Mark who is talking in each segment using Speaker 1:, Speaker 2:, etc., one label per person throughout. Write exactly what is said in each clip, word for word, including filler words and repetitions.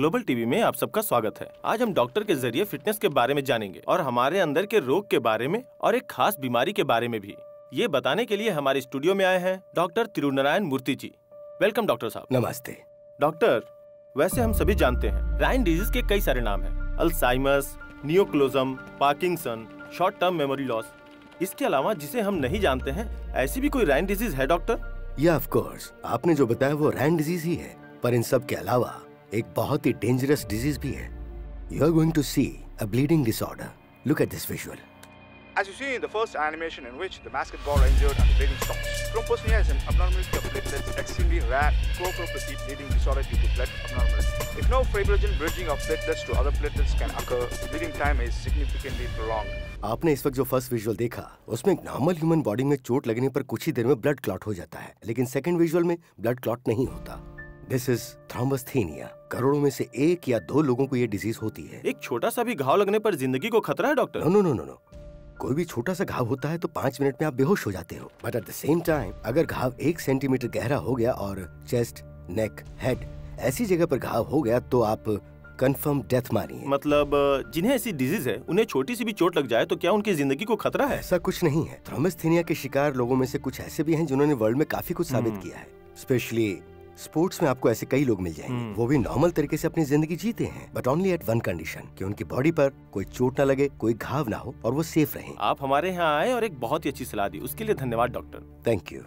Speaker 1: Global TV में आप सबका स्वागत है। आज हम डॉक्टर के जरिए फिटनेस के बारे में जानेंगे और हमारे अंदर के रोग के बारे में और एक खास बीमारी के बारे में भी। ये बताने के लिए हमारे स्टूडियो में आए हैं doctor Tirunarayan Murthy ji. Welcome doctor साहब।
Speaker 2: नमस्ते
Speaker 1: डॉक्टर, वैसे हम सभी जानते हैं रायन डिजीज के कई सारे नाम हैं। अल्जाइमर्स, नियोक्लोजम, Parkinson, short term memory loss. इसके अलावा जिसे हम नहीं जानते हैं, ऐसी भी कोई रायन डिजीज है डॉक्टर?
Speaker 2: या ऑफ कोर्स, आपने जो बताया वो रायन डिजीज ही है, पर इन सब के अलावा एक बहुत ही डेंजरस डिजीज भी है। You are going to see a bleeding disorder. Look at this visual.
Speaker 3: As you see in the first animation in which the basketball are injured and the bleeding stops. Thromboplasmia is an abnormality of platelets, extremely rare coagulopathy bleeding disorder due to blood abnormality. If no fibrinogen bridging of platelets to other platelets can occur, bleeding time is significantly prolonged.
Speaker 2: आपने इस वक्त जो first visual देखा, उसमें एक normal human body में चोट लगने पर कुछ ही देर में ब्लड क्लॉट हो जाता है, लेकिन सेकंड विजुअल में ब्लड क्लॉट नहीं होता। This is thrombasthenia. करोड़ों में से एक या दो लोगों को ये डिजीज होती है।
Speaker 1: एक छोटा सा भी घाव लगने पर जिंदगी को खतरा है doctor?
Speaker 2: No no no no कोई भी छोटा सा घाव होता है तो पाँच मिनट में आप बेहोश हो जाते हो, but at the same time अगर घाव एक सेंटीमीटर गहरा हो गया और चेस्ट, नेक, हेड ऐसी जगह पर घाव हो गया तो आप कंफर्म डेथ मानिए।
Speaker 1: मतलब जिन्हें ऐसी डिजीज है, उन्हें छोटी सी भी चोट लग जाए तो क्या उनकी जिंदगी को खतरा है?
Speaker 2: ऐसा कुछ नहीं है। थ्रोम्बस्थेनिया के शिकार लोगों में से कुछ ऐसे भी हैं जिन्होंने वर्ल्ड में काफी कुछ साबित किया है। स्पेशली स्पोर्ट्स में आपको ऐसे कई लोग मिल जाएंगे, वो भी नॉर्मल तरीके से अपनी जिंदगी जीते हैं, but only at one condition, कि उनकी बॉडी पर कोई चोट ना लगे, कोई घाव ना हो और वो सेफ रहें।
Speaker 1: आप हमारे यहाँ आए और एक बहुत ही अच्छी सलाह दी, उसके लिए धन्यवाद doctor.
Speaker 2: Thank you.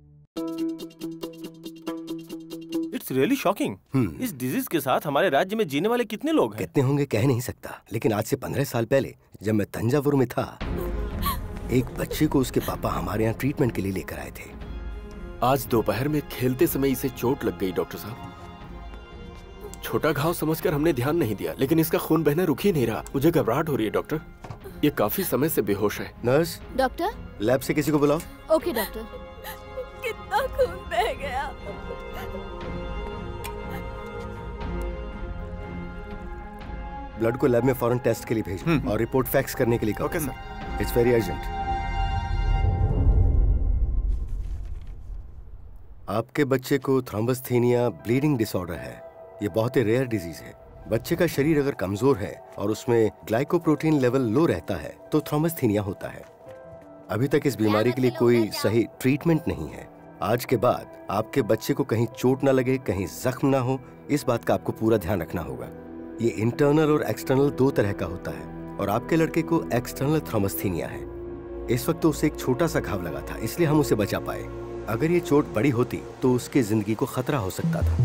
Speaker 1: It's really shocking. इस डिजीज के साथ हमारे राज्य में जीने वाले कितने लोग हैं?
Speaker 2: कितने होंगे कह नहीं सकता, लेकिन आज से पंद्रह साल पहले जब मैं तंजावुर में था, एक बच्चे को उसके पापा हमारे यहाँ ट्रीटमेंट के लिए लेकर आए थे।
Speaker 4: आज दोपहर में खेलते समय इसे चोट लग गई डॉक्टर साहब। छोटा घाव समझकर हमने ध्यान नहीं दिया, लेकिन इसका खून बहना रुक ही नहीं रहा। मुझे घबराहट हो रही है डॉक्टर, ये काफी समय से बेहोश है।
Speaker 2: नर्स,
Speaker 5: डॉक्टर,
Speaker 2: लैब से किसी को बुलाओ।
Speaker 5: Okay doctor. कितना खून बह गया।
Speaker 2: ब्लड को लैब में फौरन टेस्ट के लिए भेजो और रिपोर्ट फैक्स करने के लिए कहो।
Speaker 4: Okay sir.
Speaker 2: It's very urgent. आपके बच्चे को थ्रोम्बस्थेनिया ब्लीडिंग डिसऑर्डर है। ये बहुत ही रेयर डिजीज है। बच्चे का शरीर अगर कमजोर है और उसमें ग्लाइकोप्रोटीन लेवल लो रहता है तो थ्रोम्बस्थेनिया होता है। अभी तक इस बीमारी के लिए कोई सही ट्रीटमेंट नहीं है। आज के बाद आपके बच्चे को कहीं चोट ना लगे, कहीं जख्म ना हो, इस बात का आपको पूरा ध्यान रखना होगा। ये इंटरनल और एक्सटर्नल दो तरह का होता है और आपके लड़के को एक्सटर्नल थ्रोम्बस्थेनिया है। इस वक्त तो उसे एक छोटा सा घाव लगा था, इसलिए हम उसे बचा पाए। अगर ये चोट बड़ी होती तो उसकी जिंदगी को खतरा हो सकता था।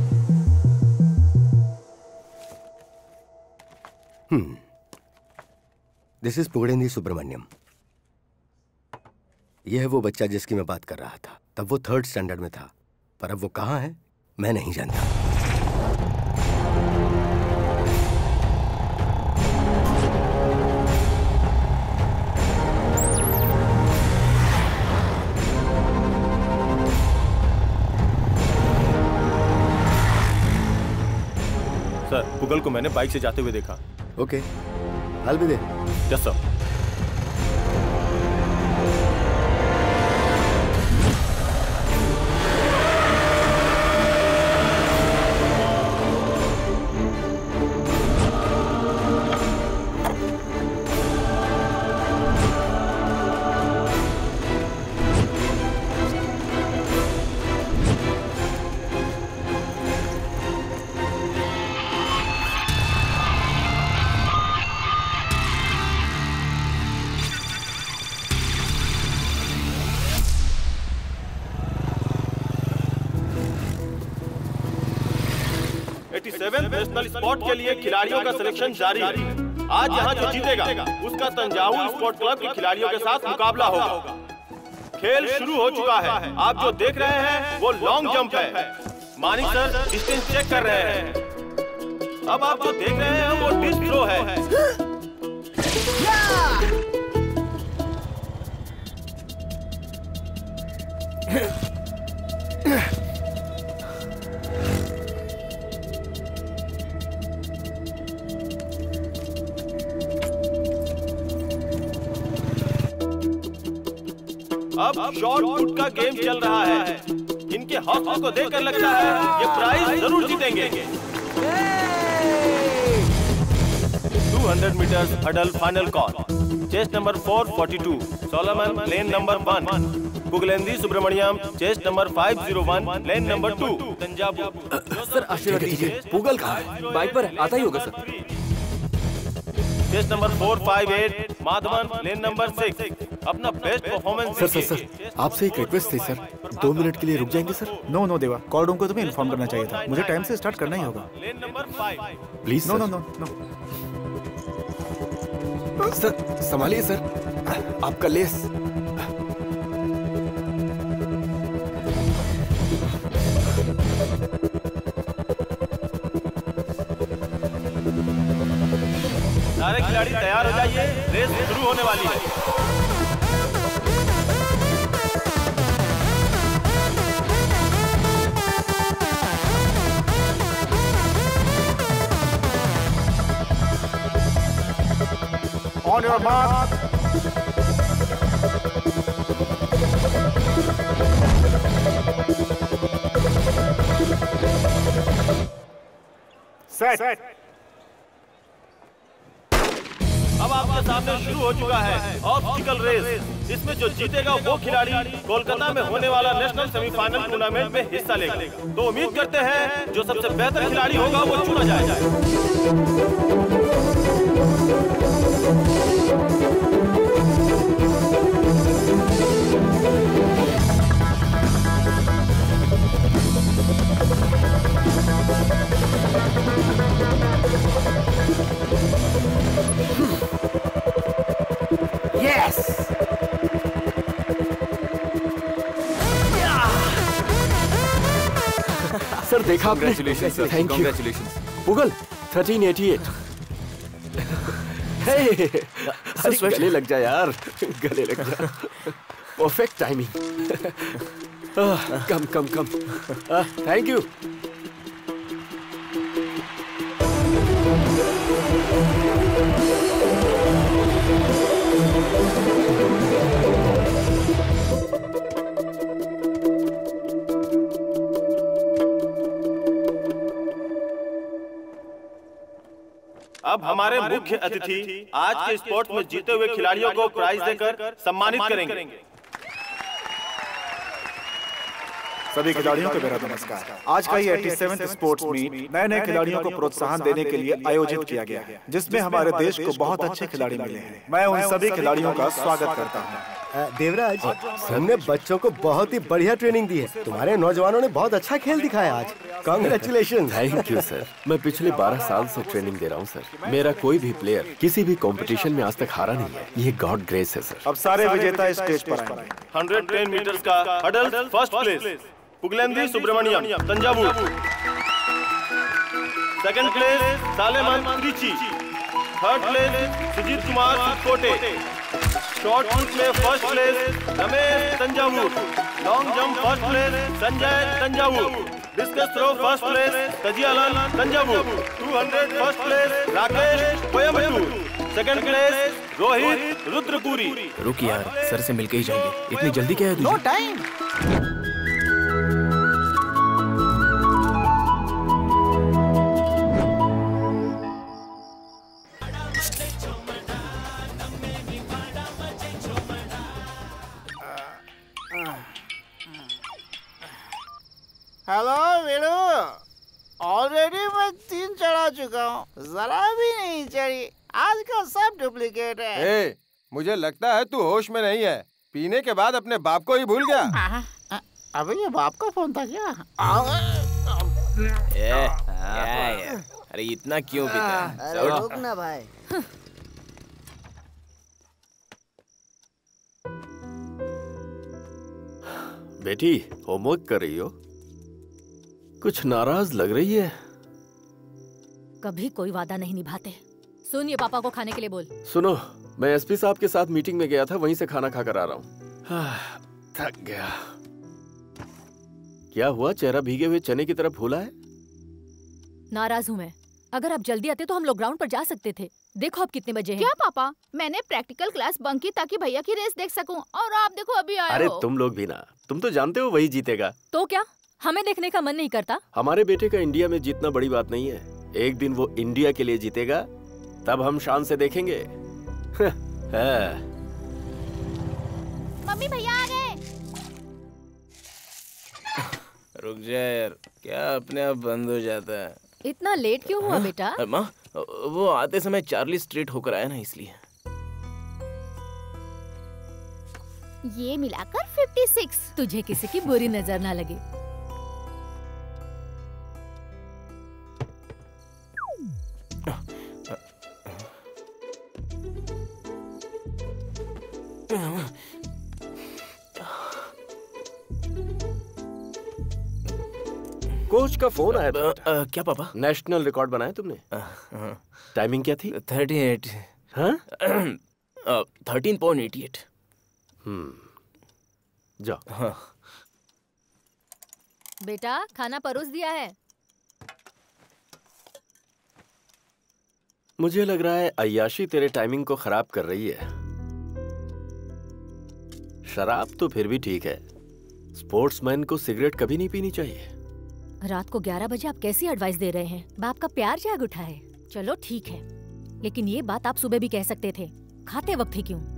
Speaker 2: Hmm this is Pugazhendi Subramaniam. यह है वो बच्चा जिसकी मैं बात कर रहा था। तब वो थर्ड स्टैंडर्ड में था, पर अब वो कहाँ है मैं नहीं जानता।
Speaker 1: सर, पुगल को मैंने बाइक से जाते हुए देखा।
Speaker 2: ओके, हाल भी दे।
Speaker 1: Yes sir. Seven national sport के लिए खिलाड़ियों का सिलेक्शन जारी है। आज यहाँ जो जीतेगा उसका तंजावुर स्पोर्ट क्लब के खिलाड़ियों के साथ मुकाबला होगा। खेल शुरू हो चुका है। आप जो देख रहे हैं वो लॉन्ग जंप है। मानिक सर डिस्टेंस चेक कर रहे हैं। अब आप जो देख रहे हैं वो डिस्क थ्रो है। अब शॉर्ट पुट का गेम चल रहा है। इनके हौसले को देखकर लगता है ये प्राइज जरूर जीतेंगे। Hundred metres hurdle final call. Chest number four forty two, Solomon lane number one. Pugazhendi Subramaniam chest number five zero one, lane number two, Thanjavur.
Speaker 4: Sir आशीर्वाद दीजिए। पुगल कहाँ है? बाइक पर आता ही होगा sir.
Speaker 1: Chest number four five eight, Madhavan lane number six. अपना best performance.
Speaker 4: Sir sir sir आपसे एक रिक्वेस्ट थी सर, दो मिनट के लिए रुक जाएंगे sir?
Speaker 6: No no Deva, call room को तुम्हें इन्फॉर्म करना चाहिए था। मुझे टाइम से स्टार्ट करना ही होगा।
Speaker 1: Lane number five.
Speaker 4: Please
Speaker 6: no no no no
Speaker 4: sir, संभालिए सर आपका लेस।
Speaker 1: सारे खिलाड़ी तैयार हो जाइए, रेस शुरू होने वाली है।
Speaker 3: On your mark. Set. Set.
Speaker 1: अब आपके सामने शुरू हो चुका है ऑब्स्टिकल रेस। इसमें जो जीतेगा वो खिलाड़ी कोलकाता में होने वाला नेशनल सेमीफाइनल टूर्नामेंट में हिस्सा लेगा। तो उम्मीद करते हैं जो सबसे बेहतर खिलाड़ी होगा वो चुना जाएगा।
Speaker 4: यस सर, देखा आपने?
Speaker 7: Congratulations, sir.
Speaker 4: Thank you.
Speaker 7: Congratulations.
Speaker 4: Pugazh thirteen eighty eight. अरे गले लग जा यार, गले लग जा। Perfect timing. Come come come. Thank you.
Speaker 1: अब हमारे मुख्य अतिथि आज के स्पोर्ट्स में जीते हुए खिलाड़ियों को प्राइज देकर सम्मानित करेंगे।
Speaker 6: सभी खिलाड़ियों को मेरा नमस्कार। आज का ये सत्तासीवां स्पोर्ट्स मीट नए नए खिलाड़ियों को प्रोत्साहन देने के लिए आयोजित किया गया है, जिसमें हमारे देश को बहुत अच्छे खिलाड़ी मिले हैं। मैं उन सभी खिलाड़ियों का स्वागत करता हूँ।
Speaker 2: देवराज, हमने बच्चों को बहुत ही बढ़िया ट्रेनिंग दी है। तुम्हारे नौजवानों ने बहुत अच्छा खेल दिखाया आज। कांग्रेचुलेशन।
Speaker 4: Thank you sir. मैं पिछले बारह साल से ट्रेनिंग दे रहा हूँ सर। मेरा कोई भी प्लेयर किसी भी कंपटीशन में आज तक हारा नहीं है। ये गॉड ग्रेस है सर।
Speaker 6: अब सारे विजेता स्टेज पर आएंगे।
Speaker 1: हंड्रेड टेन मीटर्स का hurdle first place Pugazhendi Subramaniam Thanjavur. Second place Solomon Trichy. Third place Sujith Kumar सुकोटे। शॉर्ट पुट में first place Ramesh Thanjavur. Long jump first place Sanjay Thanjavur. Discus throw first place तजियालाल Thanjavur. Two hundred first place Rakesh Coimbatore. Second place Rohit Rudrapuri.
Speaker 7: रुक यार, सर से मिलके ही जाएंगे। इतनी जल्दी क्या है तुझे?
Speaker 6: No time.
Speaker 8: Hello Veeru, already मैं तीन चढ़ा चुका हूँ, जरा भी नहीं चढ़ी। आज का सब डुप्लीकेट है।
Speaker 9: ए, मुझे लगता है तू होश में नहीं है। पीने के बाद अपने बाप को ही भूल गया।
Speaker 8: अबे ये बाप का फोन था क्या?
Speaker 7: ए, आ, अरे इतना क्यों पीता है?
Speaker 8: अरे रुक ना भाई।
Speaker 4: बेटी होमवर्क कर रही हो? कुछ नाराज लग रही है।
Speaker 5: कभी कोई वादा नहीं निभाते। सुन, ये पापा को खाने के लिए बोल।
Speaker 4: सुनो, मैं एसपी साहब के साथ मीटिंग में गया था, वहीं से खाना खा कर आ रहा हूँ। थक गया। क्या हुआ, चेहरा भीगे हुए चने की तरफ फूला है?
Speaker 5: नाराज हूँ मैं। अगर आप जल्दी आते तो हम लोग ग्राउंड पर जा सकते थे। देखो अब कितने बजे हैं।
Speaker 10: क्या पापा, मैंने प्रैक्टिकल क्लास बंक की ताकि भैया की रेस देख सकूं, और आप देखो अभी आए
Speaker 4: अरे
Speaker 10: हो।
Speaker 4: तुम लोग भी ना, तुम तो जानते हो वही जीतेगा।
Speaker 5: तो क्या हमें देखने का मन नहीं करता?
Speaker 4: हमारे बेटे का इंडिया में जीतना बड़ी बात नहीं है। एक दिन वो इंडिया के लिए जीतेगा, तब हम शान से देखेंगे।
Speaker 10: मम्मी भैया आ गए।
Speaker 7: रुक जा यार, क्या अपने आप बंद हो जाता है?
Speaker 5: इतना लेट क्यों हुआ बेटा?
Speaker 7: माँ, वो आते समय चार्ली स्ट्रीट होकर आया ना, इसलिए।
Speaker 10: ये मिलाकर छप्पन।
Speaker 5: तुझे किसी की बुरी नजर ना लगे।
Speaker 4: कोच का फोन आया था।
Speaker 7: आ, क्या पापा?
Speaker 4: नेशनल रिकॉर्ड बनाया तुमने? टाइमिंग क्या थी?
Speaker 7: Thirty eight.
Speaker 4: हाँ?
Speaker 7: Thirteen point eighty eight.
Speaker 4: Hmm, जाओ।
Speaker 7: हाँ।
Speaker 5: बेटा खाना परोस दिया है।
Speaker 4: मुझे लग रहा है अय्याशी तेरे टाइमिंग को खराब कर रही है। शराब तो फिर भी ठीक है, स्पोर्ट्समैन को सिगरेट कभी नहीं पीनी चाहिए।
Speaker 5: रात को ग्यारह बजे आप कैसी एडवाइस दे रहे हैं? बाप का प्यार जाग उठा है। चलो ठीक है, लेकिन ये बात आप सुबह भी कह सकते थे, खाते वक्त ही क्यों?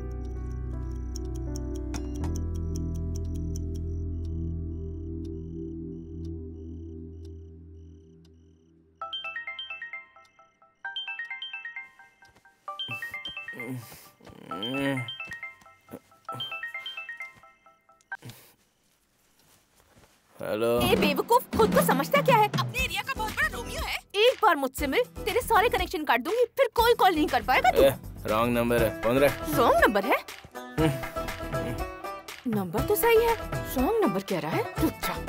Speaker 7: हेलो।
Speaker 11: ए बेवकूफ, खुद को समझता क्या है? अपने एरिया का बहुत बड़ा रोमियो है। एक बार मुझसे मिल, तेरे सारे कनेक्शन काट दूंगी, फिर कोई कॉल नहीं कर पाएगा तू।
Speaker 7: रॉन्ग नंबर है। पंद्रह।
Speaker 11: रॉन्ग नंबर है? नंबर तो सही है, रॉन्ग नंबर कह रहा है। रुक जा।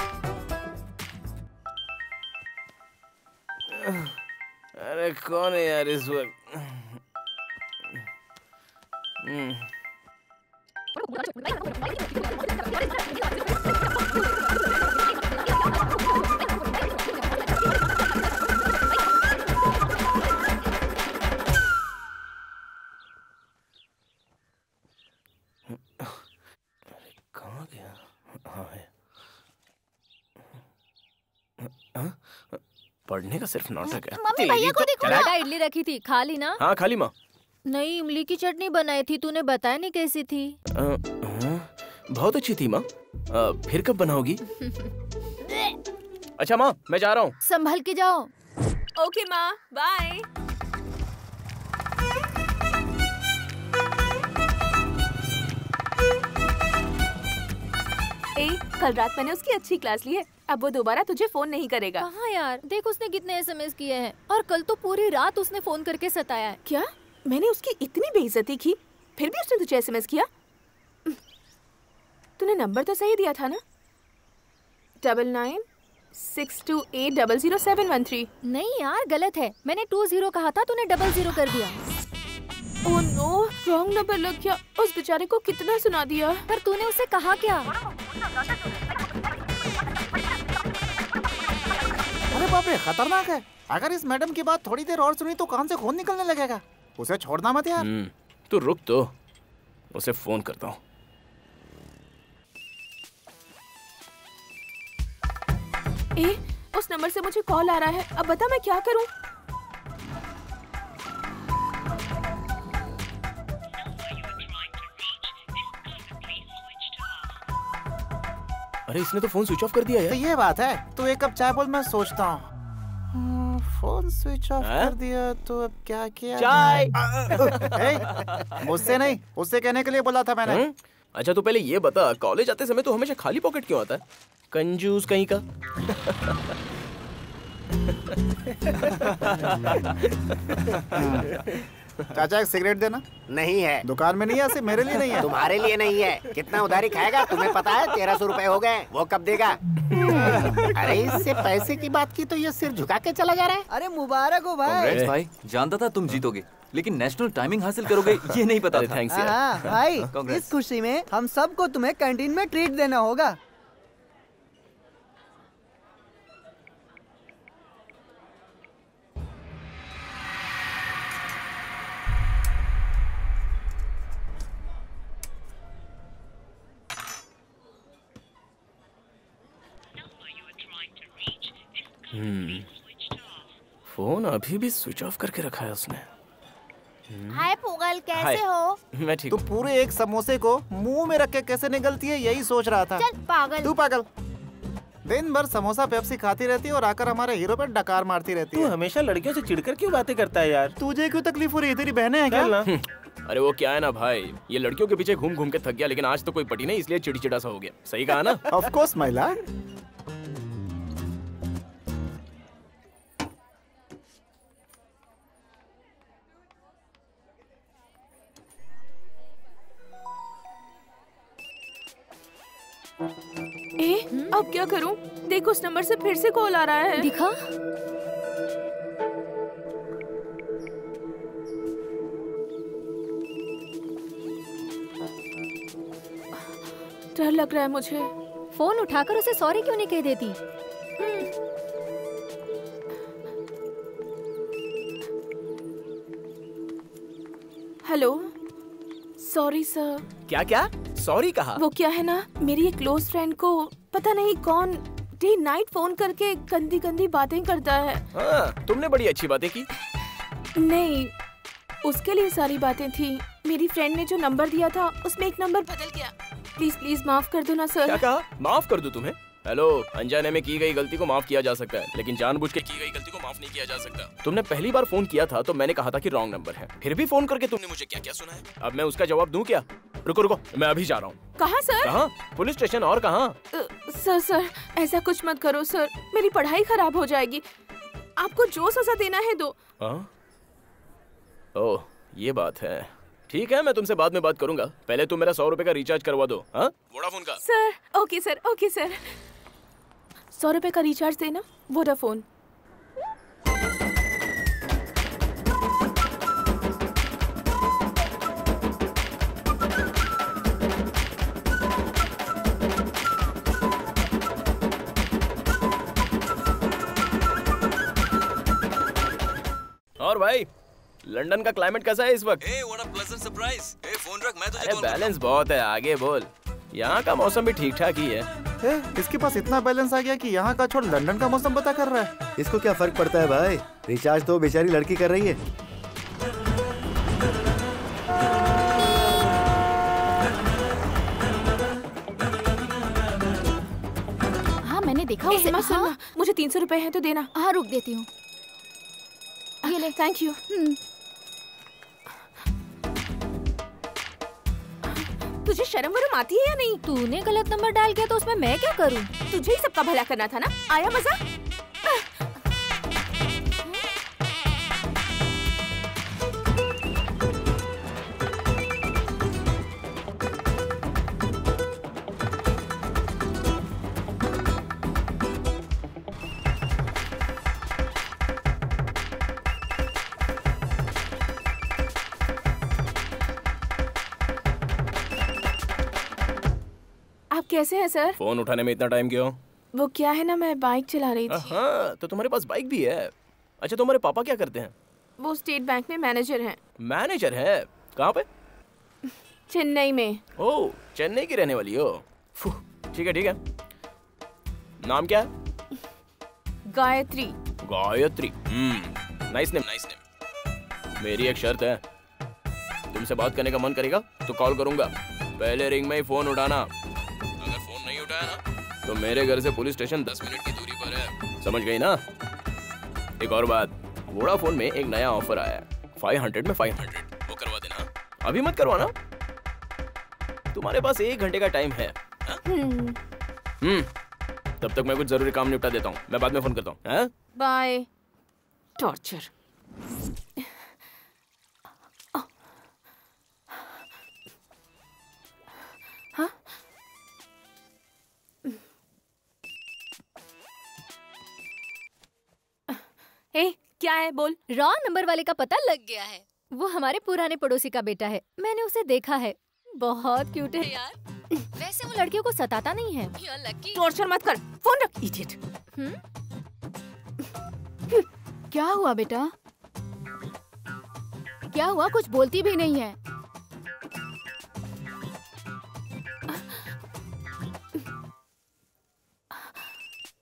Speaker 7: अरे कौन है यार इस वक्त? कहाँ गया? हाँ है। हाँ? पढ़ने का सिर्फ नाटक है।
Speaker 10: मम्मी भैया को देखो।
Speaker 5: बेटा इडली रखी थी, खा ली ना?
Speaker 7: हाँ खाली माँ।
Speaker 5: नई इमली की चटनी बनाई थी, तूने बताया नहीं कैसी थी?
Speaker 7: आ, हाँ, बहुत अच्छी थी माँ। फिर कब बनाओगी? अच्छा माँ, मैं जा रहा हूँ।
Speaker 5: संभल के जाओ।
Speaker 11: ओके माँ, बाय। ए, कल रात मैंने उसकी अच्छी क्लास ली है, अब वो दोबारा तुझे फोन नहीं करेगा।
Speaker 5: कहाँ यार, देख उसने कितने एसएमएस किए हैं, और कल तो पूरी रात उसने फोन करके सताया है।
Speaker 11: क्या? मैंने उसकी इतनी बेइज्जती की, फिर भी उसने तुझे एसएमएस किया? तूने नंबर तो सही दिया था ना? Double nine six two eight double zero seven one three.
Speaker 5: नहीं यार, गलत है। मैंने टू जीरो कहा था, तूने डबल जीरो कर दिया।
Speaker 11: ओह नो, रॉन्ग नंबर लग गया। उस बेचारे को कितना सुना दिया।
Speaker 5: पर तूने उसे कहा क्या?
Speaker 8: अरे बाप रे, खतरनाक है। अगर इस मैडम की बात थोड़ी देर और सुनी तो कान से खून निकलने लगेगा। उसे छोड़ना मत यार।
Speaker 7: तू रुक तो, उसे फोन करता हूँ।
Speaker 11: ए, उस नंबर से मुझे कॉल आ रहा है, अब बता मैं क्या करूं?
Speaker 7: अरे इसने तो फोन स्विच ऑफ कर दिया यार।
Speaker 8: तो ये बात है, तू एक कप चाय बोल, मैं सोचता हूँ। फोन स्विच ऑफ कर दिया तो अब क्या किया?
Speaker 7: चाय।
Speaker 8: मुझसे नहीं, उससे कहने के लिए बोला था मैंने।
Speaker 7: हुँ? अच्छा तू पहले ये बता, कॉलेज आते समय तो हमेशा खाली पॉकेट क्यों आता है? कंजूस कहीं का।
Speaker 8: चाचा एक सिगरेट देना।
Speaker 12: नहीं है।
Speaker 8: दुकान में नहीं है, सिर्फ मेरे लिए नहीं है।
Speaker 12: तुम्हारे लिए नहीं है। कितना उधारी खाएगा तुम्हें पता है? तेरह सौ रुपए हो गए, वो कब देगा? अरे इससे पैसे की बात की तो ये सिर झुका के चला जा रहा है।
Speaker 13: अरे मुबारक हो भाई।
Speaker 14: कांग्रेस भाई, जानता था तुम जीतोगे, लेकिन नेशनल टाइमिंग हासिल करोगे ये नहीं पता था।
Speaker 7: थैंक्स
Speaker 13: यार। भाई, इस खुशी में हम सबको तुम्हें कैंटीन में ट्रीट देना होगा।
Speaker 7: हम्म, फोन अभी भी स्विच ऑफ करके रखा है उसने।
Speaker 8: हाय पुगल, कैसे
Speaker 7: हाय।
Speaker 8: हो?
Speaker 7: मैं ठीक
Speaker 6: तू पूरे एक समोसे को मुंह में रख के कैसे निगलती है, यही सोच रहा था।
Speaker 8: चल पागल।
Speaker 6: तू पागल। दिन भर समोसा पेप्सी खाती रहती है और आकर हमारे हीरो पे डकार मारती रहती
Speaker 1: तू
Speaker 6: है।
Speaker 1: हमेशा लड़कियों से चिढ़कर क्यों बातें करता है यार?
Speaker 6: तुझे क्यों तकलीफ हो रही है? तेरी बहनें हैं क्या?
Speaker 7: अरे वो क्या है ना भाई, ये लड़कियों के पीछे घूम घूम के थक गया, लेकिन आज तो कोई पटी नहीं, इसलिए चिड़चिड़ा सा हो गया। सही कहा ना?
Speaker 6: Of course my lord.
Speaker 11: ए, अब क्या करूं? देखो उस नंबर से फिर से कॉल आ रहा है।
Speaker 5: दिखा।
Speaker 11: डर लग रहा है मुझे।
Speaker 5: फोन उठाकर उसे सॉरी क्यों नहीं कह देती?
Speaker 11: Hello, sorry sir.
Speaker 7: क्या क्या? सॉरी कहा?
Speaker 11: वो क्या है ना, मेरी एक क्लोज फ्रेंड को पता नहीं कौन डे नाइट फोन करके गंदी गंदी बातें करता है।
Speaker 7: हाँ, तुमने बड़ी अच्छी बातें की।
Speaker 11: नहीं, उसके लिए सारी बातें थी। मेरी फ्रेंड ने जो नंबर दिया था उसमें एक नंबर बदल गया। प्लीज प्लीज माफ कर दो ना सर।
Speaker 7: क्या कहा? माफ कर दूं तुम्हें? हेलो, अनजाने में की गई गलती को माफ किया जा सकता है, लेकिन जानबूझ के की गई गलती को माफ नहीं किया जा सकता। तुमने पहली बार फोन किया था तो मैंने कहा था कि रॉन्ग नंबर है, फिर भी फोन करके तुमने मुझे क्या क्या सुना है? अब मैं उसका जवाब दूं क्या? रुको रुको, मैं अभी जा रहा हूँ।
Speaker 11: कहाँ सर?
Speaker 7: कहाँ? Police station. और कहाँ?
Speaker 11: अ, सर सर ऐसा कुछ मत करो सर, मेरी पढ़ाई खराब हो जाएगी। आपको जो सजा देना है दो।
Speaker 7: हाँ? ओह, ये बात है। ठीक है, मैं तुमसे बाद में बात करूंगा। पहले तुम मेरा सौ रुपए का रिचार्ज करवा दो। हाँ, वोडाफोन का।
Speaker 11: Sir okay sir, okay sir. सौ रुपए का रिचार्ज देना, वोडाफोन।
Speaker 7: और भाई, लंदन का क्लाइमेट कैसा है इस वक्त?
Speaker 14: Hey, what a pleasant surprise. Hey, phone रख, मैं तुझे
Speaker 7: अरे
Speaker 14: कॉल करता
Speaker 7: बैलेंस बहुत है, आगे बोल। यहाँ का मौसम भी ठीक ठाक ही है।
Speaker 6: ए, इसके पास इतना बैलेंस आ गया कि यहाँ का छोड़ लंदन का मौसम पता कर रहा है।
Speaker 2: इसको क्या फर्क पड़ता है भाई? रिचार्ज तो बेचारी लड़की कर रही है।
Speaker 10: हाँ मैंने देखा
Speaker 11: ए,
Speaker 10: उसे।
Speaker 11: हेमा, सुनना,
Speaker 10: हाँ,
Speaker 11: मुझे तीन सौ रुपए है तो देना।
Speaker 10: हाँ रुक देती हूँ।
Speaker 11: ये ले, थैंक यू। तुझे शर्म वरम आती है या नहीं?
Speaker 5: तूने गलत नंबर डाल किया तो उसमें मैं क्या करूं?
Speaker 11: तुझे ही सबका भला करना था ना। आया मजा? आप कैसे हैं सर?
Speaker 7: फोन उठाने में इतना टाइम क्यों?
Speaker 11: वो क्या है ना, मैं बाइक चला रही थी।
Speaker 7: हाँ, तो तुम्हारे पास बाइक भी है। अच्छा, तुम्हारे पापा क्या करते हैं?
Speaker 11: वो स्टेट बैंक में मैनेजर हैं।
Speaker 7: मैनेजर है? कहाँ पे?
Speaker 11: चेन्नई में।
Speaker 7: ओह, चेन्नई की रहने वाली हो। फुह, ठीक है ठीक है। नाम क्या है?
Speaker 11: Gayathri.
Speaker 7: Gayathri. Hmm, nice name, nice name. मेरी एक शर्त है, तुमसे बात करने का मन करेगा तो कॉल करूंगा, पहले रिंग में ही फोन उठाना। अगर फोन नहीं उठाया ना तो मेरे घर से पुलिस स्टेशन दस मिनट की दूरी पर है, समझ गई ना? एक और बात, वोडाफोन में एक नया ऑफर आया है, फाइव हंड्रेड में फाइव हंड्रेड, वो करवा देना। अभी मत करवाना, तुम्हारे पास एक घंटे का टाइम है।
Speaker 11: हम्म,
Speaker 7: हम्म, तब तक मैं कुछ जरूरी काम निपटा देता हूँ, मैं बाद में फोन करता हूँ।
Speaker 11: बाय। टॉर्चर। हाँ? ए, क्या है बोल?
Speaker 5: रॉन्ग नंबर वाले का पता लग गया है। वो हमारे पुराने पड़ोसी का बेटा है, मैंने उसे देखा है, बहुत क्यूट है यार। वैसे वो लड़कियों को सताता नहीं है।
Speaker 11: टॉर्चर मत कर, फोन रख, इडियट।
Speaker 10: क्या हुआ बेटा? क्या हुआ? कुछ बोलती भी नहीं है।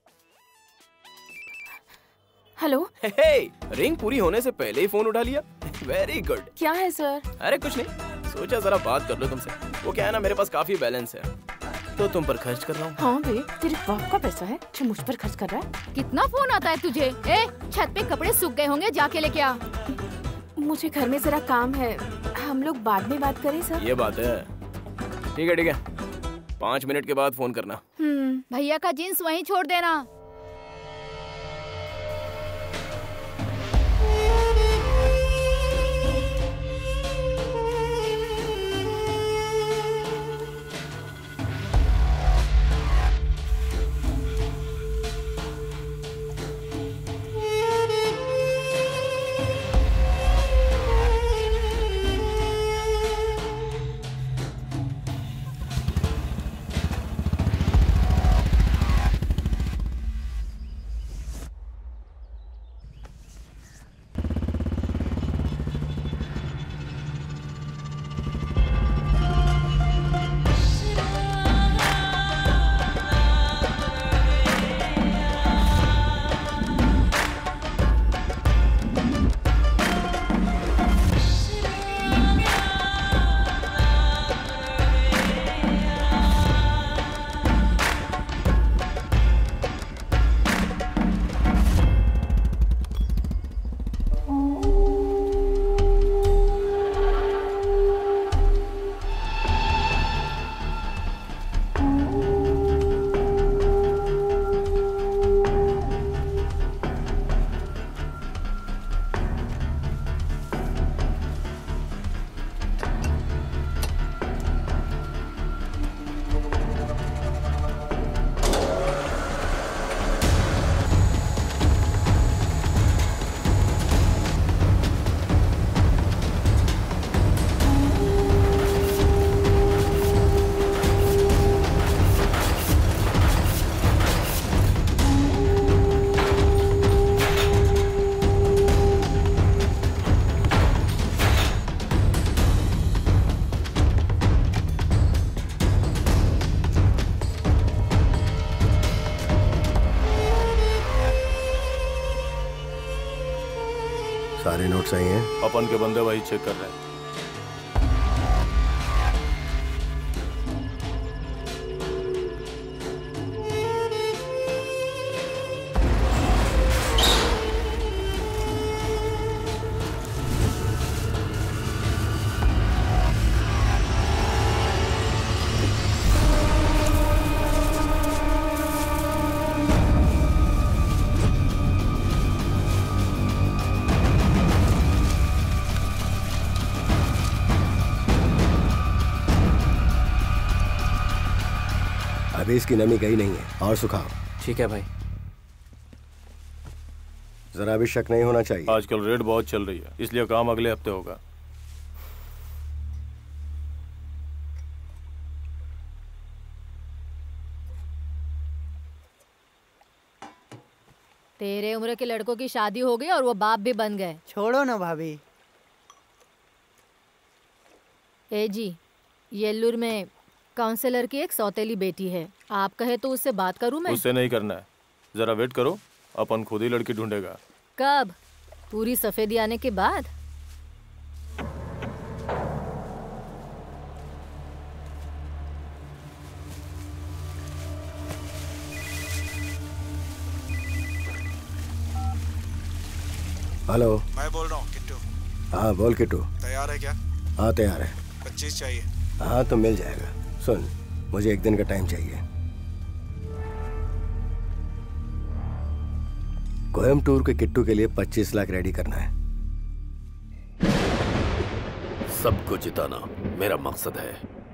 Speaker 11: हेलो।
Speaker 7: हे, हे, रिंग पूरी होने से पहले ही फोन उठा लिया। Very good.
Speaker 11: क्या है सर?
Speaker 7: अरे कुछ नहीं, सोचा जरा बात कर लो तुमसे। वो क्या है ना, मेरे पास काफी बैलेंस है तो तुम पर खर्च कर रहा हूँ।
Speaker 11: हाँ बे, तेरे बाप का पैसा है जो मुझ पर खर्च कर रहा है।
Speaker 10: कितना फोन आता है तुझे? ए, छत पे कपड़े सूख गए होंगे, जाके लेके आ।
Speaker 11: मुझे घर में जरा काम है, हम लोग बाद में बात करें सर।
Speaker 7: ये बात है। ठीक है ठीक है, पाँच मिनट के बाद फोन करना।
Speaker 10: हम्म, भैया का जीन्स वहीं छोड़ देना।
Speaker 2: सारे नोट सही हैं?
Speaker 1: अपन के बंदे वही चेक कर रहे हैं।
Speaker 2: अभी इसकी नमी गई नहीं है, और सुखाओ।
Speaker 14: ठीक है भाई।
Speaker 2: जरा भी शक नहीं होना चाहिए।
Speaker 1: आजकल रेट बहुत चल रही है, इसलिए काम अगले हफ्ते होगा।
Speaker 5: तेरे उम्र के लड़कों की शादी हो गई और वो बाप भी बन गए।
Speaker 13: छोड़ो ना भाभी।
Speaker 5: ए जी, येल्लूर में काउंसलर की एक सौतेली बेटी है, आप कहे तो उससे बात करूं मैं?
Speaker 1: उससे नहीं करना है, जरा वेट करो, अपन खुद ही लड़की ढूंढेगा।
Speaker 5: कब? पूरी सफेदी आने के बाद?
Speaker 2: हेलो,
Speaker 6: मैं बोल रहा हूँ किट्टू।
Speaker 2: हाँ बोल किट्टू।
Speaker 6: तैयार है क्या?
Speaker 2: हाँ तैयार है।
Speaker 6: पच्चीस चाहिए।
Speaker 2: हाँ तो मिल जाएगा। सुन, मुझे एक दिन का टाइम चाहिए। कोयम्बटूर के किट्टू के लिए पच्चीस लाख रेडी करना है।
Speaker 4: सबको जिताना मेरा मकसद है।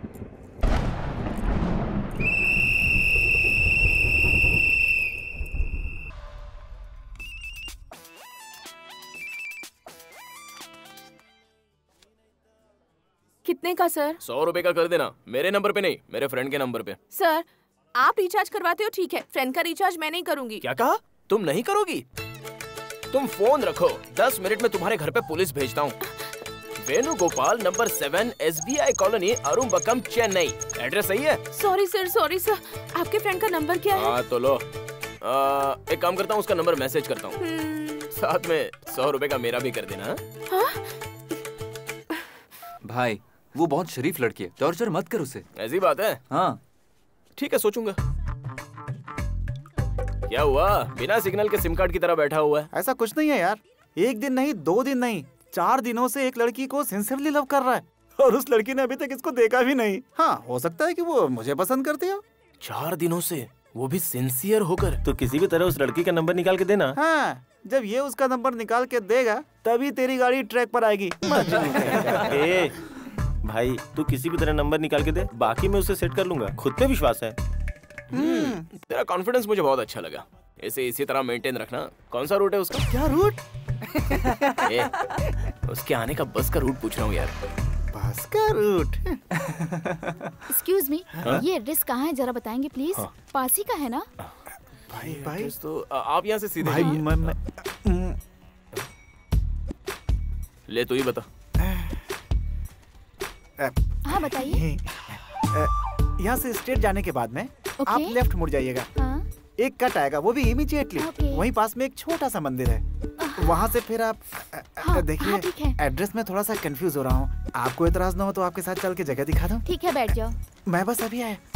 Speaker 11: कितने का सर?
Speaker 7: सौ रुपए का कर देना, मेरे नंबर पे नहीं, मेरे फ्रेंड के नंबर पे।
Speaker 11: सर आप रिचार्ज करवाते हो ठीक है, फ्रेंड का रिचार्ज मैं नहीं करूंगी।
Speaker 7: क्या कहा? तुम नहीं करोगी? तुम फोन रखो, दस मिनट में तुम्हारे घर पे पुलिस भेजता हूँ। Venugopal number seven, S B I colony, Arumbakkam, Chennai. Address सही है?
Speaker 11: Sorry sir, sorry sir. आपके फ्रेंड का नंबर क्या है?
Speaker 7: हाँ तो लो, आ, एक काम करता हूँ, उसका नंबर मैसेज करता हूँ, साथ में सौ रुपए का मेरा भी कर देना।
Speaker 11: हाँ?
Speaker 14: भाई वो बहुत शरीफ लड़की है, टॉर्चर मत कर उसे।
Speaker 7: ऐसी बात है?
Speaker 14: हाँ
Speaker 7: ठीक है, सोचूंगा। क्या हुआ? बिना सिग्नल के सिम कार्ड की तरह बैठा हुआ है।
Speaker 6: ऐसा कुछ नहीं है यार, एक दिन नहीं, दो दिन नहीं, चार दिनों से एक लड़की को सिंसियरली लव कर रहा है और उस लड़की ने अभी तक इसको देखा भी नहीं। हाँ, हो सकता है कि वो मुझे पसंद करती हो।
Speaker 7: चार दिनों से, वो भी सिंसियर होकर।
Speaker 1: तो किसी भी तरह उस लड़की का नंबर निकाल के देना।
Speaker 6: हाँ, जब ये उसका नंबर निकाल के देगा तभी तेरी गाड़ी ट्रैक पर आएगी।
Speaker 1: ए, भाई तू किसी भी तरह नंबर निकाल के दे, बाकी मैं उसे सेट कर लूंगा, खुद पे विश्वास है।
Speaker 7: हम्म, तेरा कॉन्फिडेंस मुझे बहुत अच्छा लगा। इसे इसी तरह मेंटेन रखना। कौन सा रूट है उसका?
Speaker 6: क्या रूट?
Speaker 7: ए, उसके आने का बस का रूट पूछ रहा हूँ यार।
Speaker 6: बस का रूट?
Speaker 10: एक्सक्यूज मी, ये एड्रेस कहाँ है जरा बताएंगे प्लीज?
Speaker 7: हाँ।
Speaker 10: पास ही का है ना?
Speaker 6: भाई भाई
Speaker 7: तो आप यहाँ से सीधे
Speaker 6: भाई मैं, मैं...
Speaker 7: ले तू ही बता।
Speaker 10: हाँ बताइए।
Speaker 6: यहाँ से स्ट्रेट जाने के बाद में
Speaker 10: ओके।
Speaker 6: आप लेफ्ट मुड़ जाइएगा।
Speaker 10: हाँ।
Speaker 6: एक कट आएगा, वो भी इमीडिएटली। वहीं पास में एक छोटा सा मंदिर है, वहाँ से फिर आप
Speaker 10: हाँ,
Speaker 6: देखिए।
Speaker 10: हाँ, ठीक है।
Speaker 6: एड्रेस में थोड़ा सा कंफ्यूज हो रहा हूँ, आपको एतराज ना हो तो आपके साथ चल के जगह दिखा दूँ?
Speaker 10: ठीक है, बैठ जाओ।
Speaker 6: मैं बस अभी आया।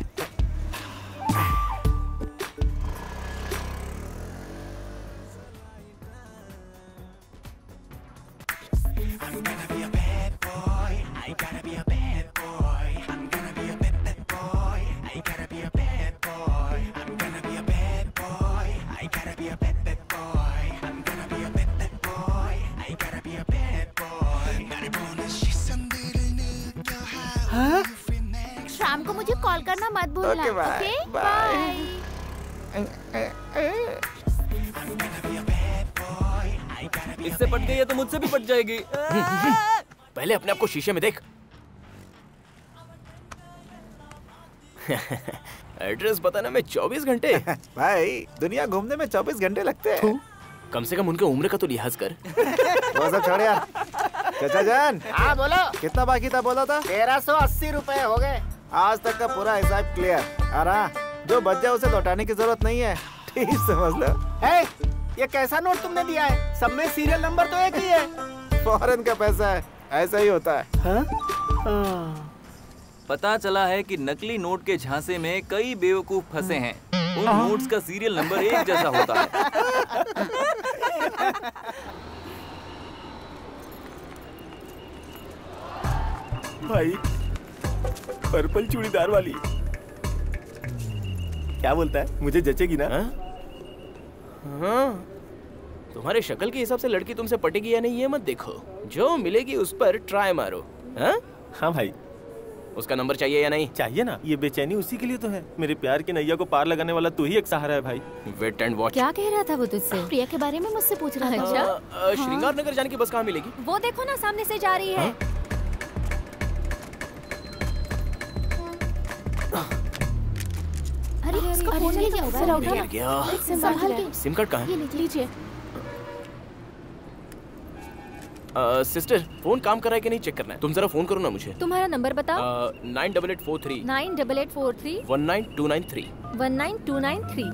Speaker 10: शाम को मुझे कॉल करना मत भूलना।
Speaker 6: Okay, bye,
Speaker 10: okay,
Speaker 6: bye.
Speaker 14: इससे पट गई है तो मुझसे भी पट जाएगी।
Speaker 7: पहले अपने आप को शीशे में देख। एड्रेस बताना में चौबीस घंटे।
Speaker 6: भाई दुनिया घूमने में चौबीस घंटे लगते हैं।
Speaker 7: कम से कम उनके उम्र का तो लिहाज कर।
Speaker 6: वो सब छोड़ यार। चाचा जान।
Speaker 12: हाँ बोलो।
Speaker 6: कितना बाकी था बोला था?
Speaker 12: तेरह सौ अस्सी रुपए हो गए।
Speaker 6: आज तक का पूरा हिसाब क्लियर। और हाँ, जो बच जाए उसे लौटाने की जरूरत नहीं है, ठीक समझ लो।
Speaker 12: है, ये कैसा नोट तुमने दिया है? सब में सीरियल नंबर तो एक ही है।
Speaker 6: फॉरेन का पैसा है, ऐसा ही होता है। हाँ?
Speaker 14: पता चला है कि नकली नोट के झांसे में कई बेवकूफ फंसे हैं। उन नोट्स का सीरियल नंबर एक जैसा होता है।
Speaker 1: भाई पर्पल चूड़ीदार वाली क्या बोलता है? मुझे जचेगी ना?
Speaker 7: हाँ? हाँ। तुम्हारे शक्ल के हिसाब से लड़की तुमसे पटेगी या नहीं ये मत देखो, जो मिलेगी उस पर ट्राई मारो। हाँ?
Speaker 1: हाँ भाई।
Speaker 7: उसका नंबर चाहिए या नहीं?
Speaker 1: चाहिए ना, ये बेचैनी उसी के लिए तो है। मेरे प्यार की नैया को पार लगाने वाला तू ही एक सहारा है भाई।
Speaker 7: Wait and watch.
Speaker 5: क्या कह रहा था वो तुझसे?
Speaker 10: प्रिया के बारे में मुझसे पूछ रहा था।
Speaker 5: अच्छा,
Speaker 7: श्रृंगार नगर जाने की बस कहाँ मिलेगी?
Speaker 5: वो देखो ना सामने से जा रही है।
Speaker 7: हाँ?
Speaker 10: अरे इसका फोन गिर गया होगा।
Speaker 7: गिर गया।
Speaker 10: संभाल के।
Speaker 7: सिम कार्ड कहाँ है?
Speaker 10: ये लीजिए।
Speaker 7: सिस्टर, फोन काम कर रहा है कि नहीं चेक करना है। तुम जरा फोन करो ना मुझे।
Speaker 5: तुम्हारा नंबर बताओ।
Speaker 7: Nine double eight four three
Speaker 5: nine double eight four three
Speaker 7: one nine two nine three
Speaker 5: one nine two nine three.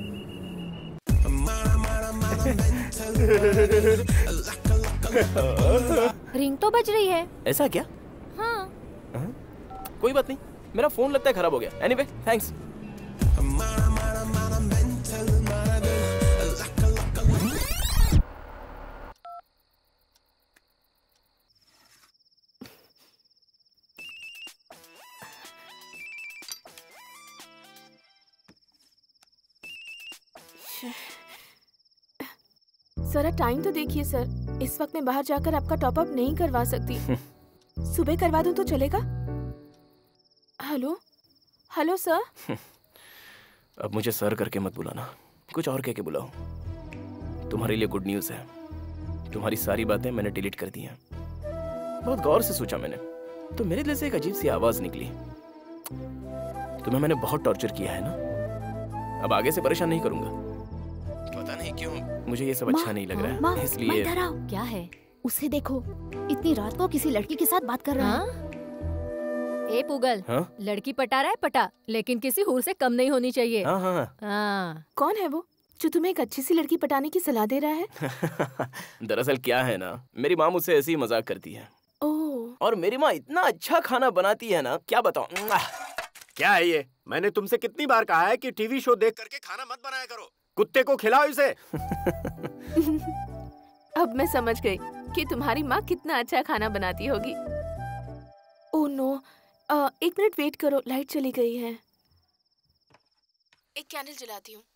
Speaker 5: Ring तो बज रही है।
Speaker 7: ऐसा क्या?
Speaker 5: हाँ।
Speaker 7: कोई बात नहीं, मेरा फोन लगता है खराब हो गया। Anyway, thanks.
Speaker 11: जरा टाइम तो देखिए सर, इस वक्त मैं बाहर जाकर आपका टॉपअप नहीं करवा सकती। सुबह करवा दूं तो चलेगा? Hello hello sir.
Speaker 7: अब मुझे सर करके मत बुलाना, कुछ और कह के बुलाओ। तुम्हारे लिए गुड न्यूज़ है, तुम्हारी सारी बातें मैंने डिलीट कर दी हैं। बहुत गौर से सोचा मैंने, तो मेरे दिल से एक अजीब सी आवाज निकली। तुम्हें मैंने बहुत टॉर्चर किया है ना, अब आगे से परेशान नहीं करूंगा। पता नहीं क्यों मुझे ये सब अच्छा नहीं लग रहा है, इसलिए।
Speaker 5: क्या है?
Speaker 10: उसे देखो, इतनी रात को किसी लड़की के साथ बात कर रहा है।
Speaker 5: ए पुगल,
Speaker 7: हाँ?
Speaker 5: लड़की पटा रहा है पटा, लेकिन किसी हूर से कम नहीं होनी चाहिए।
Speaker 7: हाँ हाँ
Speaker 5: हाँ।
Speaker 11: कौन है वो जो तुम्हें एक अच्छी सी लड़की पटाने की सलाह दे रहा है?
Speaker 7: दरअसल क्या है ना, मेरी माँ मुझसे ऐसी ही मजाक करती है।
Speaker 11: ओह।
Speaker 7: और मेरी माँ इतना अच्छा खाना बनाती है ना, क्या बताऊं।
Speaker 4: क्या है ये? मैंने तुमसे कितनी बार कहा है कि टीवी शो देख करके खाना मत बनाया करो। कुत्ते को खिलाओ इसे।
Speaker 11: अब मैं समझ गई कि तुम्हारी माँ कितना अच्छा खाना बनाती होगी। ओह नो, आ, एक मिनट वेट करो, लाइट चली गई है। एक कैंडल जलाती हूँ।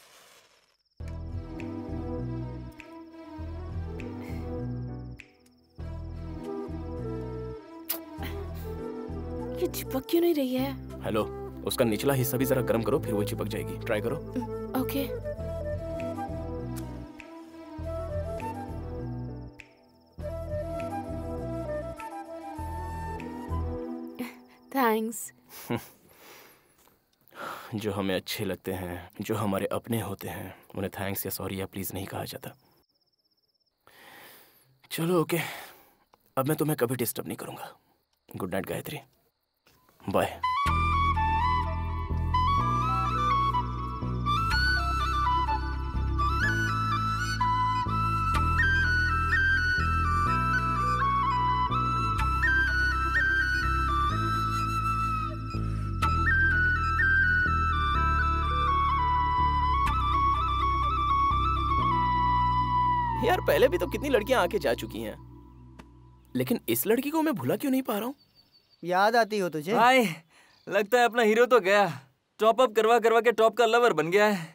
Speaker 11: ये चिपक क्यों नहीं रही है?
Speaker 7: हेलो, उसका निचला हिस्सा भी जरा गर्म करो, फिर वो चिपक जाएगी। ट्राई करो।
Speaker 11: ओके। थैंक्स।
Speaker 7: जो हमें अच्छे लगते हैं, जो हमारे अपने होते हैं, उन्हें थैंक्स या सॉरी या प्लीज नहीं कहा जाता। चलो ओके, अब मैं तुम्हें कभी डिस्टर्ब नहीं करूंगा। Good night Gayathri, bye. यार पहले भी तो कितनी लड़कियां आके जा चुकी हैं, लेकिन इस लड़की को मैं भुला क्यों नहीं पा रहा हूँ?
Speaker 13: याद आती हो तुझे?
Speaker 14: भाई लगता है अपना हीरो तो गया, टॉप अप करवा करवा के टॉप का लवर बन गया है।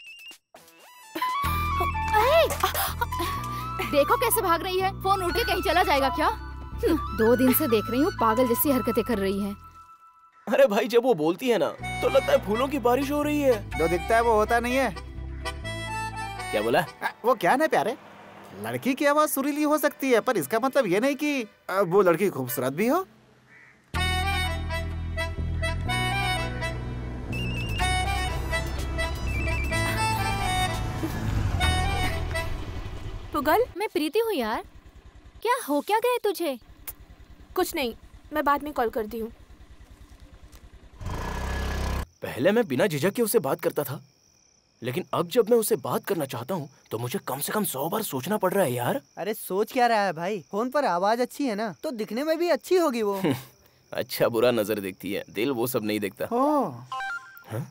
Speaker 10: देखो कैसे भाग रही है, फोन उठ के कहीं चला जाएगा क्या? दो दिन से देख रही हूँ पागल जैसी हरकतें कर रही है।
Speaker 7: अरे भाई जब वो बोलती है ना तो लगता है फूलों की बारिश हो रही है।
Speaker 8: जो दिखता है वो होता नहीं है।
Speaker 7: क्या बोला?
Speaker 8: आ, वो क्या ना प्यारे, लड़की की आवाज सुरीली हो सकती है, पर इसका मतलब ये नहीं कि आ, वो लड़की खूबसूरत भी हो।
Speaker 11: पुगल,
Speaker 5: मैं प्रीति हूँ यार। क्या हो क्या गए तुझे?
Speaker 11: कुछ नहीं, मैं बाद में कॉल करती हूँ।
Speaker 7: पहले मैं बिना झिझक के उससे बात करता था, लेकिन अब जब मैं उससे बात करना चाहता हूँ तो मुझे कम से कम सौ बार सोचना पड़ रहा है यार।
Speaker 13: अरे सोच क्या रहा है भाई, फोन पर आवाज अच्छी है ना, तो दिखने में भी अच्छी होगी वो।
Speaker 7: अच्छा बुरा नजर देखती है, दिल वो सब नहीं देखता। हाँ?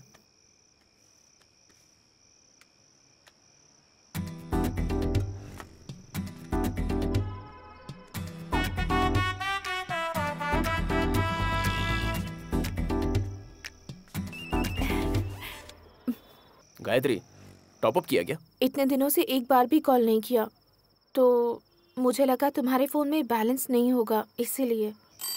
Speaker 7: गायत्री, टॉप अप किया क्या?
Speaker 11: इतने दिनों से एक बार भी कॉल नहीं किया, तो मुझे लगा तुम्हारे फोन में बैलेंस नहीं होगा, इसीलिए।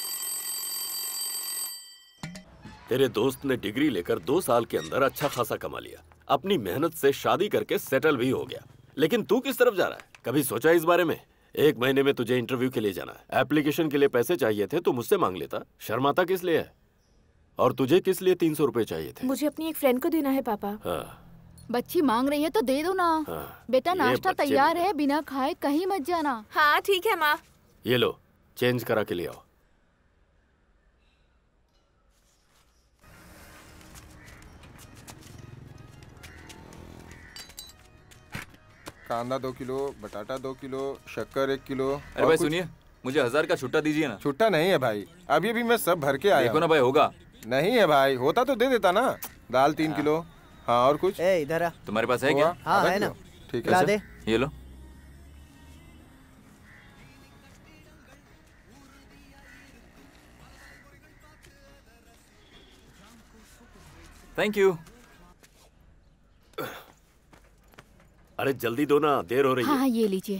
Speaker 4: तेरे दोस्त ने डिग्री लेकर दो साल के अंदर अच्छा खासा कमा लिया, अपनी मेहनत से शादी करके सेटल भी हो गया, लेकिन तू किस तरफ जा रहा है? कभी सोचा इस बारे में? एक महीने में तुझे इंटरव्यू के लिए जाना है, एप्लीकेशन के लिए पैसे चाहिए थे तो मुझसे मांग लेता, शर्माता किस लिए है? और तुझे किस लिए तीन सौ रुपए चाहिए थे?
Speaker 11: मुझे अपनी एक फ्रेंड को देना है पापा।
Speaker 4: हाँ।
Speaker 10: बच्ची मांग रही है तो दे दो ना।
Speaker 4: हाँ,
Speaker 10: बेटा नाश्ता
Speaker 4: बच्चे
Speaker 10: तैयार है, बिना खाए कहीं मत जाना।
Speaker 11: हाँ ठीक है माँ।
Speaker 4: ये लो, चेंज करा के ले आओ।
Speaker 9: कांदा दो किलो, बटाटा दो किलो, शक्कर एक किलो।
Speaker 14: अरे भाई सुनिए, मुझे हजार का छुट्टा दीजिए ना।
Speaker 9: छुट्टा नहीं है भाई, अभी अभी मैं सब भर के आया।
Speaker 14: देखो ना भाई, होगा
Speaker 9: नहीं है भाई, होता तो दे देता ना। दाल तीन किलो। हाँ और कुछ?
Speaker 13: ए इधर आ।
Speaker 14: तुम्हारे पास है क्या?
Speaker 13: हाँ है ना।
Speaker 9: ठीक
Speaker 13: ला
Speaker 9: है
Speaker 13: दे।
Speaker 14: ये लो। Thank you.
Speaker 4: अरे जल्दी दो ना, देर हो रही
Speaker 10: हाँ
Speaker 4: है।
Speaker 10: हाँ ये लीजिए।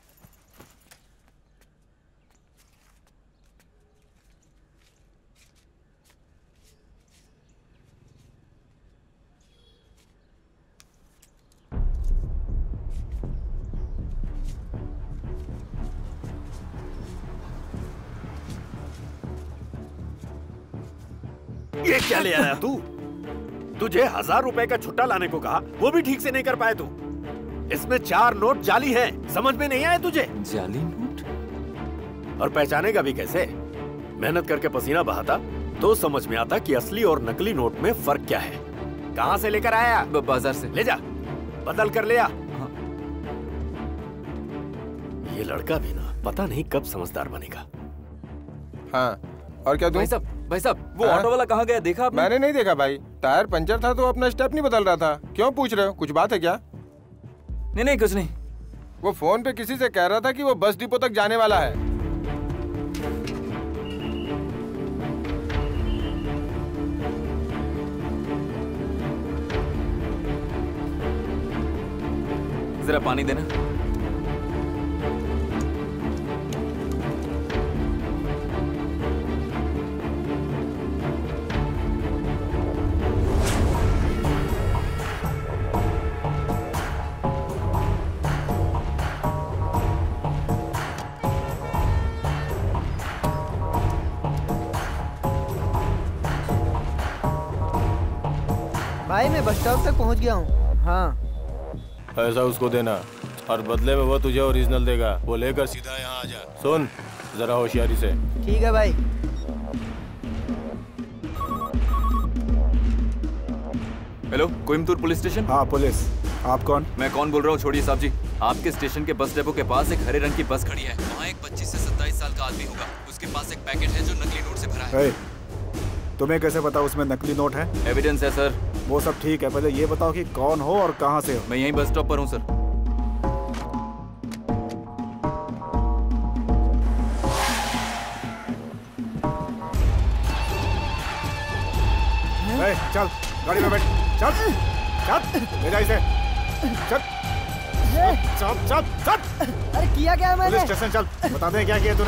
Speaker 4: ये क्या ले आया तू? तुझे हजार रुपए का छुट्टा लाने को कहा, वो भी ठीक से नहीं कर पाए तू। इसमें चार नोट जाली हैं, समझ में नहीं आए तुझे?
Speaker 14: जाली नोट?
Speaker 4: और पहचानेगा भी कैसे? मेहनत करके पसीना बहाता तो समझ में आता कि असली और नकली नोट में फर्क क्या है। कहाँ से लेकर आया?
Speaker 14: बाजार से।
Speaker 4: ले जा, बदल कर ले आ। हाँ। ये लड़का भी ना पता नहीं कब समझदार बनेगा।
Speaker 9: हाँ, और क्या दूं?
Speaker 14: भाई साहब, भाई साहब, वो
Speaker 9: हाँ?
Speaker 14: ऑटो वाला कहाँ गया, देखा आपने?
Speaker 9: मैंने नहीं देखा भाई, टायर पंचर था तो अपना स्टेप नहीं बदल रहा था। क्यों पूछ रहे हो, कुछ बात है क्या?
Speaker 14: नहीं नहीं, कुछ नहीं।
Speaker 9: वो फोन पे किसी से कह रहा था कि वो बस डिपो तक जाने वाला है।
Speaker 14: जरा पानी देना।
Speaker 13: भाई मैं बस स्टॉप तक पहुंच गया हूँ। हाँ
Speaker 9: पैसा उसको देना और बदले में वो तुझे ओरिजिनल देगा। वो लेकर सीधा यहाँ आ जा। सुन जरा होशियारी से।
Speaker 13: ठीक है भाई।
Speaker 14: Hello, Coimbatore police station.
Speaker 6: हाँ पुलिस, आप कौन?
Speaker 14: मैं कौन बोल रहा हूँ छोड़िए साहब जी। आपके स्टेशन के बस डेपो के पास एक हरे रंग की बस खड़ी है। वहाँ एक पच्चीस से सत्ताईस साल का आदमी होगा। उसके पास एक पैकेट है जो नकली नोट से भरा है।
Speaker 6: तुम्हें कैसे पता उसमें नकली नोट है?
Speaker 14: एविडेंस है सर।
Speaker 6: वो सब ठीक है, पहले ये बताओ कि कौन हो और कहाँ से हो?
Speaker 14: मैं यहीं बस स्टॉप पर हूँ सर।
Speaker 6: ए, चल गाड़ी में बैठ। चल चल ले जा इसे। चल चल चल चल।
Speaker 13: अरे किया क्या मैंने?
Speaker 6: पुलिस स्टेशन चल, बता दे क्या किया तूने।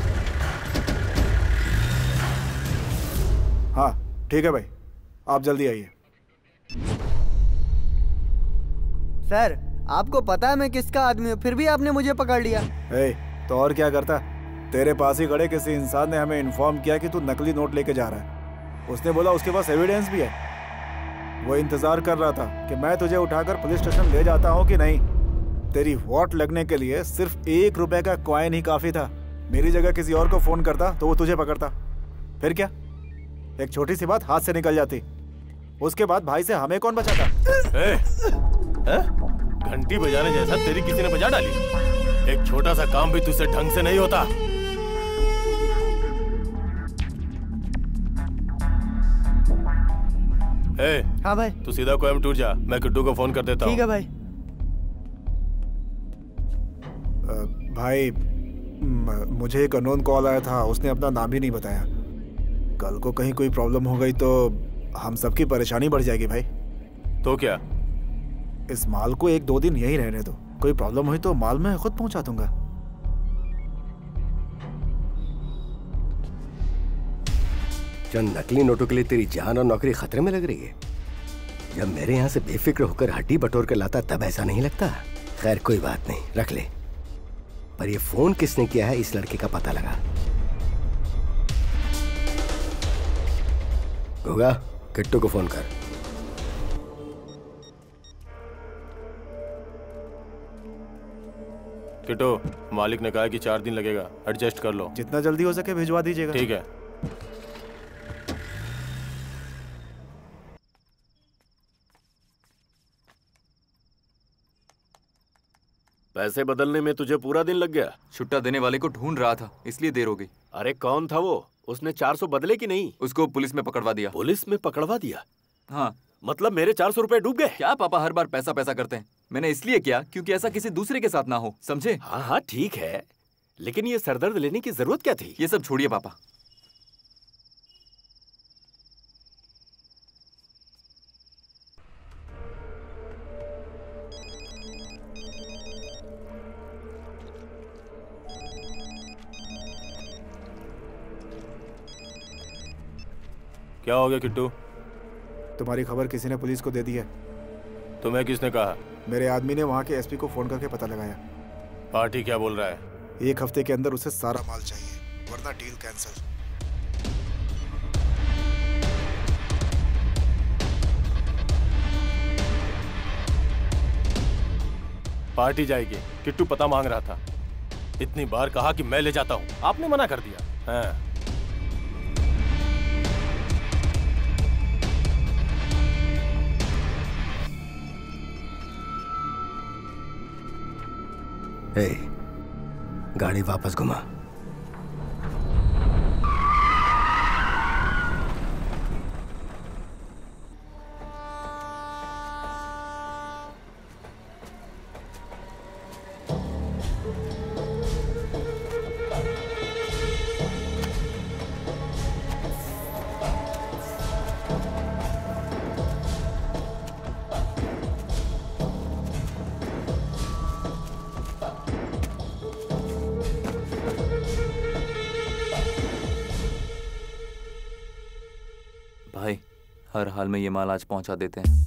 Speaker 6: हाँ ठीक है भाई, आप जल्दी आइए।
Speaker 13: सर आपको पता है मैं किसका आदमी हूँ, फिर भी आपने मुझे पकड़ लिया।
Speaker 6: ए, तो और क्या करता? तेरे पास ही खड़े किसी इंसान ने हमें इन्फॉर्म किया कि तू नकली नोट लेके जा रहा है। उसने बोला उसके पास एविडेंस भी है। वो इंतजार कर रहा था कि मैं तुझे उठाकर पुलिस स्टेशन ले जाता हूँ कि नहीं। तेरी वोट लगने के लिए सिर्फ एक रुपए का कॉइन ही काफी था। मेरी जगह किसी और को फोन करता तो वो तुझे पकड़ता। फिर क्या, एक छोटी सी बात हाथ से निकल जाती। उसके बाद भाई से हमें कौन बचाता?
Speaker 1: ए, ए? घंटी बजाने जैसा तेरी किसी ने बजा डाली। एक छोटा सा काम भी तुझसे ढंग से नहीं होता। ए,
Speaker 13: हाँ भाई।
Speaker 1: तू सीधा कोयम्बटूर जा, मैं किट्टू को फोन कर देता हूँ।
Speaker 13: ठीक है भाई।
Speaker 6: आ, भाई म, मुझे एक अननोन कॉल आया था, उसने अपना नाम ही नहीं बताया। कल को कहीं कोई प्रॉब्लम हो गई तो हम सबकी परेशानी बढ़ जाएगी भाई।
Speaker 1: तो क्या?
Speaker 6: इस माल को एक दो दिन यहीं रहने दो, कोई प्रॉब्लम हुई तो माल मैं खुद पहुंचा दूंगा।
Speaker 2: चंद नकली नोटों के लिए तेरी जान और नौकरी खतरे में लग रही है। जब मेरे यहाँ से बेफिक्र होकर हड्डी बटोर कर लाता तब ऐसा नहीं लगता। खैर कोई बात नहीं, रख ले। पर ये फोन किसने किया है इस लड़के का पता लगा। होगा, किट्टू को फोन कर।
Speaker 1: किट्टू, मालिक ने कहा कि चार दिन लगेगा, एडजस्ट कर लो।
Speaker 6: जितना जल्दी हो सके भिजवा दीजिएगा।
Speaker 1: ठीक है।
Speaker 4: पैसे बदलने में तुझे पूरा दिन लग गया।
Speaker 14: छुट्टा देने वाले को ढूंढ रहा था, इसलिए देर हो गई।
Speaker 4: अरे कौन था वो? उसने चार सौ बदले कि नहीं?
Speaker 14: उसको पुलिस में पकड़वा दिया।
Speaker 4: पुलिस में पकड़वा दिया?
Speaker 14: हाँ।
Speaker 4: मतलब मेरे चार सौ रुपए डूब गए?
Speaker 14: क्या पापा हर बार पैसा पैसा करते हैं? मैंने इसलिए किया क्योंकि ऐसा किसी दूसरे के साथ ना हो, समझे?
Speaker 4: हाँ हाँ ठीक है, लेकिन ये सरदर्द लेने की जरूरत क्या थी?
Speaker 14: ये सब छोड़िए पापा।
Speaker 1: क्या हो गया किट्टू?
Speaker 6: तुम्हारी खबर किसी ने पुलिस को दे दी है।
Speaker 1: तुम्हें किसने कहा?
Speaker 6: मेरे आदमी ने वहाँ के एसपी को फोन करके पता लगाया।
Speaker 1: पार्टी क्या बोल रहा है?
Speaker 6: एक हफ्ते के अंदर उसे सारा माल चाहिए, वरना डील कैंसिल।
Speaker 1: पार्टी जाएगी। किट्टू पता मांग रहा था। इतनी बार कहा कि मैं ले जाता हूँ, आपने मना कर दिया। हाँ।
Speaker 2: ए, गाड़ी वापस घुमा।
Speaker 14: भाई हर हाल में ये माल आज पहुंचा देते हैं।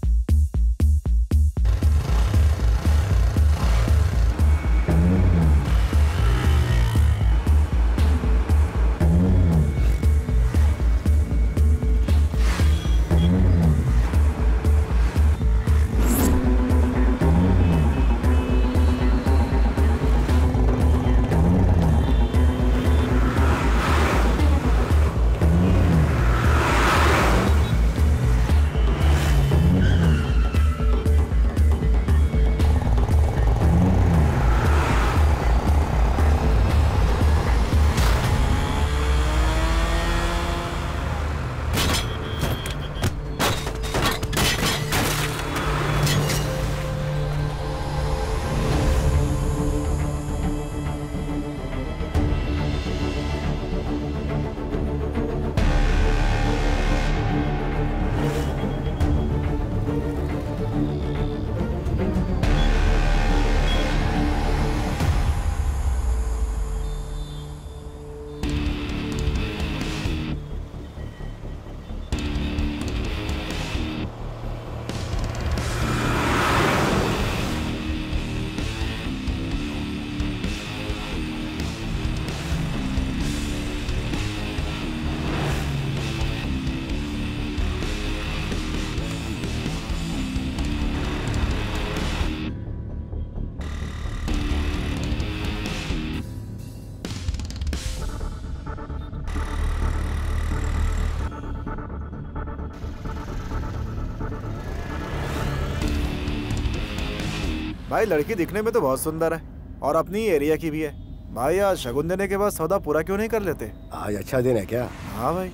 Speaker 6: भाई लड़की दिखने में तो बहुत सुंदर है और अपनी एरिया की भी है। भाई आज शगुन देने के बाद सौदा पूरा क्यों नहीं कर लेते?
Speaker 2: आज अच्छा दिन है क्या?
Speaker 6: हाँ भाई।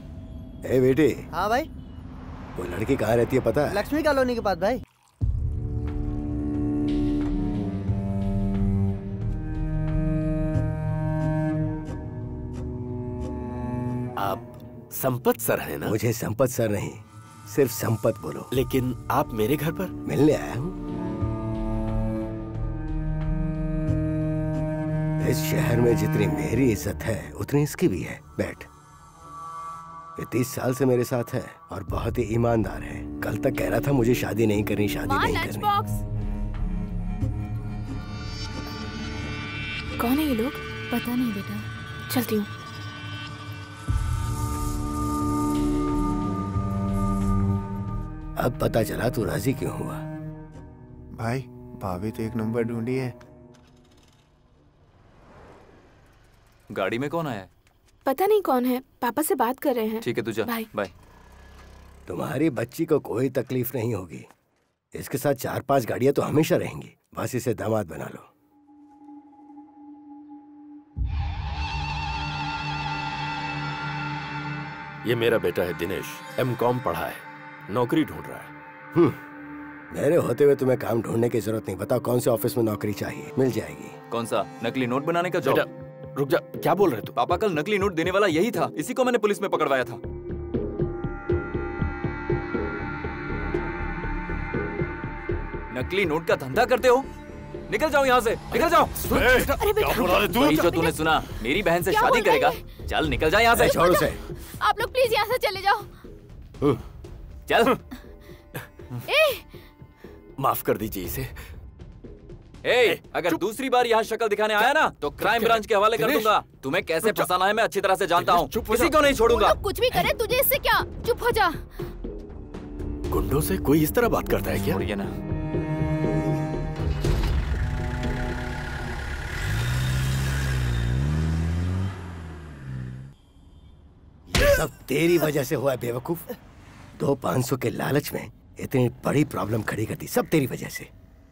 Speaker 2: ए बेटे।
Speaker 13: हाँ भाई।
Speaker 2: वो लड़की कहाँ रहती है पता है?
Speaker 13: लक्ष्मी कॉलोनी के पास भाई।
Speaker 4: आप संपत सर है ना?
Speaker 2: मुझे संपत सर नहीं, सिर्फ संपत बोलो।
Speaker 4: लेकिन आप मेरे घर पर
Speaker 2: मिलने आया हूँ। इस शहर में जितनी मेरी इज्जत है उतनी इसकी भी है। बैठ। ये तीस साल से मेरे साथ है और बहुत ही ईमानदार है। कल तक कह रहा था मुझे शादी नहीं करनी, शादी नहीं करनी।
Speaker 11: कौन है ये लोग?
Speaker 10: पता नहीं बेटा,
Speaker 11: चलती हूँ।
Speaker 2: अब पता चला तू राजी क्यों हुआ।
Speaker 6: भाई भाभी तो एक नंबर ढूंढी है।
Speaker 14: गाड़ी में कौन आया है?
Speaker 11: पता नहीं कौन है, पापा से बात कर रहे हैं।
Speaker 14: ठीक है तू जा।
Speaker 11: Bye
Speaker 14: bye.
Speaker 2: तुम्हारी बच्ची को कोई तकलीफ नहीं होगी। इसके साथ चार पांच गाड़ियां तो हमेशा रहेंगी। बस इसे दामाद बना लो।
Speaker 4: ये मेरा बेटा है दिनेश, एम कॉम पढ़ा है, नौकरी ढूंढ रहा है।
Speaker 2: हम्म, मेरे होते हुए तुम्हें काम ढूंढने की जरूरत नहीं। बताओ कौन से ऑफिस में नौकरी चाहिए, मिल जाएगी।
Speaker 14: कौन सा? नकली नोट बनाने का जॉब?
Speaker 4: रुक जा, क्या बोल रहे तू?
Speaker 14: पापा कल नकली नोट देने वाला यही था, इसी को मैंने पुलिस में पकड़वाया था। नकली नोट का धंधा करते हो? निकल जाओ यहाँ से, निकल जाओ।
Speaker 10: अरे बेटा,
Speaker 14: वही जो तूने सुना, मेरी बहन से शादी करेगा। चल निकल जा यहाँ से।
Speaker 2: छोड़ उसे।
Speaker 10: आप लोग प्लीज यहाँ से चले जाओ।
Speaker 14: चल।
Speaker 10: ए,
Speaker 4: माफ कर दीजिए इसे।
Speaker 14: ए, अगर दूसरी बार यहाँ शक्ल दिखाने आया ना तो क्राइम ब्रांच के हवाले कर दूंगा। तुम्हें कैसे फंसाना है मैं अच्छी तरह से जानता हूँ। किसी को नहीं छोड़ूंगा।
Speaker 10: कुछ भी करे तुझे इससे क्या? चुप हो जा।
Speaker 4: गुंडों से कोई इस तरह बात करता है क्या?
Speaker 14: छोड़िए ना।
Speaker 2: ये सब तेरी वजह से हुआ है बेवकूफ। दो पाँच सौ के लालच में इतनी बड़ी प्रॉब्लम खड़ी कर दी, सब तेरी वजह से।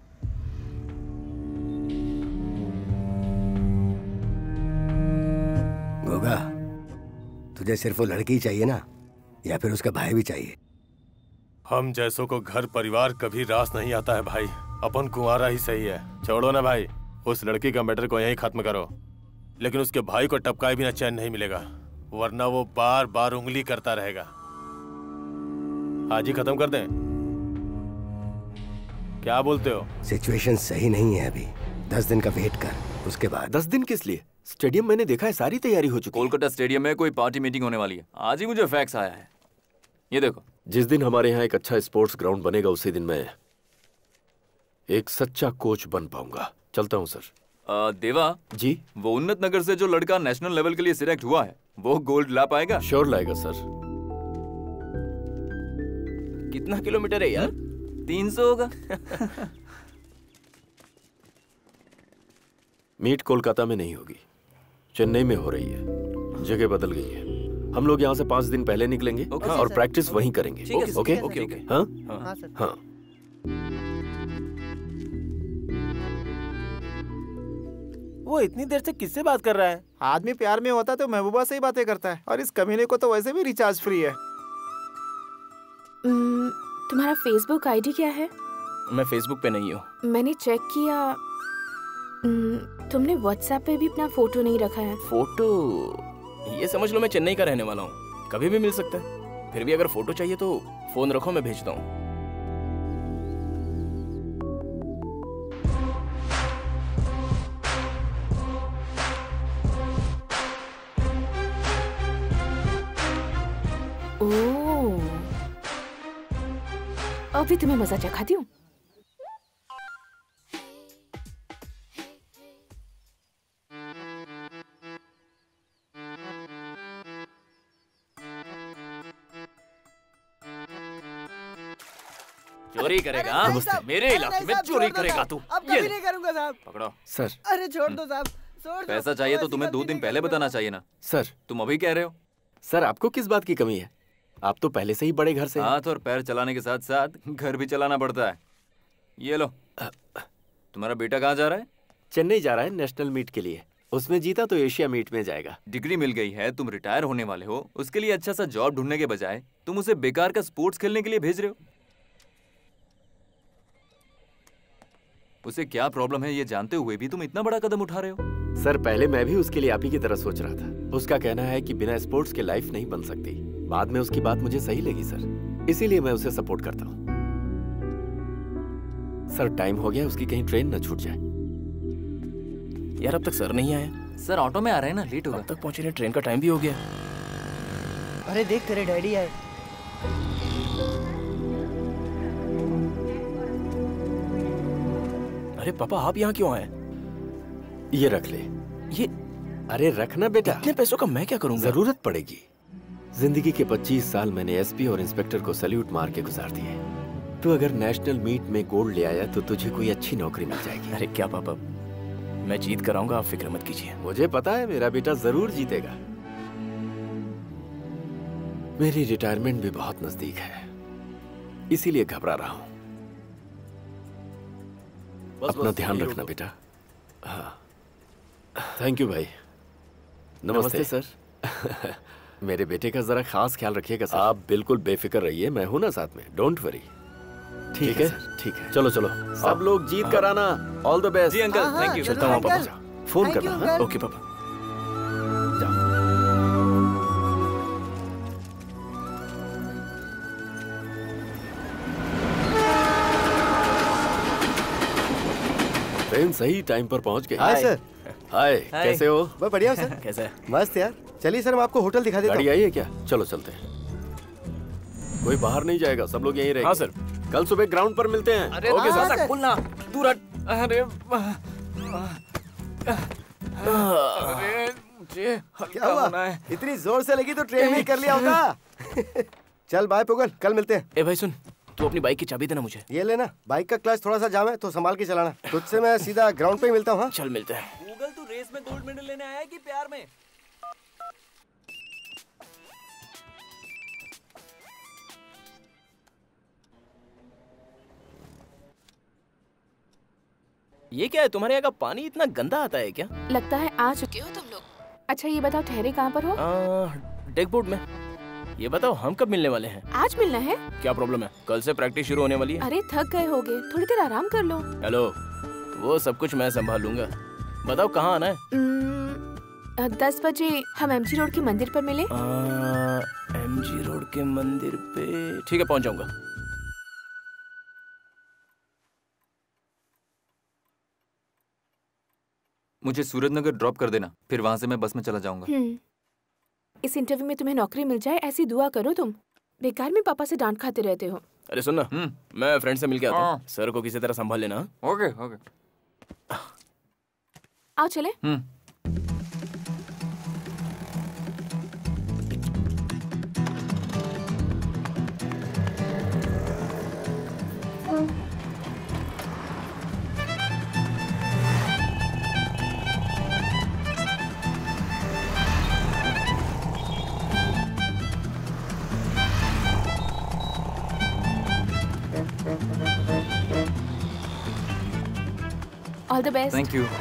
Speaker 2: गोगा, तुझे सिर्फ वो लड़की चाहिए ना, या फिर उसका भाई भी चाहिए?
Speaker 9: हम जैसों को घर परिवार कभी रास नहीं आता है भाई। अपन कुंवारा ही सही है। छोड़ो ना भाई, उस लड़की का मैटर को यहीं खत्म करो। लेकिन उसके भाई को टपकाए बिना चैन नहीं मिलेगा, वरना वो बार बार उंगली करता रहेगा। आज ही खत्म कर दें? क्या बोलते हो?
Speaker 2: सिचुएशन सही नहीं है अभी, दस दिन का वेट कर, उसके बाद।
Speaker 4: दस दिन किस लिए? स्टेडियम मैंने देखा है, सारी तैयारी हो चुकी है।
Speaker 14: कोलकाता स्टेडियम में कोई पार्टी मीटिंग होने वाली है। आज ही मुझे फैक्स आया है। ये देखो।
Speaker 4: जिस दिन हमारे यहाँ एक अच्छा स्पोर्ट्स ग्राउंड बनेगा उसी दिन मैं एक सच्चा कोच बन पाऊंगा। चलता हूँ सर।
Speaker 14: आ, देवा
Speaker 4: जी,
Speaker 14: वो उन्नत नगर से जो लड़का नेशनल लेवल के लिए सिलेक्ट हुआ है वो गोल्ड ला पाएगा?
Speaker 4: श्योर लाएगा सर।
Speaker 7: कितना किलोमीटर है यार?
Speaker 14: तीन सौ होगा।
Speaker 4: मीट कोलकाता में नहीं होगी, चेन्नई में हो रही है। जगह बदल गई है। हम लोग यहाँ से पांच दिन पहले निकलेंगे
Speaker 14: ओके,
Speaker 4: और
Speaker 14: सर।
Speaker 4: प्रैक्टिस वहीं करेंगे।
Speaker 14: Okay
Speaker 4: okay
Speaker 14: okay okay.
Speaker 4: हाँ
Speaker 13: हाँ सर।
Speaker 4: हाँ।
Speaker 1: वो इतनी देर से किससे बात कर रहा है?
Speaker 6: आदमी प्यार में होता तो महबूबा से ही बातें करता है, और इस कमीने को तो वैसे भी रिचार्ज फ्री है।
Speaker 11: उम्म, तुम्हारा फेसबुक आईडी क्या है?
Speaker 7: मैं फेसबुक पे नहीं हूँ।
Speaker 11: मैंने चेक किया, उम्म, तुमने व्हाट्सएप पे भी अपना फोटो नहीं रखा है।
Speaker 7: फोटो? ये समझ लो मैं चेन्नई का रहने वाला हूँ, कभी भी मिल सकता है। फिर भी अगर फोटो चाहिए तो फोन रखो, मैं भेजता हूँ।
Speaker 11: ओह, अभी तुम्हें मजा चखाती हूँ।
Speaker 7: चोरी करेगा?
Speaker 13: अरे नहीं
Speaker 7: नमस्ते।
Speaker 13: साहब,
Speaker 7: मेरे
Speaker 13: अरे
Speaker 7: इलाके
Speaker 13: नहीं
Speaker 7: में
Speaker 13: साहब,
Speaker 7: चोरी
Speaker 13: छोड़ दो
Speaker 7: करेगा
Speaker 13: साहब,
Speaker 7: तू?
Speaker 13: अब
Speaker 7: ये
Speaker 13: कभी
Speaker 7: ले।
Speaker 13: नहीं करूंगा साहब।
Speaker 7: पकड़ो।
Speaker 4: सर
Speaker 13: अरे छोड़ दो साहब, छोड़ दो।
Speaker 14: पैसा चाहिए तो
Speaker 13: ऐसी
Speaker 14: तुम्हें दो
Speaker 13: गलती
Speaker 14: दिन
Speaker 13: नहीं
Speaker 14: पहले
Speaker 13: करूंगा।
Speaker 14: बताना चाहिए ना।
Speaker 4: सर,
Speaker 14: तुम अभी कह रहे हो?
Speaker 4: सर आपको किस बात की कमी है? आप तो पहले से ही बड़े घर से हैं।
Speaker 14: हाथ और पैर चलाने के साथ साथ घर भी चलाना पड़ता है। ये लो। तुम्हारा बेटा कहाँ जा रहा है?
Speaker 4: चेन्नई जा रहा है नेशनल मीट के लिए। उसमें जीता तो एशिया मीट में जाएगा।
Speaker 14: डिग्री मिल गई है, तुम रिटायर होने वाले हो, उसके लिए अच्छा सा जॉब ढूंढने के बजाय तुम उसे बेकार का स्पोर्ट्स खेलने के लिए भेज रहे हो। उसे क्या प्रॉब्लम है ये जानते हुए भी तुम इतना बड़ा कदम उठा रहे हो।
Speaker 4: सर पहले मैं भी उसके लिए आप ही की तरह सोच रहा था। उसका कहना है कि बिना स्पोर्ट्स के लाइफ नहीं बन सकती। बाद में उसकी बात मुझे सही लगी सर, इसीलिए मैं उसे सपोर्ट करता हूँ। सर टाइम हो गया, उसकी कहीं ट्रेन न छूट जाए।
Speaker 7: यार अब तक सर नहीं आया।
Speaker 14: सर ऑटो में आ रहे हैं ना, लेट होगा।
Speaker 7: अब तक पहुंचे नहीं, ट्रेन का टाइम भी हो गया।
Speaker 13: अरे देख तेरे डैडी आए।
Speaker 7: अरे पापा आप यहाँ क्यों आए?
Speaker 4: ये रख ले।
Speaker 7: ये
Speaker 4: अरे रखना बेटा।
Speaker 7: इतने पैसों का मैं क्या करूंगा?
Speaker 4: जरूरत पड़ेगी। जिंदगी के पच्चीस साल मैंने एसपी और इंस्पेक्टर को सैल्यूट मार के गुजार दिए। तो अगर नेशनल मीट में गोल्ड ले आया तो तुझे कोई अच्छी नौकरी मिल जाएगी।
Speaker 7: अरे क्या पापा, मैं जीत कर आऊंगा, आप फिक्र मत कीजिए।
Speaker 4: मुझे पता है मेरा बेटा जरूर जीतेगा। मेरी रिटायरमेंट भी बहुत नजदीक है, इसीलिए घबरा रहा हूं। अपना ध्यान रखना बेटा। हाँ थैंक यू भाई। नमस्ते,
Speaker 7: नमस्ते
Speaker 4: सर। मेरे बेटे का जरा खास ख्याल रखिएगा सर। आप बिल्कुल बेफिक्र रहिए, मैं हूं ना साथ में। Don't worry. ठीक है सर, ठीक है। चलो चलो सब लोग जीत कर आना। All the best.
Speaker 14: जी अंकल, थैंक यू।
Speaker 4: चलता हूँ पापा। फोन
Speaker 13: Thank you,
Speaker 4: करना। हाँ?
Speaker 13: uncle.
Speaker 7: ओके पापा।
Speaker 4: ट्रेन सही टाइम पर पहुंच गई।
Speaker 2: Hi sir.
Speaker 4: Hi,
Speaker 14: hi.
Speaker 4: कैसे हो?
Speaker 2: मैं बढ़िया हूं सर।
Speaker 7: कैसा है?
Speaker 2: मस्त यार। चलिए सर, मैं आपको होटल दिखा देता
Speaker 4: गाड़ी
Speaker 2: हूँ।
Speaker 4: आई है क्या? चलो चलते हैं। कोई बाहर नहीं जाएगा, सब लोग यहीं रहेंगे।
Speaker 7: हाँ सर।
Speaker 4: कल सुबह ग्राउंड पर मिलते हैं।
Speaker 14: अरे
Speaker 7: ओके
Speaker 14: थोड़ा
Speaker 7: सर।
Speaker 14: सा खुलना, दूर हट। अरे अरे मुझे
Speaker 2: क्या
Speaker 14: हल्का
Speaker 2: हुआ?
Speaker 14: होना है।
Speaker 2: इतनी जोर से लगी तो ट्रेन में ही कर लिया होता। चल बाय पुगल, कल मिलते हैं।
Speaker 7: ए भाई सुन, तू अपनी बाइक की चाबी देना मुझे।
Speaker 2: ये लेना, बाइक का क्लच थोड़ा सा जाम है तो संभाल के चलाना। तुझसे मैं सीधा ग्राउंड पे ही मिलता हूँ। हाँ
Speaker 7: चल मिलते हैं।
Speaker 14: गूगल तू रेस में गोल्ड मेडल लेने आया है कि प्यार में?
Speaker 7: ये क्या है, तुम्हारे यहाँ का पानी इतना गंदा आता है क्या?
Speaker 11: लगता है आ चुके हो तुम लोग। अच्छा ये बताओ ठहरे कहाँ पर हो?
Speaker 7: डेकबोर्ड में। ये बताओ हम कब मिलने वाले हैं?
Speaker 11: आज मिलना है?
Speaker 7: क्या प्रॉब्लम है? कल से प्रैक्टिस शुरू होने वाली है।
Speaker 11: अरे थक गए होगे, थोड़ी देर आराम कर लो।
Speaker 7: हेलो, वो सब कुछ मैं संभाल लूंगा। बताओ कहाँ आना है?
Speaker 11: उम्म, दस बजे हम एमजी रोड के मंदिर पर मिले।
Speaker 7: एमजी रोड के मंदिर पे ठीक है, पहुंच जाऊंगा।
Speaker 14: मुझे सूरजनगर ड्रॉप कर देना, फिर वहां से मैं बस में चला जाऊंगा।
Speaker 11: हम्म, इस इंटरव्यू में तुम्हें नौकरी मिल जाए ऐसी दुआ करो तुम। बेकार में पापा से डांट खाते रहते हो।
Speaker 7: अरे सुन ना, मैं फ्रेंड से मिल के आता हूँ। सर को किसी तरह संभाल लेना।
Speaker 14: Okay okay.
Speaker 11: आओ चले।
Speaker 14: Hmm.
Speaker 11: All the best.
Speaker 14: Thank you.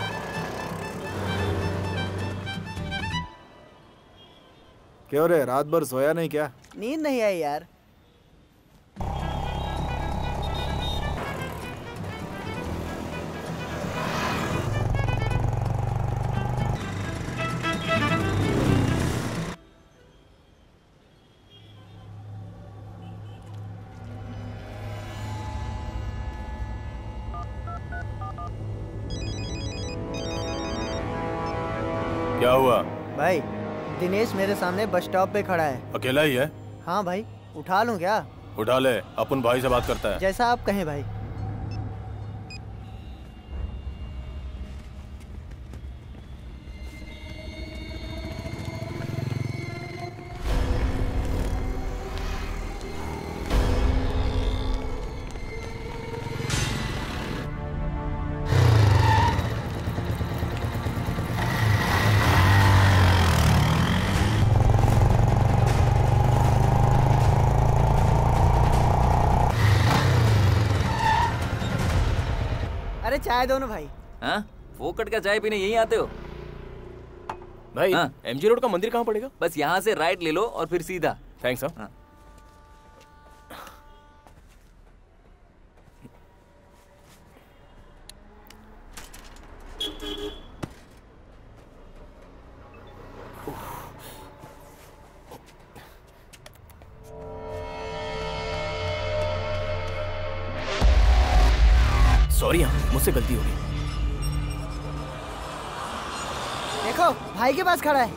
Speaker 6: क्यों रे, रात भर सोया नहीं क्या?
Speaker 13: नींद नहीं आई यार।
Speaker 9: क्या हुआ
Speaker 13: भाई, दिनेश मेरे सामने बस स्टॉप पे खड़ा है।
Speaker 9: अकेला ही है?
Speaker 13: हाँ भाई, उठा लूं क्या?
Speaker 9: उठा ले, अपन भाई से बात करता है।
Speaker 13: जैसा आप कहें भाई। अरे चाय दो ना भाई।
Speaker 14: हाँ, फोकट का चाय पीने यहीं आते हो?
Speaker 7: भाई हाँ? एमजी रोड का मंदिर कहाँ पड़ेगा?
Speaker 14: बस यहाँ से राइट ले लो और फिर सीधा।
Speaker 7: थैंक्स। हाँ। सॉरी हाँ, मुझसे गलती हो गई।
Speaker 13: देखो भाई के पास खड़ा है।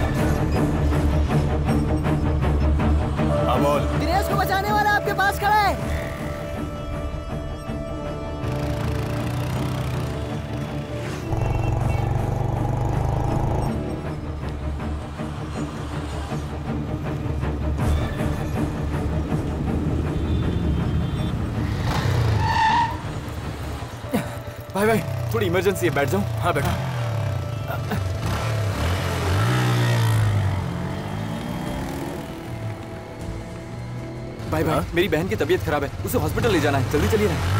Speaker 9: हाँ बोल।
Speaker 13: दिनेश को बचाने वाला आपके पास खड़ा है।
Speaker 14: भाई भाई थोड़ी इमरजेंसी है, बैठ जाऊं?
Speaker 7: हाँ बैठो।
Speaker 14: भाई भाई, मेरी बहन की तबीयत खराब है, उसे हॉस्पिटल ले जाना है, जल्दी चलिए ना।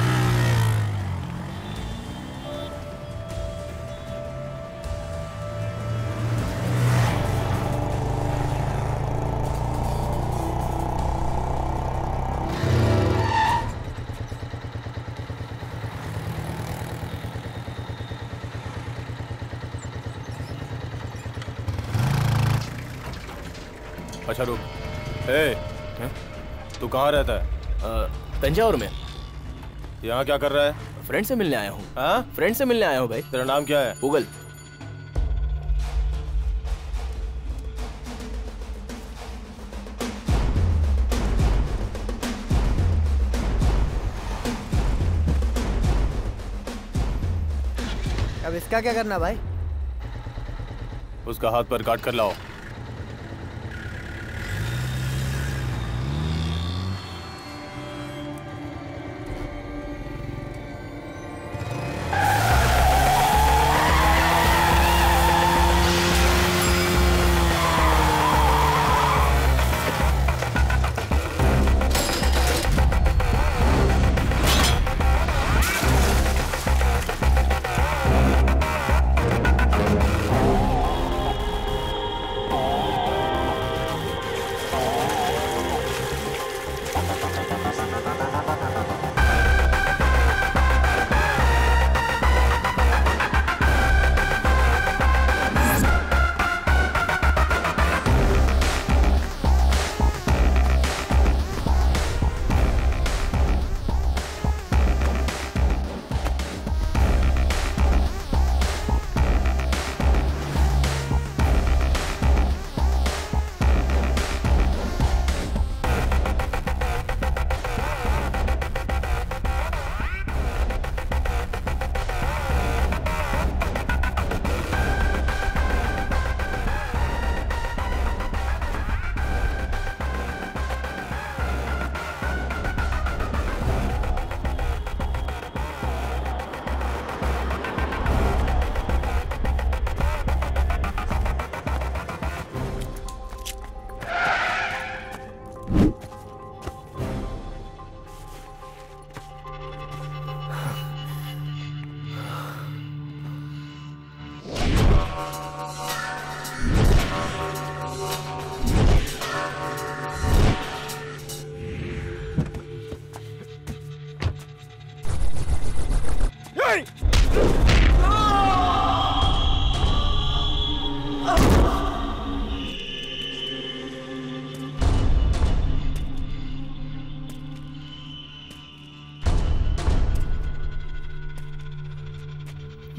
Speaker 9: अच्छा रुक। ए, तू कहाँ रहता है?
Speaker 7: तंजावुर में।
Speaker 9: यहाँ क्या कर रहा है?
Speaker 7: फ्रेंड से मिलने आया हूँ।
Speaker 9: हाँ?
Speaker 7: फ्रेंड से मिलने आया हूँ भाई।
Speaker 9: तेरा नाम क्या है?
Speaker 7: गूगल।
Speaker 13: अब इसका क्या करना भाई?
Speaker 9: उसका हाथ पर काट कर लाओ।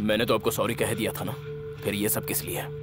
Speaker 7: मैंने तो आपको सॉरी कह दिया था ना, फिर ये सब किस लिए?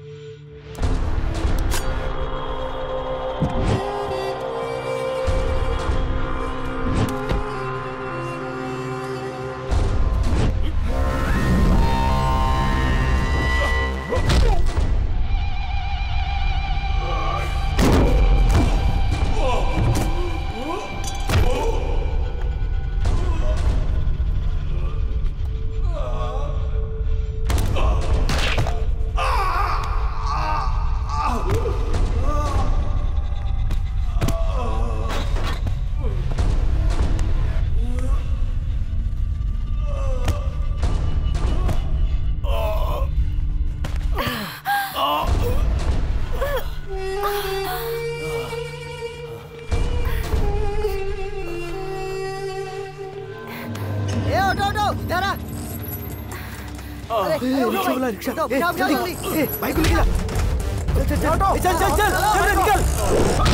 Speaker 13: रिक्शा उठाओ, उठाओ, उठाओ, जल्दी। ए, बाइक को लेके जा। चल चल चल चल चल चल चल निकल।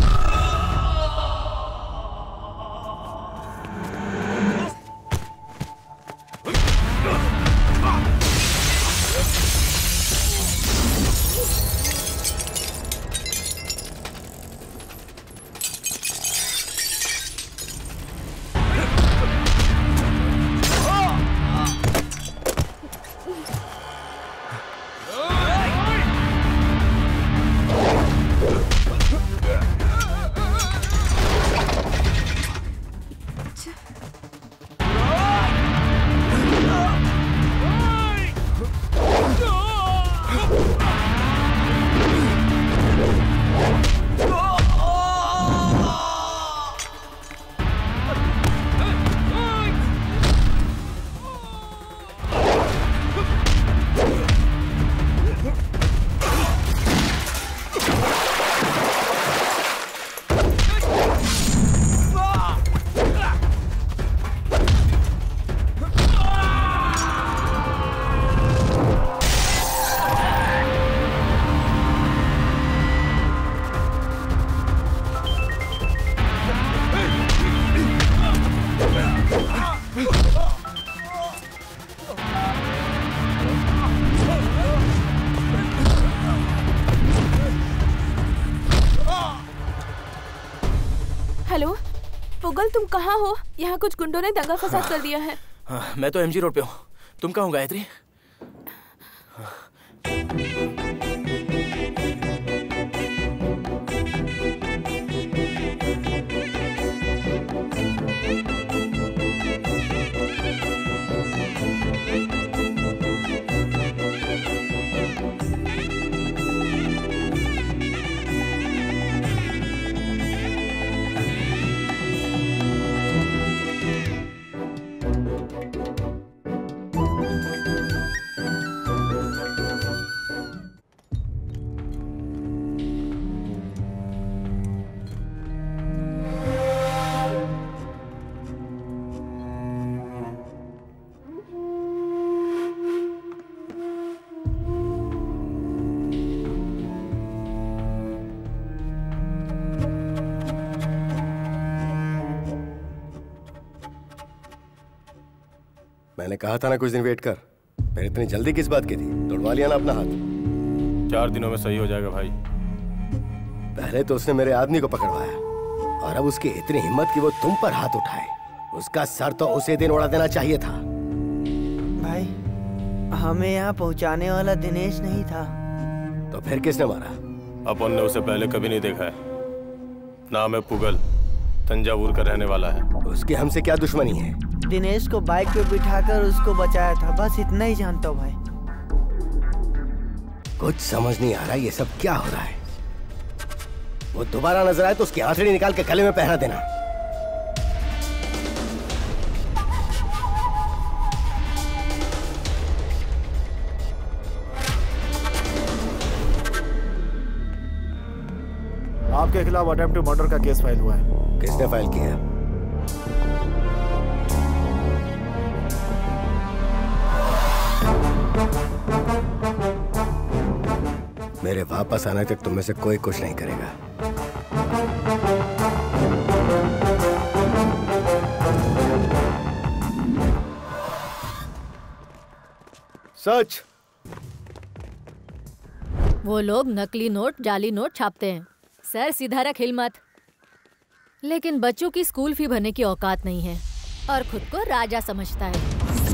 Speaker 11: हेलो पुगल, तुम कहाँ हो? यहाँ कुछ गुंडों ने दंगा फसाद कर दिया है।
Speaker 7: हाँ, मैं तो एमजी रोड पे हूँ। तुम कहाँ हो गायत्री?
Speaker 2: मैंने कहा था ना कुछ दिन वेट कर। फिर इतनी जल्दी किस बात की थी? तोड़वा लिया ना अपना हाथ।
Speaker 9: चार दिनों में सही हो जाएगा भाई।
Speaker 2: पहले तो उसने मेरे आदमी को पकड़वाया और अब उसकी इतनी हिम्मत कि वो तुम पर हाथ उठाए। उसका सर तो उसे दिन उड़ा देना चाहिए था।
Speaker 13: भाई, हमें यहाँ पहुँचाने वाला दिनेश नहीं था।
Speaker 2: तो फिर किसने मारा?
Speaker 9: अपन ने उसे पहले कभी नहीं देखा है। नाम है पुगल, तंजावुर का रहने वाला है।
Speaker 2: उसकी हमसे क्या दुश्मनी है?
Speaker 13: दिनेश को बाइक पे बिठाकर उसको बचाया था, बस इतना ही जानता हूँ भाई।
Speaker 2: कुछ समझ नहीं आ रहा ये सब क्या हो रहा है। वो दोबारा नजर आए तो उसकी आंसड़ी निकाल के गले में पहना देना।
Speaker 6: आपके खिलाफ अटेम्प्ट टू मर्डर का केस फाइल हुआ है।
Speaker 2: किसने फाइल किया? मेरे वापस आने तक तुम में से कोई कुछ नहीं करेगा। सच।
Speaker 5: वो लोग नकली नोट, जाली नोट छापते हैं। सर सीधा रख, हिल मत। लेकिन बच्चों की स्कूल फी भरने की औकात नहीं है और खुद को राजा समझता है।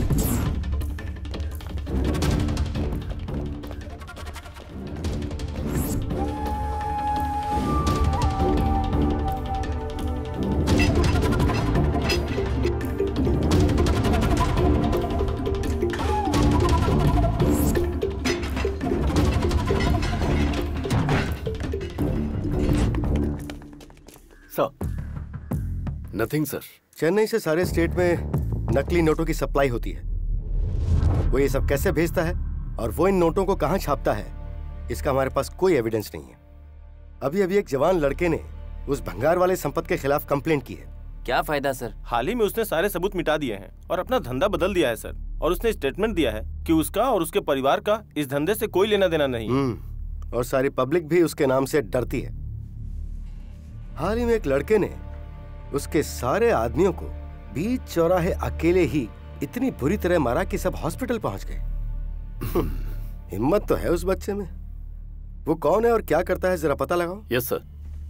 Speaker 2: Nothing sir. चेन्नई से सारे स्टेट में नकली नोटों की सप्लाई होती है। वो ये सब कैसे भेजता है और वो इन नोटों को कहां छापता है, इसका हमारे पास कोई एविडेंस नहीं है। अभी अभी एक जवान लड़के ने उस भंगार वाले संपत के खिलाफ कंप्लेंट की है।
Speaker 14: क्या फायदा सर?
Speaker 1: हाल ही में उसने सारे सबूत मिटा दिए हैं और अपना धंधा बदल दिया है सर। और उसने स्टेटमेंट दिया है कि उसका और उसके परिवार का इस धंधे से कोई लेना देना नहीं।
Speaker 2: हम्म, और सारी पब्लिक भी उसके नाम से डरती है। हाल ही में एक लड़के ने उसके सारे आदमियों को बीच चौराहे अकेले ही इतनी बुरी तरह मारा कि सब हॉस्पिटल पहुंच गए। हिम्मत तो है उस बच्चे में। वो कौन है और क्या करता है, जरा पता लगाओ।
Speaker 4: Yes sir.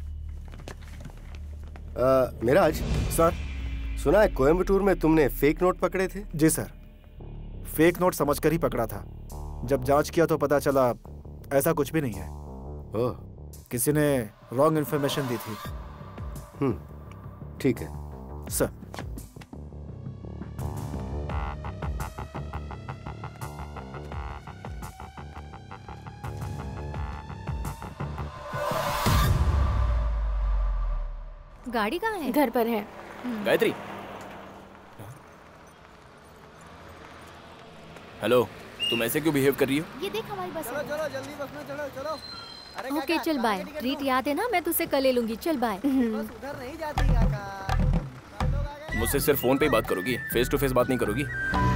Speaker 2: मिराज
Speaker 6: सर,
Speaker 2: सुना है कोयम्बटूर में तुमने फेक नोट पकड़े थे?
Speaker 6: जी सर, फेक नोट समझकर ही पकड़ा था। जब जांच किया तो पता चला ऐसा कुछ भी नहीं है।
Speaker 2: ओह,
Speaker 6: किसी ने रॉन्ग इन्फॉर्मेशन दी थी।
Speaker 2: हम्म, ठीक है
Speaker 6: सर।
Speaker 5: गाड़ी कहाँ है?
Speaker 11: घर पर है।
Speaker 7: गायत्री, हेलो, तुम ऐसे क्यों बिहेव कर रही हो?
Speaker 10: ये देख हमारी बस।
Speaker 13: चलो चलो जल्दी बस में चलो चलो। अरे
Speaker 5: ओके चल बाय। ट्रीट याद है ना, मैं तुझसे कल ले लूंगी। चल बाय।
Speaker 13: बस उधर नहीं जाती काका।
Speaker 7: मुझसे सिर्फ फोन पे ही बात करोगी, फेस टू फेस बात नहीं करोगी?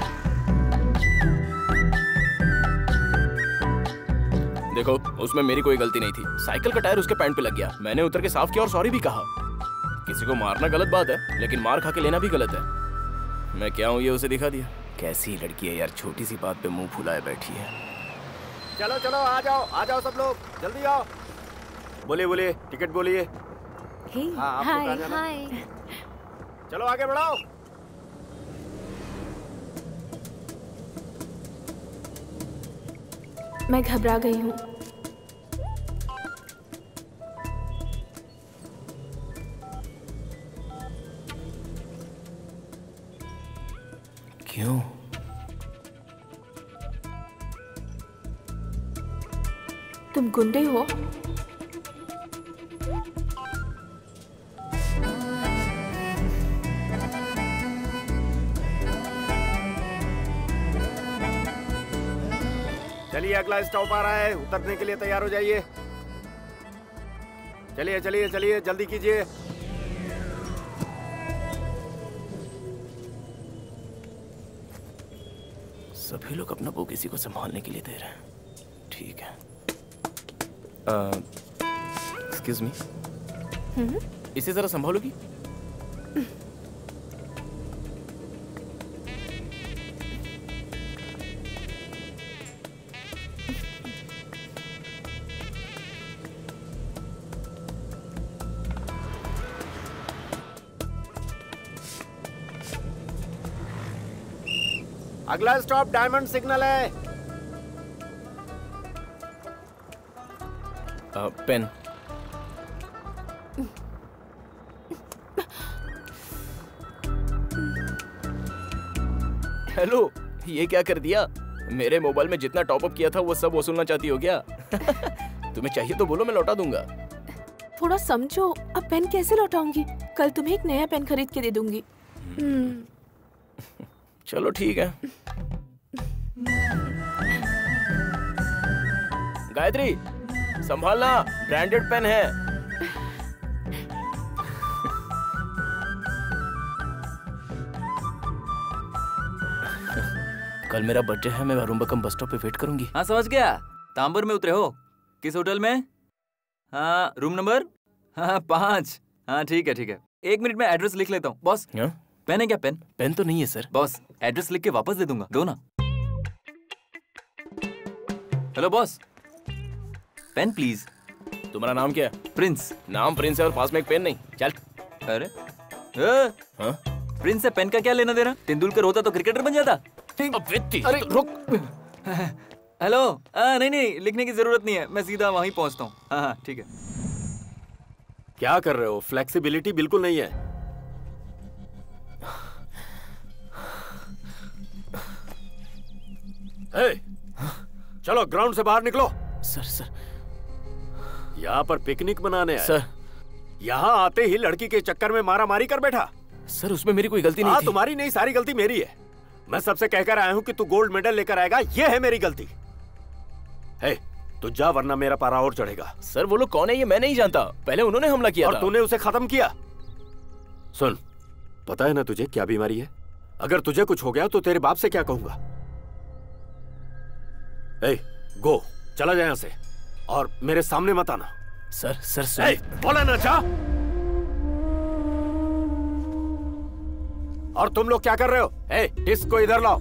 Speaker 7: देखो, उसमें मेरी कोई गलती नहीं थी। साइकिल का टायर उसके पैंट पे लग गया। मैंने उतर के साफ किया और सॉरी भी कहा। किसी को मारना गलत बात है, लेकिन मार खा के लेना भी गलत है। मैं क्या हूँ ये उसे दिखा दिया। कैसी लड़की है यार, छोटी सी बात पे मुंह फुलाए बैठी है।
Speaker 2: चलो चलो आ जाओ आ जाओ सब लोग, जल्दी आओ। बोलिए बोलिए, टिकट बोलिए। हाँ, आपको
Speaker 5: हाय
Speaker 2: कहाँ जाना?
Speaker 5: हाय।
Speaker 2: चलो आगे बढ़ाओ।
Speaker 11: मैं घबरा गई हूँ।
Speaker 7: क्यों?
Speaker 11: तुम गुंडे हो?
Speaker 2: चलिए अगला स्टॉप आ रहा है, उतरने के लिए तैयार हो जाइए। चलिए चलिए चलिए, जल्दी कीजिए।
Speaker 7: सभी लोग अपना वो किसी को संभालने के लिए दे रहे हैं। ठीक है। एक्सक्यूज मी, इसे जरा संभालोगी?
Speaker 2: अगला स्टॉप डायमंड सिग्नल है।
Speaker 7: आ, पेन। हेलो, ये क्या कर दिया? मेरे मोबाइल में जितना टॉपअप किया था वो सब वसूलना चाहती हो क्या? तुम्हें चाहिए तो बोलो, मैं लौटा दूंगा।
Speaker 11: थोड़ा समझो, अब पेन कैसे लौटाऊंगी? कल तुम्हें एक नया पेन खरीद के दे दूंगी।
Speaker 7: चलो ठीक है। गायत्री, संभालना, ब्रांडेड पेन है। कल मेरा बर्थडे है, मैं अरुम्बकम बस स्टॉप पे वेट करूंगी।
Speaker 14: हाँ समझ गया। तांबुर में उतरे हो? किस होटल में? हाँ, रूम नंबर? हाँ पाँच। हाँ ठीक है ठीक है, एक मिनट में एड्रेस लिख लेता हूँ। बॉस, पेन है क्या? पेन?
Speaker 7: पेन तो नहीं है सर।
Speaker 14: बॉस, एड्रेस लिख के वापस दे दूंगा, दो ना। Hello boss, pen please.
Speaker 7: तुम्हारा नाम क्या है?
Speaker 14: प्रिंस।
Speaker 7: नाम प्रिंस है और पास में एक पेन नहीं? चल।
Speaker 14: अरे ए, हाँ? प्रिंस से पेन का क्या लेना देना? तेंदुलकर होता तो क्रिकेटर बन जाता।
Speaker 7: अरे रुक।
Speaker 14: हेलो, आ, नहीं नहीं लिखने की जरूरत नहीं है, मैं सीधा वहीं पहुंचता हूँ। हाँ हाँ ठीक है।
Speaker 4: क्या कर रहे हो? फ्लेक्सिबिलिटी बिल्कुल नहीं है। ए, चलो ग्राउंड से बाहर निकलो।
Speaker 7: सर सर
Speaker 4: यहाँ पर पिकनिक मनाने आए।
Speaker 7: सर
Speaker 4: यहाँ आते ही लड़की के चक्कर में मारा मारी कर बैठा।
Speaker 7: सर उसमें मेरी कोई गलती नहीं थी।
Speaker 4: तुम्हारी नहीं, सारी गलती मेरी है। मैं सबसे कहकर आया हूँ कि तू गोल्ड मेडल लेकर आएगा, ये है मेरी गलती। हे, तू जा वरना मेरा पारा और चढ़ेगा।
Speaker 7: सर वो लोग कौन है ये मैं नहीं जानता, पहले उन्होंने हमला किया
Speaker 4: और
Speaker 7: था।
Speaker 4: तूने उसे खत्म किया। सुन, पता है ना तुझे क्या बीमारी है? अगर तुझे कुछ हो गया तो तेरे बाप से क्या कहूंगा? ए, गो, चला जाए यहाँ से और मेरे सामने मत आना।
Speaker 7: सर सर सर
Speaker 4: ए, बोला ना जा। और तुम लोग क्या कर रहे हो? ए, इसको इधर लाओ।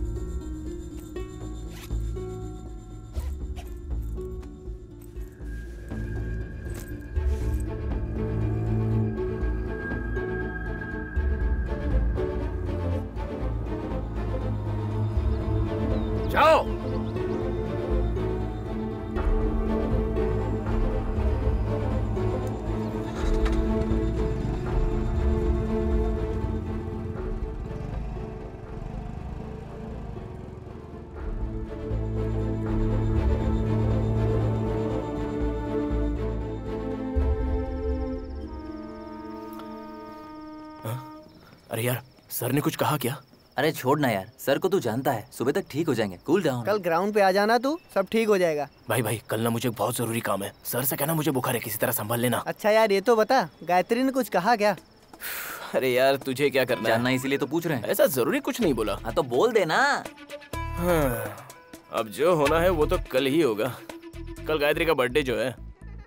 Speaker 4: जाओ।
Speaker 7: अरे यार सर ने कुछ कहा क्या?
Speaker 14: अरे छोड़ ना यार, सर को तू जानता है, सुबह तक ठीक हो जाएंगे। Cool down.
Speaker 13: कल ग्राउंड पे आ जाना तू, सब ठीक हो जाएगा।
Speaker 7: भाई भाई कल ना मुझे बहुत जरूरी काम है, सर से कहना मुझे बुखार है, किसी तरह संभाल लेना।
Speaker 13: अच्छा यार ये तो बता, गायत्री ने कुछ कहा क्या?
Speaker 7: अरे यार तुझे क्या करना
Speaker 14: जानना है इसीलिए तो पूछ रहे हैं।
Speaker 7: ऐसा जरूरी कुछ नहीं बोला।
Speaker 14: हाँ तो बोल देना।
Speaker 7: हाँ, अब जो होना है वो तो कल ही होगा। कल गायत्री का बर्थडे जो है।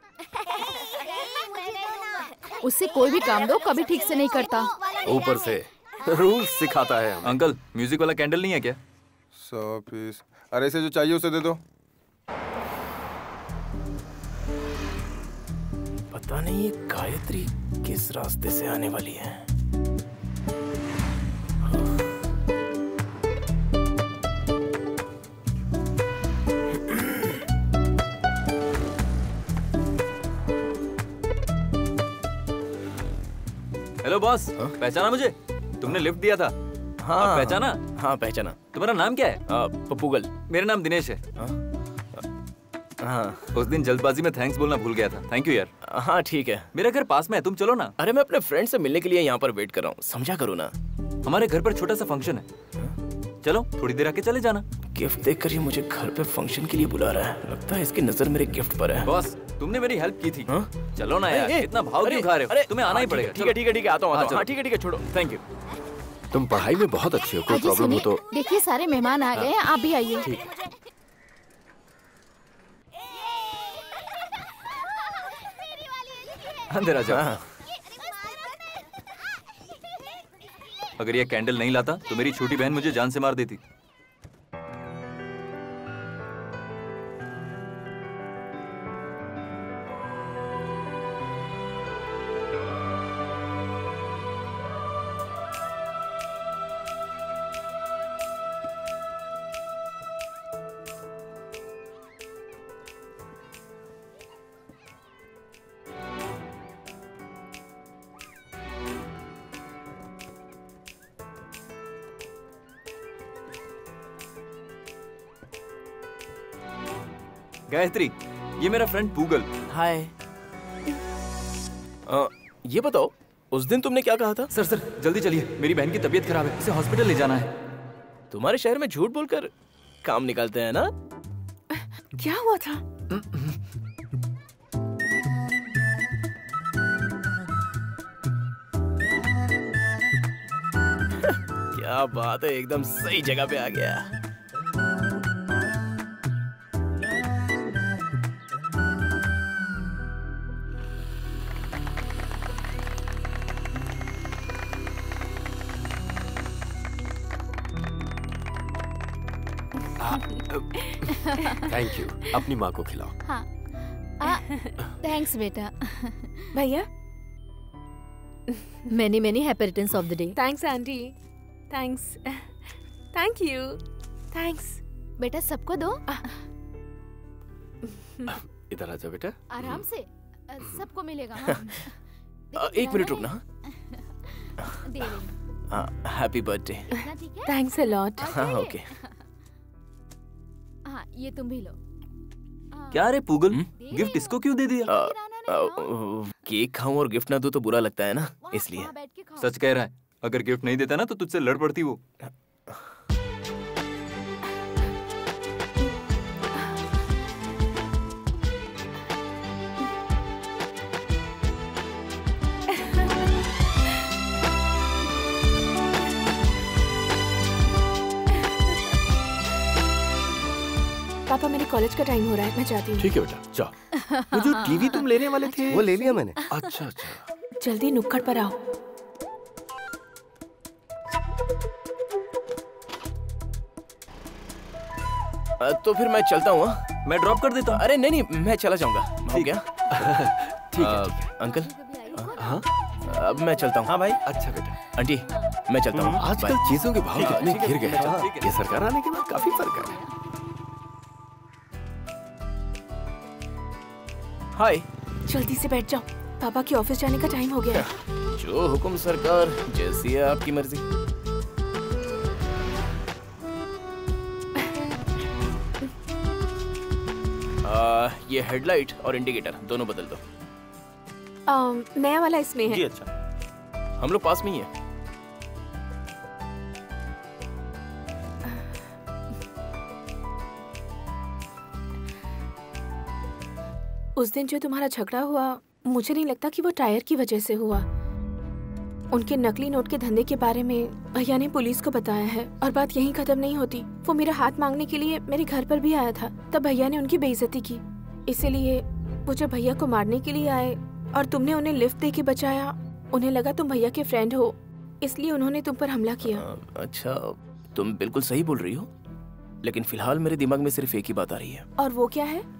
Speaker 10: उससे कोई भी काम दो कभी ठीक से नहीं करता।
Speaker 4: ऊपर से रूल्स सिखाता है हमें।
Speaker 14: अंकल म्यूजिक वाला कैंडल नहीं है क्या?
Speaker 15: सौ पीस। अरे इसे जो चाहिए उसे दे दो।
Speaker 7: पता नहीं ये गायत्री किस रास्ते से आने वाली है।
Speaker 14: हेलो बॉस, पहचाना मुझे? तुमने लिफ्ट दिया था।
Speaker 7: हाँ
Speaker 14: पहचाना?
Speaker 7: हाँ पहचाना।
Speaker 14: तुम्हारा नाम क्या है?
Speaker 7: पप्पूगल।
Speaker 14: मेरा नाम दिनेश है।
Speaker 7: हाँ
Speaker 14: उस दिन जल्दबाजी में थैंक्स बोलना भूल गया था। थैंक यू यार।
Speaker 7: हाँ ठीक है।
Speaker 14: मेरा घर पास में है, तुम चलो ना।
Speaker 7: अरे मैं अपने फ्रेंड से मिलने के लिए यहाँ पर वेट कर रहा हूँ, समझा करो ना।
Speaker 14: हमारे घर पर छोटा सा फंक्शन है, चलो थोड़ी देर आके चले जाना।
Speaker 7: गिफ्ट देखकर ये मुझे घर पे फंक्शन के लिए बुला रहा है, लगता है इसकी नजर मेरे गिफ्ट पर है।
Speaker 14: बॉस तुमने मेरी हेल्प की थी।
Speaker 7: हा?
Speaker 14: चलो ना यार, इतना भाव क्यों खा रहे हो? तुम्हें आना ही पड़ेगा।
Speaker 7: ठीक है ठीक है ठीक है, आता हूँ। हाँ ठीक है ठीक है, छोड़ो। Thank you.
Speaker 4: तुम पढ़ाई में बहुत अच्छे हो, कोई प्रॉब्लम हो तो।
Speaker 10: देखिए सारे मेहमान आ गए हैं, आप भी आइए।
Speaker 4: ठीक।
Speaker 14: अंदर आ जाओ। अगर ये कैंडल नहीं लाता तो मेरी छोटी बहन मुझे जान से मार देती। गायत्री, ये मेरा फ्रेंड पूगल।
Speaker 7: हाय। ये बताओ उस दिन तुमने क्या कहा था?
Speaker 14: सर सर जल्दी चलिए, मेरी बहन की तबीयत खराब है, इसे हॉस्पिटल ले जाना है।
Speaker 7: तुम्हारे शहर में झूठ बोलकर काम निकालते हैं ना?
Speaker 11: क्या हुआ था?
Speaker 7: क्या बात है, एकदम सही जगह पे आ गया।
Speaker 4: Thank you. अपनी माँ को खिलाओ।
Speaker 10: हाँ। थैंक्स बेटा।
Speaker 11: भैया
Speaker 5: many many happy returns of the day.
Speaker 11: Thanks aunty. Thanks. Thank you. Thanks.
Speaker 10: बेटा सबको दो।
Speaker 4: इधर आ जाओ बेटा।
Speaker 10: आराम से सबको मिलेगा। हाँ।
Speaker 7: एक मिनट रुकना।
Speaker 10: दे रही।
Speaker 7: Happy birthday.
Speaker 11: Thanks a lot.
Speaker 7: हाँ ओके।
Speaker 10: हाँ ये तुम भी लो।
Speaker 14: क्या रे पूगल, गिफ्ट इसको क्यों दे दिया?
Speaker 7: केक खाऊं और गिफ्ट ना दूं तो बुरा लगता है ना, इसलिए।
Speaker 14: सच कह रहा है, अगर गिफ्ट नहीं देता ना तो तुझसे लड़ पड़ती वो।
Speaker 11: पापा मेरे कॉलेज का टाइम हो रहा है, मैं जाती हूँ।
Speaker 4: ठीक है बेटा जाओ। वो जो टीवी तुम लेने वाले थे
Speaker 2: वो ले लिया मैंने।
Speaker 4: अच्छा अच्छा।
Speaker 11: जल्दी नुक्कड़ पर आओ।
Speaker 7: तो फिर मैं चलता हूँ।
Speaker 14: मैं ड्रॉप कर देता हूँ।
Speaker 7: अरे नहीं नहीं मैं चला जाऊंगा। हो गया?
Speaker 4: ठीक है ठीक है।
Speaker 7: अंकल
Speaker 4: हाँ
Speaker 7: अब मैं चलता हूँ।
Speaker 9: हाँ भाई।
Speaker 4: अच्छा बेटा।
Speaker 7: आंटी मैं चलता हूँ।
Speaker 4: आजकल चीजों के भाव कितने गिर गए हैं। ये सरकार आने के बाद काफी फर्क है।
Speaker 7: हाय।
Speaker 11: जल्दी से बैठ जाओ, पापा के ऑफिस जाने का टाइम हो गया है।
Speaker 7: जो हुकुम सरकार, जैसी है आपकी मर्जी। आ, ये हेडलाइट और इंडिकेटर दोनों बदल दो।
Speaker 11: आ, नया वाला इसमें है।
Speaker 7: जी अच्छा। हम लोग पास में ही है।
Speaker 11: उस दिन जो तुम्हारा झगड़ा हुआ, मुझे नहीं लगता कि वो टायर की वजह से हुआ। उनके नकली नोट के धंधे के बारे में भैया ने पुलिस को बताया है और बात यहीं खत्म नहीं होती। वो मेरा हाथ मांगने के लिए मेरे घर पर भी आया था, तब भैया ने उनकी बेइज्जती की। इसीलिए वो जब भैया को मारने के लिए आए और तुमने उन्हें लिफ्ट दे के बचाया, उन्हें लगा तुम भैया के फ्रेंड हो, इसलिए उन्होंने तुम पर हमला किया।
Speaker 7: आ, अच्छा तुम बिल्कुल सही बोल रही हो, लेकिन फिलहाल मेरे दिमाग में सिर्फ एक ही बात आ रही है।
Speaker 11: और वो क्या है?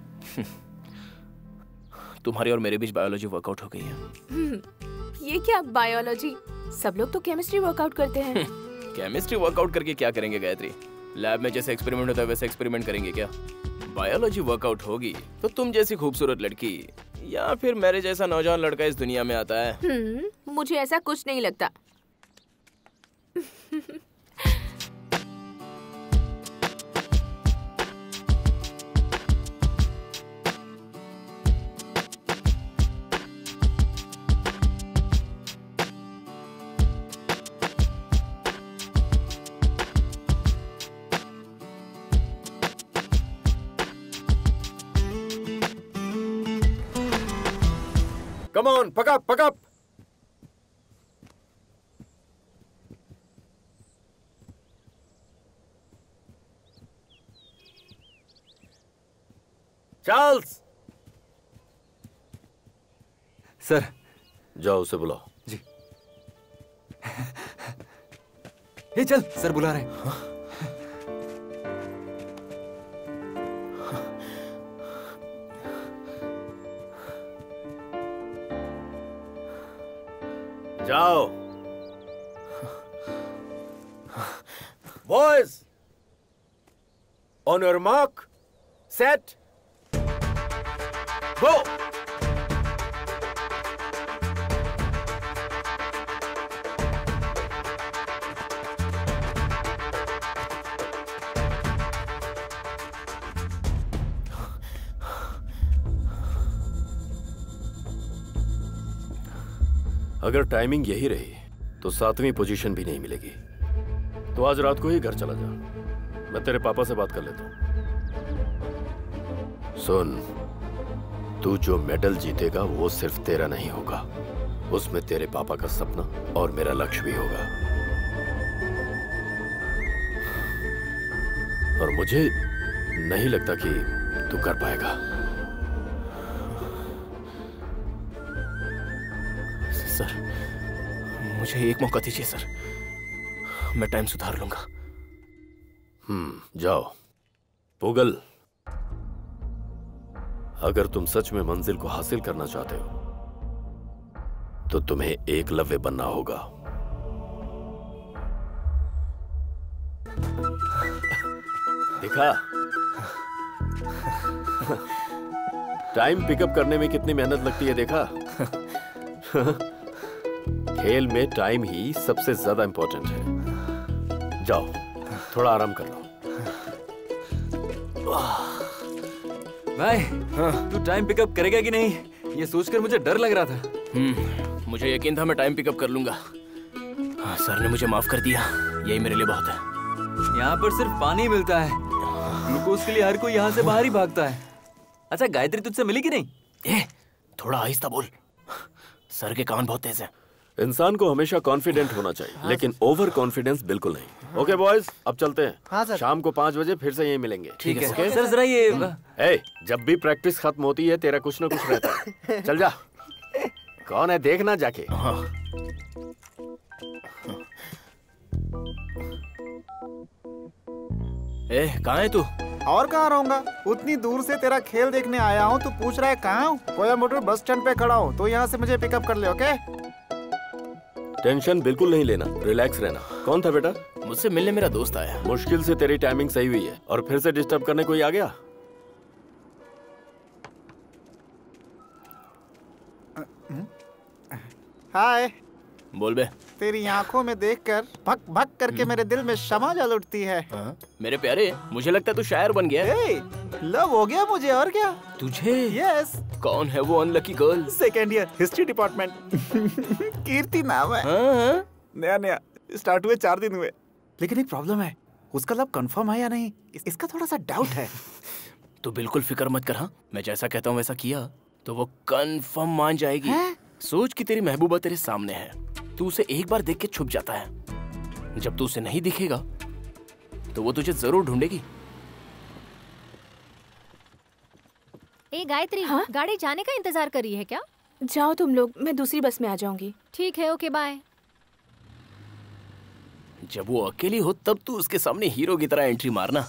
Speaker 7: तुम्हारे और मेरे बीच बायोलॉजी वर्कआउट हो गई है।
Speaker 11: ये क्या बायोलॉजी? सब लोग तो केमिस्ट्री वर्कआउट करते हैं।
Speaker 7: केमिस्ट्री वर्कआउट करके क्या करेंगे गायत्री? लैब में जैसे एक्सपेरिमेंट होता है वैसे एक्सपेरिमेंट करेंगे क्या? बायोलॉजी वर्कआउट होगी तो तुम जैसी खूबसूरत लड़की या फिर मेरे जैसा नौजवान लड़का इस दुनिया में आता है।
Speaker 11: हम्म, मुझे ऐसा कुछ नहीं लगता।
Speaker 4: Come on, pick up, pick up. Charles.
Speaker 14: Sir.
Speaker 4: जाओ उसे बुलाओ।
Speaker 14: जी। ये चल, सर बुला रहे हैं।
Speaker 4: जाओ। Boys, on your mark, set, go. अगर टाइमिंग यही रही तो सातवीं पोजीशन भी नहीं मिलेगी। तो आज रात को ही घर चला जा, मैं तेरे पापा से बात कर लेता हूं। सुन, तू जो मेडल जीतेगा वो सिर्फ तेरा नहीं होगा, उसमें तेरे पापा का सपना और मेरा लक्ष्य भी होगा। और मुझे नहीं लगता कि तू कर पाएगा।
Speaker 7: सर, मुझे एक मौका दीजिए सर, मैं टाइम सुधार लूंगा।
Speaker 4: हम्म, जाओ। पुगल, अगर तुम सच में मंजिल को हासिल करना चाहते हो तो तुम्हें एकलव्य बनना होगा। देखा, टाइम पिकअप करने में कितनी मेहनत लगती है, देखा? खेल में टाइम ही सबसे ज्यादा इंपॉर्टेंट है। जाओ, थोड़ा आराम कर लो।
Speaker 14: भाई, तू टाइम पिकअप करेगा कि नहीं, ये सोचकर मुझे डर लग रहा था।
Speaker 7: हम्म, मुझे यकीन था मैं टाइम पिकअप कर लूंगा। हाँ, सर ने मुझे माफ कर दिया, यही मेरे लिए बहुत है।
Speaker 14: यहाँ पर सिर्फ पानी मिलता है, ग्लूकोज के लिए हर कोई यहाँ से बाहर ही भागता है। अच्छा, गायत्री तुझसे मिली कि नहीं?
Speaker 7: ए, थोड़ा आहिस्ता बोल, सर के कान बहुत तेज हैं।
Speaker 4: इंसान को हमेशा कॉन्फिडेंट होना चाहिए, हाँ, लेकिन ओवर कॉन्फिडेंस बिल्कुल नहीं। ओके बॉयज, अब चलते हैं।
Speaker 13: हाँ सर।
Speaker 4: शाम को पाँच बजे फिर से यहीं मिलेंगे।
Speaker 14: ठीक है सर। सर जरा ये
Speaker 4: ए, जब भी प्रैक्टिस खत्म होती है तेरा कुछ ना कुछ रहता है। चल जा। कौन है देखना जाके। हाँ।
Speaker 7: ए, कहाँ है तू?
Speaker 6: और कहाँ रहूंगा, उतनी दूर से तेरा खेल देखने आया हूँ, तू पूछ रहा है कहाँ हूँ? कोयम्बटूर बस स्टैंड पे खड़ा हूँ, तो यहाँ से मुझे पिकअप कर ले। ओके?
Speaker 4: टेंशन बिल्कुल नहीं लेना, रिलैक्स रहना। कौन था बेटा?
Speaker 7: मुझसे मिलने मेरा दोस्त आया।
Speaker 4: मुश्किल से तेरी टाइमिंग सही हुई है और फिर से डिस्टर्ब करने कोई आ गया?
Speaker 6: हाय।
Speaker 7: बोल बे।
Speaker 6: तेरी आंखों में देखकर भक भक करके मेरे दिल में शमा जल उठती है।
Speaker 7: हाँ? मेरे प्यारे, मुझे लगता है तू शायर बन गया है।
Speaker 6: लव हो गया मुझे, और क्या?
Speaker 7: तुझे?
Speaker 6: यस।
Speaker 7: कौन है वो unlucky girl?
Speaker 6: Second year history department. Keerthi नाम है।
Speaker 7: हाँ?
Speaker 6: नया नया स्टार्ट हुए चार दिन हुए, लेकिन एक प्रॉब्लम है, उसका लव कंफर्म है या नहीं, इसका थोड़ा सा डाउट है।
Speaker 7: तू बिल्कुल फिक्र मत कर। हाँ, मैं जैसा कहता हूँ वैसा किया तो वो कंफर्म मान जाएगी। है? सोच कि तेरी महबूबा तेरे सामने है, तू उसे एक बार देख के छुप जाता है। जब तू उसे नहीं दिखेगा तो वो तुझे जरूर ढूंढेगी।
Speaker 5: ए गायत्री, हाँ? गाड़ी जाने का इंतजार कर रही है क्या?
Speaker 11: जाओ तुम लोग, मैं दूसरी बस में आ जाऊंगी।
Speaker 5: ठीक है, ओके बाय।
Speaker 7: जब वो अकेली हो तब तू उसके सामने हीरो की तरह एंट्री मारना।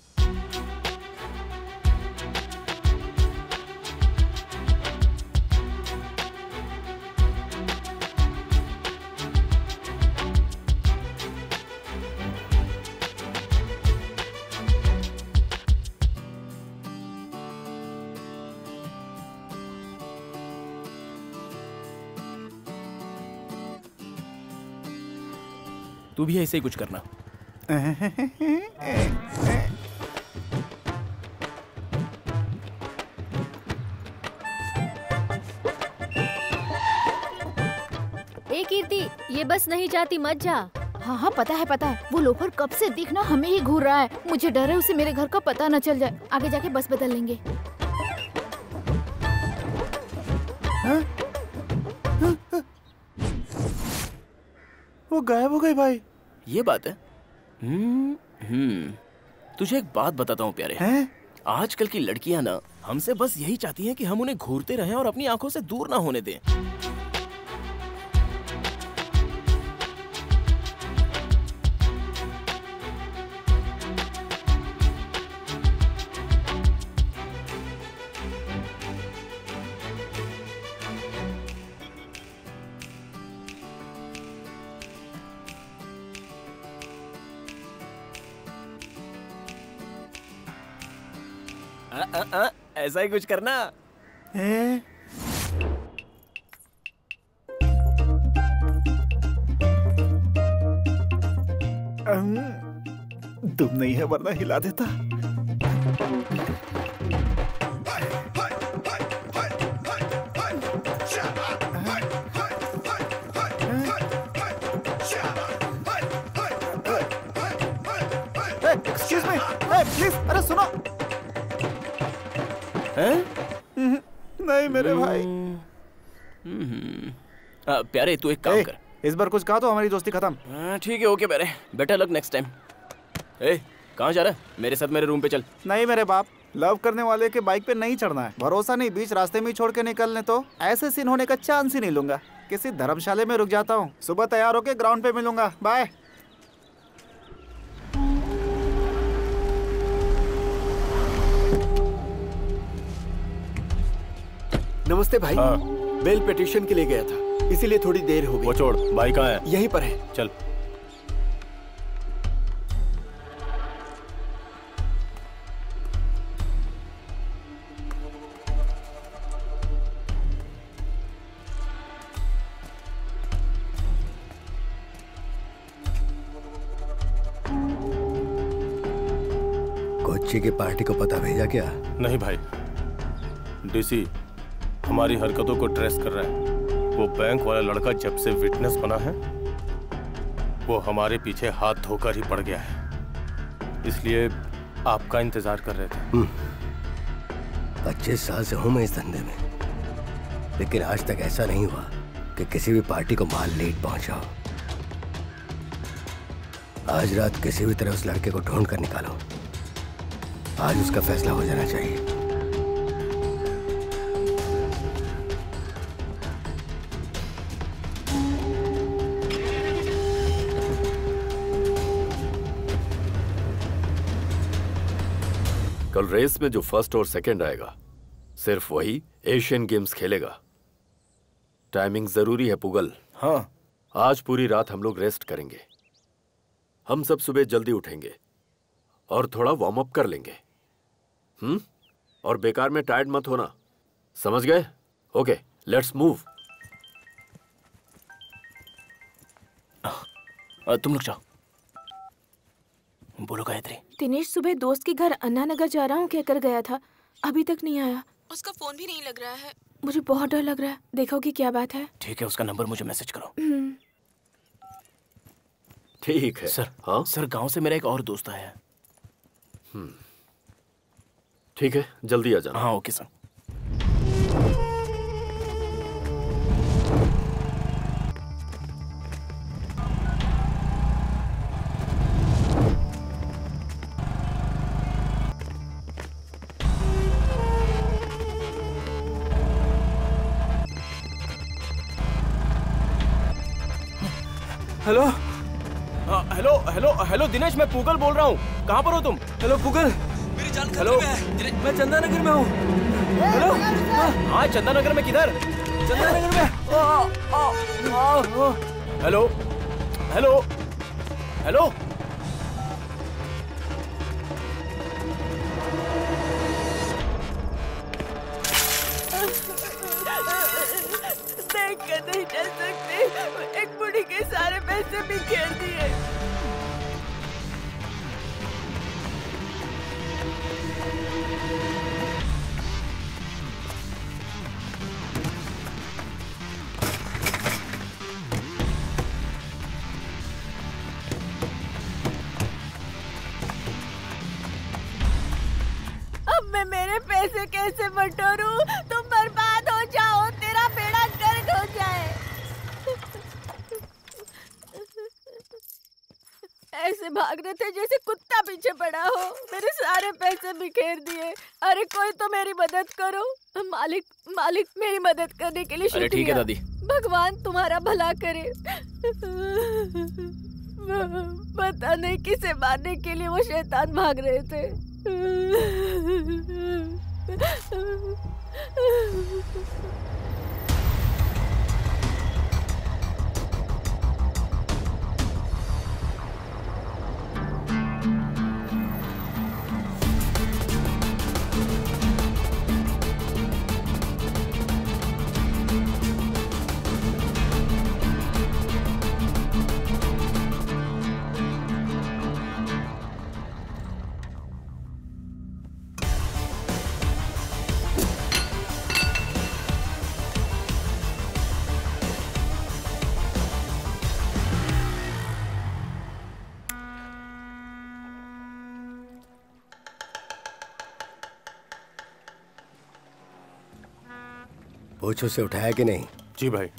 Speaker 7: तू भी ऐसे ही कुछ करना।
Speaker 5: ए कीर्ति, ये बस नहीं जाती, मत जा।
Speaker 10: हाँ हाँ पता है पता है, वो लोफर कब से दिखना हमें ही घूर रहा है। मुझे डर है उसे मेरे घर का पता न चल जाए। आगे जाके बस बदल लेंगे।
Speaker 6: हाँ? वो गायब हो गई भाई।
Speaker 7: ये बात है। हम्म हम्म तुझे एक बात बताता हूँ प्यारे।
Speaker 6: हैं?
Speaker 7: आजकल की लड़कियां ना हमसे बस यही चाहती हैं कि हम उन्हें घूरते रहें और अपनी आंखों से दूर ना होने दें। आ, आ, आ, ऐसा ही कुछ करना।
Speaker 6: ए? तुम नहीं है वरना हिला देता। एक्सक्यूज मी, प्लीज, अरे सुनो।
Speaker 7: हैं?
Speaker 6: नहीं मेरे भाई।
Speaker 7: आ, प्यारे तू एक काम कर,
Speaker 6: इस बार कुछ कहा तो हमारी दोस्ती खत्म।
Speaker 7: ठीक है, ओके प्यारे, बेटर लक नेक्स्ट टाइम। ए, कहाँ जा रहा है? मेरे साथ मेरे रूम पे चल।
Speaker 6: नहीं मेरे बाप, लव करने वाले के बाइक पे नहीं चढ़ना है। भरोसा नहीं, बीच रास्ते में ही छोड़ के निकलने तो ऐसे सीन होने का चांस ही नहीं लूंगा। किसी धर्मशाला में रुक जाता हूँ, सुबह तैयार होके ग्राउंड पे मिलूंगा। बाय।
Speaker 4: नमस्ते भाई।
Speaker 9: हाँ।
Speaker 4: बेल पिटीशन के लिए गया था, इसीलिए थोड़ी देर हो गई।
Speaker 9: वो छोड़, भाई कहाँ है?
Speaker 4: यहीं पर है।
Speaker 9: चल।
Speaker 2: कोच्चि की पार्टी को पता भेजा क्या?
Speaker 9: नहीं भाई, डीसी हमारी हरकतों को ट्रेस कर रहा है। वो बैंक वाला लड़का जब से विटनेस बना है वो हमारे पीछे हाथ धोकर ही पड़ गया है, इसलिए आपका इंतजार कर रहे थे।
Speaker 2: पच्चीस साल से हूं मैं इस धंधे में, लेकिन आज तक ऐसा नहीं हुआ कि किसी भी पार्टी को माल लेट पहुंचा हो। आज रात किसी भी तरह उस लड़के को ढूंढ कर निकालो। आज उसका फैसला हो जाना चाहिए।
Speaker 4: कल रेस में जो फर्स्ट और सेकंड आएगा सिर्फ वही एशियन गेम्स खेलेगा। टाइमिंग जरूरी है पुगल।
Speaker 7: हाँ।
Speaker 4: आज पूरी रात हम लोग रेस्ट करेंगे। हम सब सुबह जल्दी उठेंगे और थोड़ा वार्म अप कर लेंगे। हम्म और बेकार में टायर्ड मत होना, समझ गए? Okay, let's move.
Speaker 7: तुम लोग जाओ। बोलो गायत्री।
Speaker 11: दिनेश सुबह दोस्त के घर अन्ना नगर जा रहा हूँ कहकर गया था, अभी तक नहीं आया। उसका फोन भी नहीं लग रहा है, मुझे बहुत डर लग रहा है। देखो कि क्या बात है।
Speaker 7: ठीक है, उसका नंबर मुझे मैसेज करो।
Speaker 4: ठीक है
Speaker 7: सर।
Speaker 4: हाँ
Speaker 7: सर, गांव से मेरा एक और दोस्त आया है।
Speaker 4: हम्म ठीक है, जल्दी आ जाना।
Speaker 7: हाँ okay sir.
Speaker 13: Hello
Speaker 7: hello hello hello Dinesh, मैं पुगल बोल रहा हूँ। कहाँ पर हो तुम?
Speaker 13: हेलो पुगल,
Speaker 14: मेरी जान
Speaker 7: हेलो,
Speaker 13: मैं चंदा नगर में हूँ। हेलो
Speaker 7: हाँ, चंदा नगर में किधर?
Speaker 13: चंदा नगर में।
Speaker 7: हेलो हेलो हेलो
Speaker 11: देख कर नहीं चल सकते, एक बुढ़ी के सारे पैसे बिखेर दिए। अब मैं मेरे पैसे कैसे बटोरूं? तुम बर्बाद हो जाओ, तेरा बेड़ा गर्क हो जाए। ऐसे भाग रहे थे जैसे कुत्ता पीछे पड़ा हो, मेरे सारे पैसे बिखेर दिए। अरे कोई तो मेरी मदद करो। मालिक मालिक मेरी मदद करने के लिए
Speaker 7: अरे ठीक है दादी।
Speaker 11: भगवान तुम्हारा भला करे। पता नहीं किसे मारने के लिए वो शैतान भाग रहे थे।
Speaker 2: पूछो से उठाया कि नहीं?
Speaker 9: जी भाई।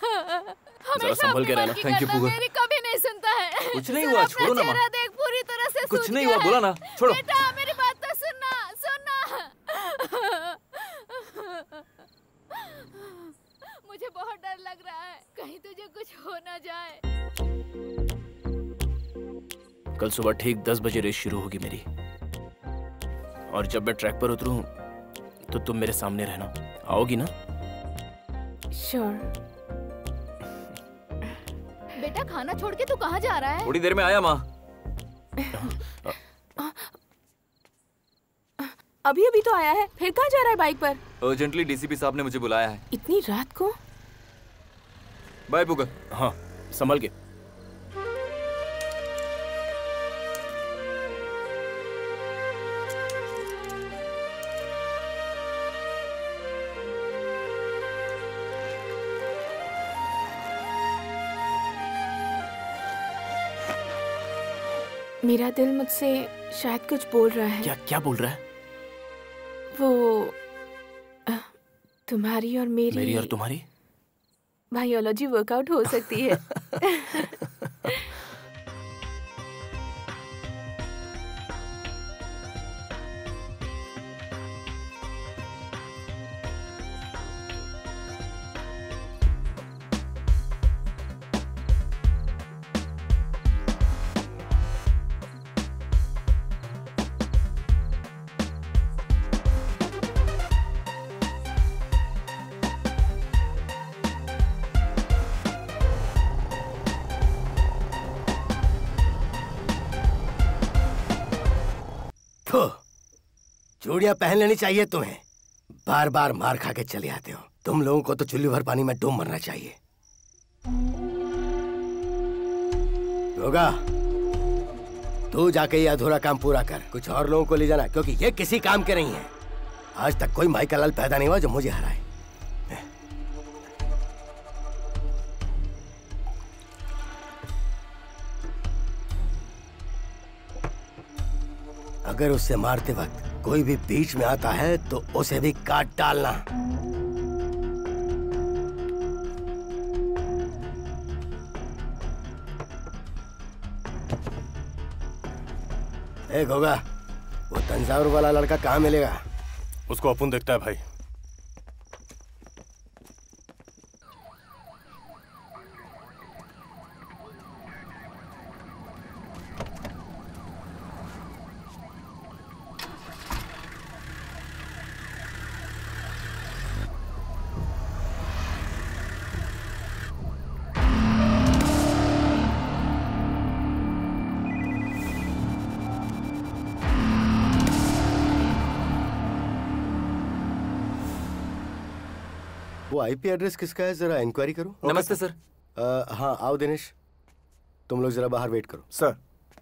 Speaker 7: जरा संभल के रहना।
Speaker 14: Thank you Pugazh.
Speaker 10: मेरी कभी नहीं सुनता है।
Speaker 14: कुछ नहीं हुआ, छोड़ो ना माँ।
Speaker 10: चेहरा देख पूरी तरह से
Speaker 14: कुछ
Speaker 10: सूज
Speaker 14: नहीं
Speaker 10: गया
Speaker 14: हुआ, बोला
Speaker 10: है।
Speaker 14: ना, छोड़ो।
Speaker 10: बेटा मेरी बात तो सुनना सुनना। मुझे बहुत डर लग रहा है, कहीं तुझे कुछ हो ना जाए।
Speaker 7: कल सुबह ठीक दस बजे रेस शुरू होगी मेरी, और जब मैं ट्रैक पर उतरूं तो तुम मेरे सामने रहना। आओगी ना?
Speaker 10: श्योर। बेटा खाना छोड़ के तू कहाँ जा रहा है?
Speaker 14: थोड़ी देर में आया माँ।
Speaker 11: अभी अभी तो आया है, फिर कहाँ जा रहा है बाइक पर?
Speaker 14: अर्जेंटली डीसीपी साहब ने मुझे बुलाया है।
Speaker 11: इतनी रात को?
Speaker 14: बाय पूगल।
Speaker 7: हाँ संभल के।
Speaker 11: मेरा दिल मुझसे शायद कुछ बोल रहा है।
Speaker 7: क्या क्या बोल रहा है?
Speaker 11: वो अ, तुम्हारी और मेरी
Speaker 7: मेरी और तुम्हारी
Speaker 11: बायोलॉजी वर्कआउट हो सकती है।
Speaker 2: चूड़ियां पहन लेनी चाहिए तुम्हें। बार बार मार खा के चले आते हो। तुम लोगों को तो चुल्ली भर पानी में डूब मरना चाहिए। होगा तू जाके ये अधूरा काम पूरा कर, कुछ और लोगों को ले जाना, क्योंकि ये किसी काम के नहीं है। आज तक कोई माई का लाल पैदा नहीं हुआ जो मुझे हराए। अगर उससे मारते वक्त कोई भी बीच में आता है तो उसे भी काट डालना। एक होगा वो तंजावुर वाला लड़का कहाँ मिलेगा?
Speaker 9: उसको अपन देखता है भाई।
Speaker 2: वो आईपी एड्रेस किसका है, जरा इंक्वायरी करो।
Speaker 14: नमस्ते सर।
Speaker 2: आ, हाँ आओ दिनेश, तुम लोग जरा बाहर वेट करो।
Speaker 6: सर।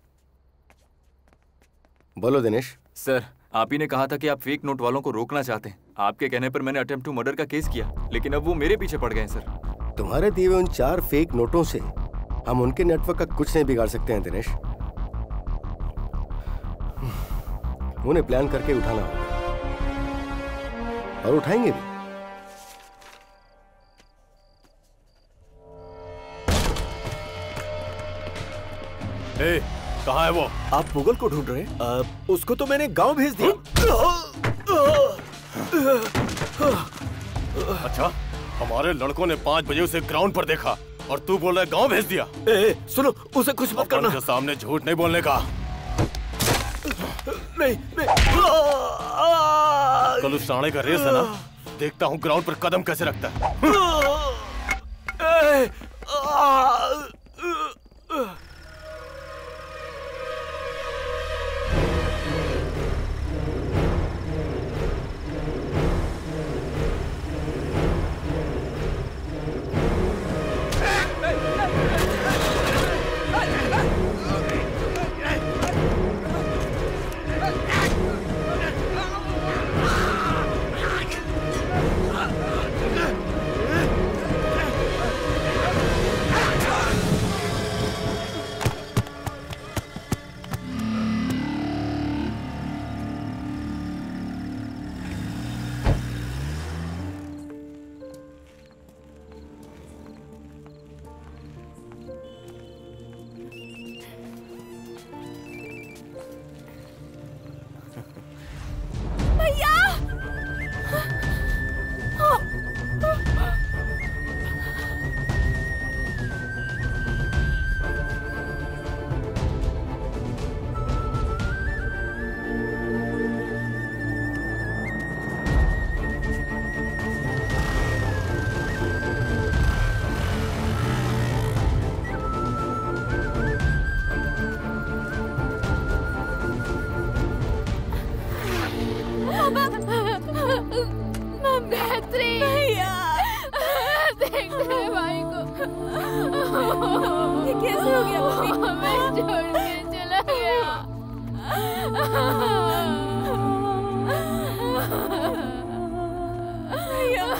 Speaker 2: बोलो दिनेश।
Speaker 14: सर आप ही ने कहा था कि आप फेक नोट वालों को रोकना चाहते हैं। आपके कहने पर मैंने अटेम्प्ट टू मर्डर का केस किया, लेकिन अब वो मेरे पीछे पड़ गए हैं सर।
Speaker 2: तुम्हारे दिए हुए उन चार फेक नोटों से हम उनके नेटवर्क का कुछ नहीं बिगाड़ सकते हैं दिनेश। उन्हें प्लान करके उठाना होगा और उठाएंगे भी।
Speaker 9: ए, कहाँ है वो?
Speaker 16: आप पुगल को ढूंढ रहे हैं? उसको तो मैंने गांव भेज दिया।
Speaker 9: अच्छा, हमारे लड़कों ने पाँच बजे उसे ग्राउंड पर देखा और तू बोल रहा है गांव भेज दिया?
Speaker 16: ए, सुनो, उसे कुछ मत करना।
Speaker 9: के सामने झूठ नहीं बोलने का।
Speaker 16: नहीं, नहीं।
Speaker 9: कल उस साणे का रेस है ना, देखता हूँ ग्राउंड पर कदम कैसे रखता है।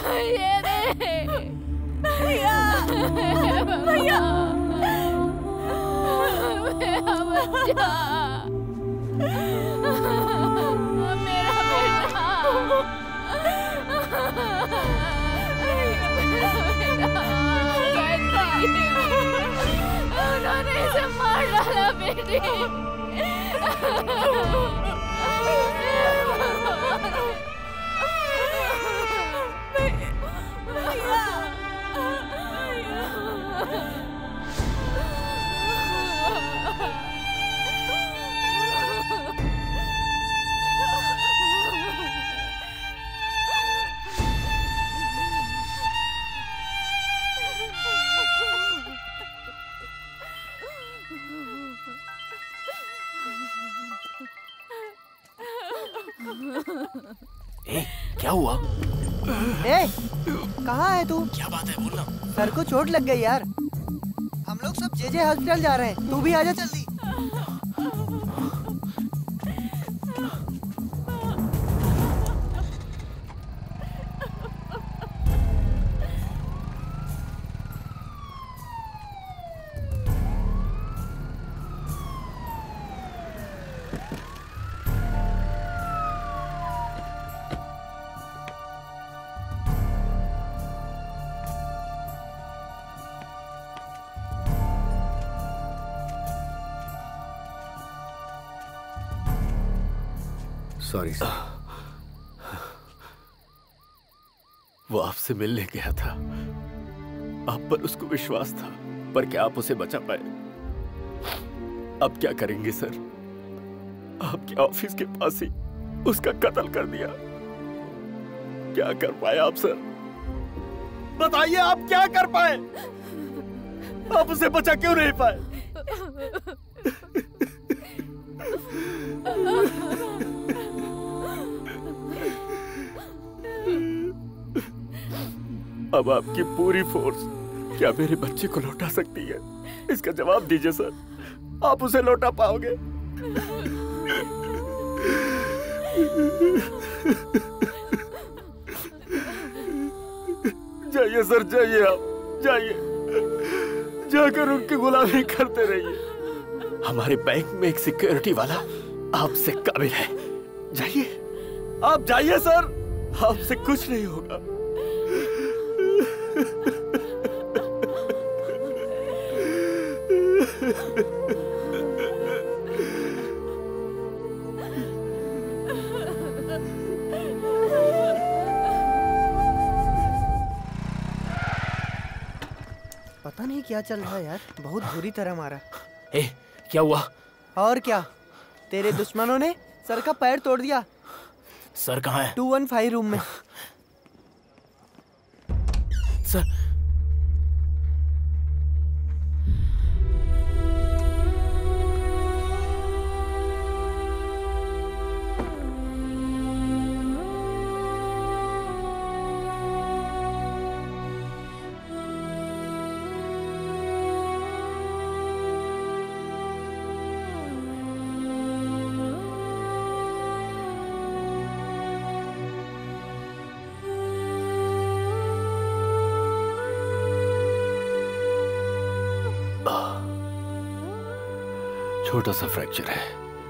Speaker 10: ये रे भैया भैया मेरा बच्चा मेरा बेटा उन्होंने इसे मार डाला बेटी।
Speaker 7: ए, क्या हुआ?
Speaker 13: ए, कहाँ है तू?
Speaker 7: क्या बात है, बोलना।
Speaker 13: सर को चोट लग गई यार। हम लोग सब जे जे हॉस्पिटल जा रहे हैं, तू भी आजा जल्दी।
Speaker 2: Sorry sir.
Speaker 4: वो आपसे मिलने गया था, आप पर उसको विश्वास था, पर क्या आप उसे बचा पाए? अब क्या करेंगे सर? आपके ऑफिस के पास ही उसका कत्ल कर दिया। क्या कर पाए आप सर? बताइए आप क्या कर पाए? आप उसे बचा क्यों नहीं पाए? अब आपकी पूरी फोर्स क्या मेरे बच्चे को लौटा सकती है? इसका जवाब दीजिए सर। आप उसे लौटा पाओगे? जाइए सर, जाइए, आप जाइए, जाकर उनकी गुलामी करते रहिए। हमारे बैंक में एक सिक्योरिटी वाला आपसे काबिल है। जाइए, आप जाइए सर, आपसे कुछ नहीं होगा।
Speaker 13: पता नहीं क्या चल रहा है यार, बहुत बुरी तरह मारा।
Speaker 7: ए, क्या हुआ?
Speaker 13: और क्या, तेरे दुश्मनों ने सर का पैर तोड़ दिया।
Speaker 7: सर कहाँ है?
Speaker 13: टू वन फाइव रूम में।
Speaker 7: सर,
Speaker 4: छोटा सा फ्रैक्चर है,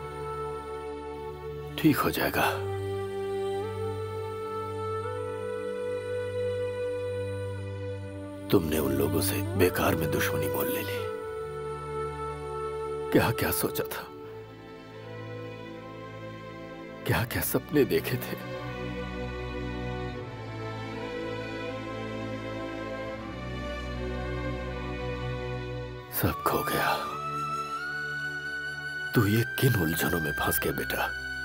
Speaker 4: ठीक हो जाएगा। तुमने उन लोगों से बेकार में दुश्मनी मोल ले ली। क्या क्या सोचा था, क्या क्या सपने देखे थे। सब खो गया। तू ये किन उलझनों में फंस गया बेटा?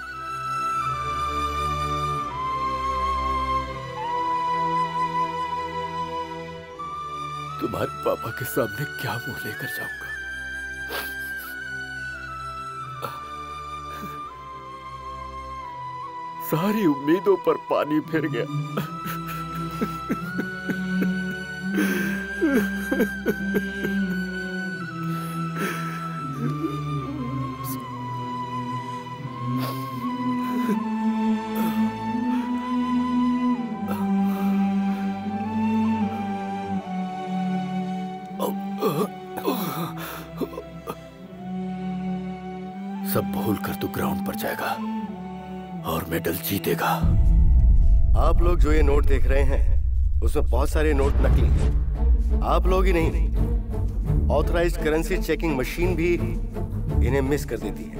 Speaker 4: तुम्हारे पापा के सामने क्या मुंह लेकर जाऊंगा? सारी उम्मीदों पर पानी फिर गया। सब भूल कर तू ग्राउंड पर जाएगा और मेडल जीतेगा।
Speaker 2: आप लोग जो ये नोट देख रहे हैं उसमें बहुत सारे नोट नकली हैं। आप लोग ही नहीं, ऑथराइज्ड करेंसी चेकिंग मशीन भी इन्हें मिस कर देती है।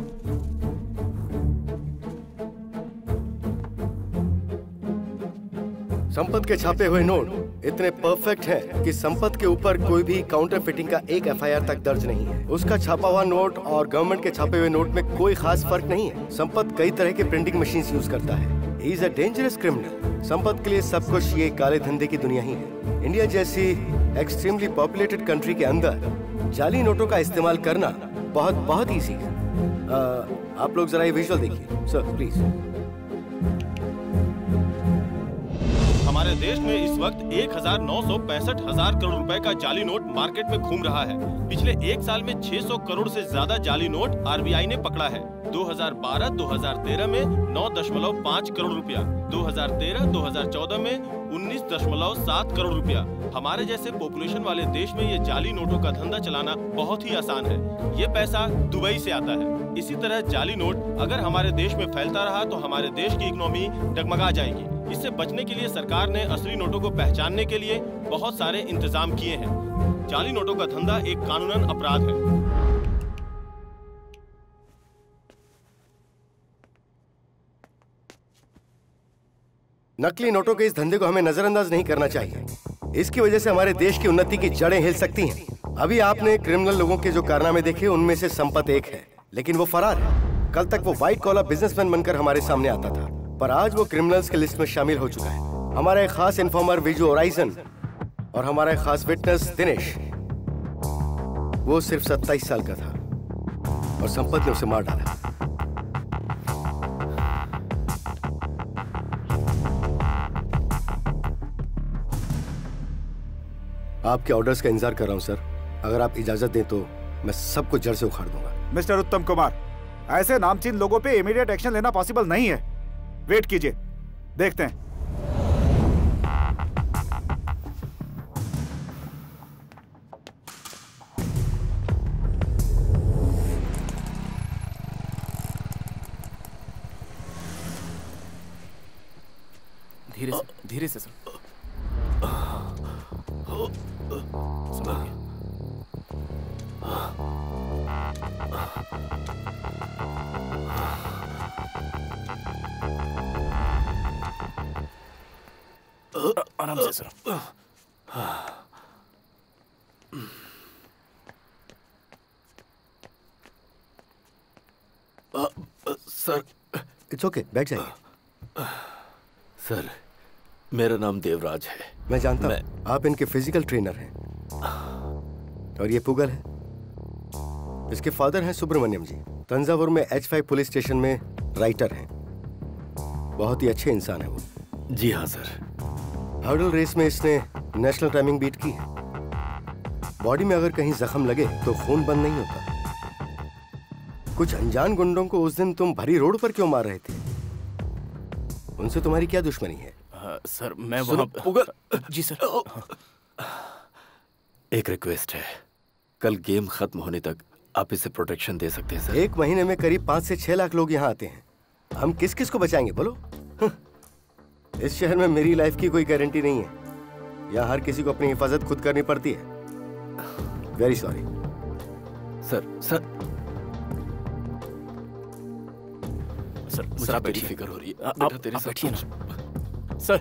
Speaker 2: संपत के छापे हुए नोट इतने परफेक्ट हैं कि संपत के ऊपर कोई भी काउंटर फिटिंग का एक एफ आई आर तक दर्ज नहीं है। उसका छापा हुआ नोट और गवर्नमेंट के छापे हुए नोट में कोई खास फर्क नहीं है। संपत कई तरह के प्रिंटिंग मशीन यूज करता है। He is a dangerous criminal. Sampath के लिए सब कुछ ये काले धंधे की दुनिया ही है। इंडिया जैसी एक्सट्रीमली पॉपुलेटेड कंट्री के अंदर जाली नोटों का इस्तेमाल करना बहुत बहुत ईजी है। आ, आप लोग जरा ये विजुअल देखिए सर प्लीज।
Speaker 1: हमारे देश में इस वक्त एक हजार नौ सौ पैंसठ हजार करोड़ रुपए का जाली नोट मार्केट में घूम रहा है। पिछले एक साल में छह सौ करोड़ से ज्यादा जाली नोट आर बी आई ने पकड़ा है। दो हज़ार बारह दो हज़ार तेरह में नौ दशमलव पाँच करोड़ रुपया, दो हज़ार तेरह दो हज़ार चौदह में उन्नीस दशमलव सात करोड़ रुपया। हमारे जैसे पॉपुलेशन वाले देश में ये जाली नोटों का धंधा चलाना बहुत ही आसान है। ये पैसा दुबई से आता है। इसी तरह जाली नोट अगर हमारे देश में फैलता रहा तो हमारे देश की इकोनॉमी डगमगा जाएगी। इससे बचने के लिए सरकार ने असली नोटों को पहचानने के लिए बहुत सारे इंतजाम किए हैं। जाली नोटों का धंधा एक कानूनन अपराध है।
Speaker 2: नकली नोटों के इस धंधे को हमें नजरअंदाज नहीं करना चाहिए। इसकी वजह से हमारे देश की उन्नति की जड़ें हिल सकती हैं। अभी आपने क्रिमिनल लोगों के जो कारनामे देखे उनमें से संपत एक है, लेकिन वो फरार है। कल तक वो व्हाइट कॉलर बिजनेसमैन बनकर हमारे सामने आता था, पर आज वो क्रिमिनल्स के लिस्ट में शामिल हो चुका है। हमारा एक खास इन्फॉर्मर विजू ओराइजन और हमारा एक खास विटनेस दिनेश, वो सिर्फ सत्ताईस साल का था और संपत ने उसे मार डाला। आपके ऑर्डर्स का इंतजार कर रहा हूं सर। अगर आप इजाजत दें तो मैं सबको जड़ से उखाड़ दूंगा।
Speaker 6: मिस्टर उत्तम कुमार, ऐसे नामचीन लोगों पे इमीडिएट एक्शन लेना पॉसिबल नहीं है। वेट कीजिए, देखते हैं।
Speaker 7: धीरे से, धीरे से सर। आराम से सर।
Speaker 4: सर
Speaker 2: इट्स ओके, बैठ जाइए।
Speaker 4: सर मेरा नाम देवराज है।
Speaker 2: मैं जानता हूँ आप इनके फिजिकल ट्रेनर हैं। और ये पुगल है, इसके फादर हैं सुब्रमण्यम जी। तंजावुर में एच फाइव पुलिस स्टेशन में राइटर हैं। बहुत ही अच्छे इंसान है वो।
Speaker 4: जी हाँ सर।
Speaker 2: हर्डल रेस में इसने नेशनल टाइमिंग बीट की है। बॉडी में अगर कहीं जख्म लगे तो खून बंद नहीं होता। कुछ अनजान गुंडों को उस दिन तुम भरी रोड पर क्यों मार रहे थे? उनसे तुम्हारी क्या दुश्मनी है?
Speaker 7: आ, सर मैं वहाँ
Speaker 4: पुगल।
Speaker 7: जी सर।
Speaker 4: एक रिक्वेस्ट है, कल गेम खत्म होने तक आप इसे प्रोटेक्शन दे सकते हैं सर?
Speaker 2: एक महीने में करीब पाँच से छह लाख लोग यहाँ आते हैं। हम किस किस को बचाएंगे बोलो? इस शहर में मेरी लाइफ की कोई गारंटी नहीं है। यहाँ हर किसी को अपनी हिफाजत खुद करनी पड़ती है। Very sorry
Speaker 4: sir. Sir
Speaker 7: sir
Speaker 4: मुझे
Speaker 7: सर
Speaker 4: बड़ी फिक्र हो रही है।
Speaker 7: आप
Speaker 4: तेरे साथ
Speaker 7: बैठिए ना सर।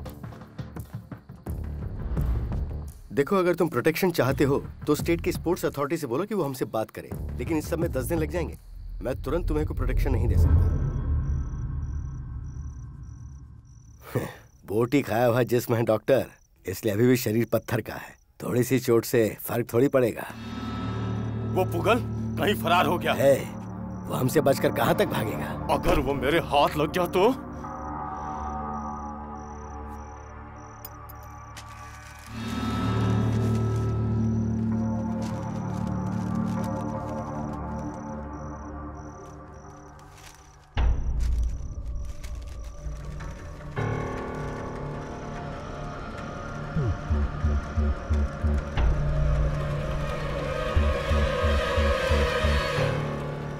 Speaker 2: देखो, अगर तुम प्रोटेक्शन चाहते हो तो स्टेट की स्पोर्ट्स अथॉरिटी से बोलो कि वो हमसे बात करे, लेकिन इस सब में दस दिन लग जाएंगे। मैं तुरंत तुम्हें को प्रोटेक्शन नहीं दे सकता। बोटी खाया हुआ जिस्म है डॉक्टर, इसलिए अभी भी शरीर पत्थर का है। थोड़ी सी चोट से फर्क थोड़ी पड़ेगा।
Speaker 1: वो पुगल कहीं फरार हो गया
Speaker 2: है। वो हमसे बचकर कहां तक भागेगा?
Speaker 1: अगर वो मेरे हाथ लग गया तो?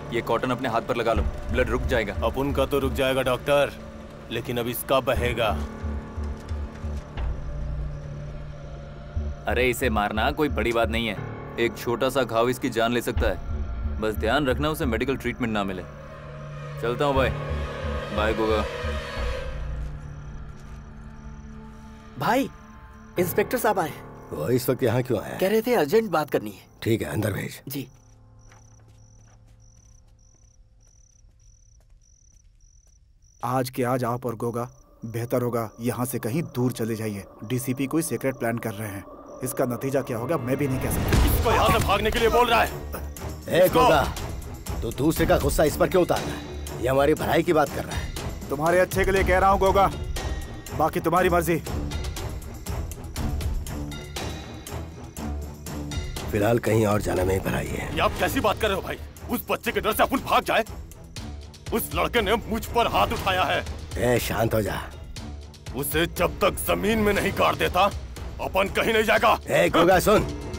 Speaker 14: ये कॉटन अपने हाथ पर लगा लो, ब्लड रुक जाएगा।
Speaker 9: अब उनका तो रुक जाएगा डॉक्टर, लेकिन अब इसका बहेगा।
Speaker 14: अरे इसे मारना कोई बड़ी बात नहीं है, एक छोटा सा घाव इसकी जान ले सकता है। बस ध्यान रखना उसे मेडिकल ट्रीटमेंट ना मिले। चलता हूँ भाई, बाय गोगा।
Speaker 16: भाई इंस्पेक्टर साहब आए।
Speaker 2: वो इस वक्त यहाँ क्यों आया?
Speaker 16: कह रहे थे अर्जेंट बात करनी है।
Speaker 2: ठीक है, अंदर भेज।
Speaker 16: जी।
Speaker 6: आज के आज आप और गोगा बेहतर होगा यहाँ से कहीं दूर चले जाइए। डीसीपी कोई सीक्रेट प्लान कर रहे हैं, इसका नतीजा क्या होगा मैं भी नहीं कह सकता।
Speaker 9: इसको यहाँ से भागने के लिए बोल रहा है।
Speaker 2: ए गोगा, तो दूसरे का गुस्सा इस पर क्यों उतार रहा है? ये हमारी भलाई की बात कर रहा है।
Speaker 6: तुम्हारे अच्छे के लिए कह रहा हूँ गोगा, बाकी तुम्हारी मर्जी।
Speaker 2: फिलहाल कहीं और जाना में ही भलाई है।
Speaker 9: ये आप कैसी बात कर रहे हो भाई? उस बच्चे के डर से अपन भाग जाए? उस लड़के ने मुझ पर हाथ उठाया है।
Speaker 2: ए शांत हो जा।
Speaker 9: उसे जब तक जमीन में नहीं गाड़ देता अपन कहीं नहीं जाएगा।
Speaker 2: ए गोगा सुन,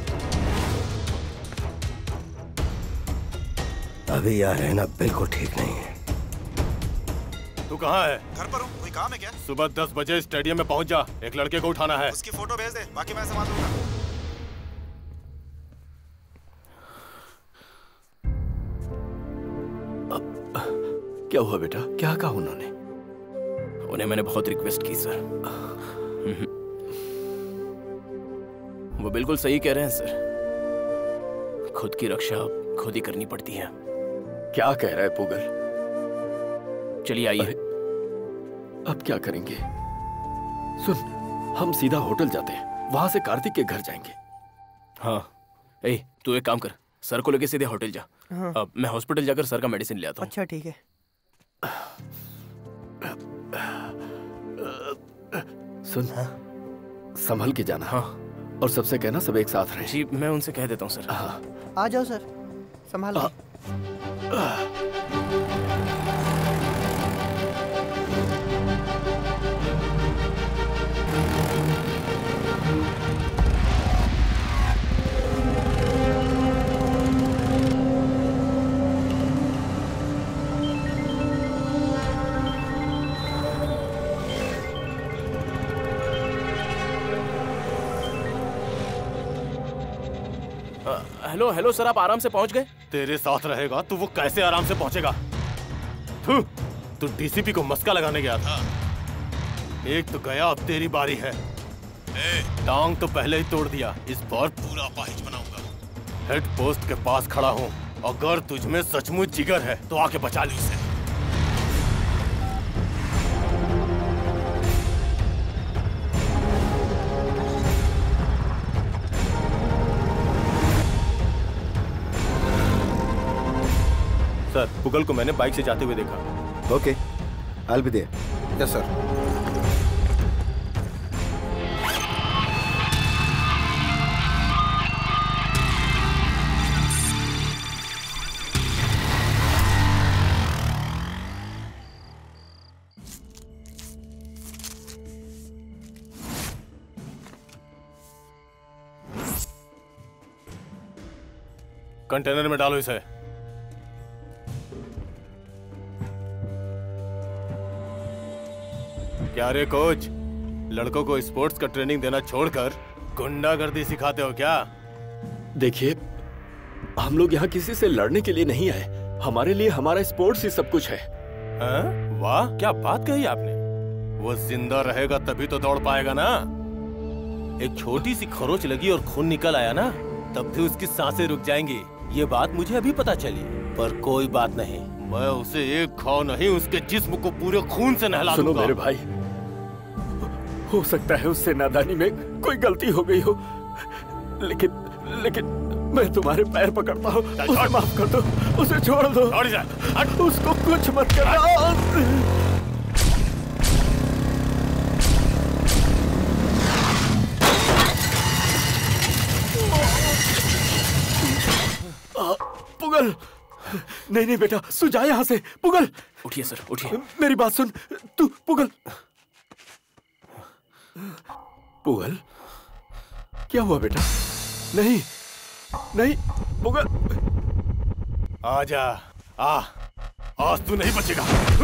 Speaker 2: अभी यहाँ रहना बिल्कुल ठीक नहीं है।
Speaker 9: तू कहाँ है?
Speaker 6: घर पर हूँ। कोई काम है क्या?
Speaker 9: सुबह दस बजे स्टेडियम में पहुँच जा, एक लड़के को उठाना है।
Speaker 6: उसकी फोटो भेज दे, बाकी मैं संभाल लूंगा।
Speaker 4: क्या हुआ बेटा? क्या कहा उन्होंने?
Speaker 7: उन्हें मैंने बहुत रिक्वेस्ट की सर। वो बिल्कुल सही कह रहे हैं सर, खुद की रक्षा खुद ही करनी पड़ती है।
Speaker 4: क्या कह रहा है पुगल?
Speaker 7: चलिए आइए।
Speaker 4: अब क्या करेंगे? सुन, हम सीधा होटल जाते हैं, वहां से कार्तिक के घर जाएंगे।
Speaker 7: हाँ, ए, तू एक काम कर, सर को लेके सीधे होटल जा।
Speaker 13: हाँ।
Speaker 7: अब मैं हॉस्पिटल जाकर सर का मेडिसिन ले आता हूँ।
Speaker 13: अच्छा ठीक है।
Speaker 4: सुन, हाँ? संभल के जाना।
Speaker 7: हाँ।
Speaker 4: और सबसे कहना सब एक साथ रहे।
Speaker 7: जी मैं उनसे कह देता हूँ सर।
Speaker 4: हाँ।
Speaker 13: आ जाओ सर, संभाल के।
Speaker 7: हेलो हेलो सर, आप आराम से पहुंच गए?
Speaker 9: तेरे साथ रहेगा तो वो कैसे आराम से पहुंचेगा? तू तू डीसीपी को मस्का लगाने गया था। एक तो गया, अब तेरी बारी है। ए, टांग तो पहले ही तोड़ दिया, इस बार पूरा अपाहिज बनाऊंगा। हेड पोस्ट के पास खड़ा हूँ, अगर तुझमें सचमुच जिगर है तो आके बचा ली उसे। सर, पुगल को मैंने बाइक से जाते हुए देखा।
Speaker 2: Okay, I'll be there.
Speaker 15: Yes sir.
Speaker 9: Container में डालो इसे। क्या रे कोच, लड़कों को स्पोर्ट्स का ट्रेनिंग देना छोड़कर गुंडागर्दी सिखाते हो क्या?
Speaker 4: देखिए, हम लोग यहाँ किसी से लड़ने के लिए नहीं आए, हमारे लिए हमारा स्पोर्ट्स ही सब कुछ है।
Speaker 9: हाँ? वाह, क्या बात कही आपने। वो जिंदा रहेगा तभी तो दौड़ पाएगा ना। एक छोटी सी खरोच लगी और खून निकल आया ना, तब भी उसकी सांसें रुक जाएंगी। ये बात मुझे अभी पता चली, पर कोई बात नहीं, मैं उसे एक घाव नहीं उसके जिस्म को पूरे खून से नहला दूंगा।
Speaker 4: सुनो मेरे भाई, हो सकता है उससे नादानी में कोई गलती हो गई हो, लेकिन लेकिन मैं तुम्हारे पैर पकड़ता हूँ, उसे माफ कर दो, उसे छोड़ दो, उसको कुछ मत करना। पुगल, नहीं नहीं बेटा, तू जा यहाँ से। पुगल,
Speaker 7: उठिए सर, उठिए।
Speaker 4: मेरी बात सुन, तू पुगल। पुगल, क्या हुआ बेटा? नहीं नहीं पुगल,
Speaker 9: आजा आ, आज तू नहीं बचेगा।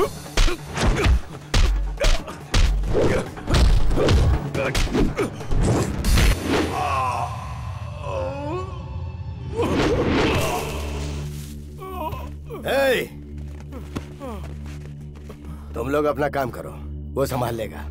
Speaker 2: ए, तुम लोग अपना काम करो, वो संभाल लेगा।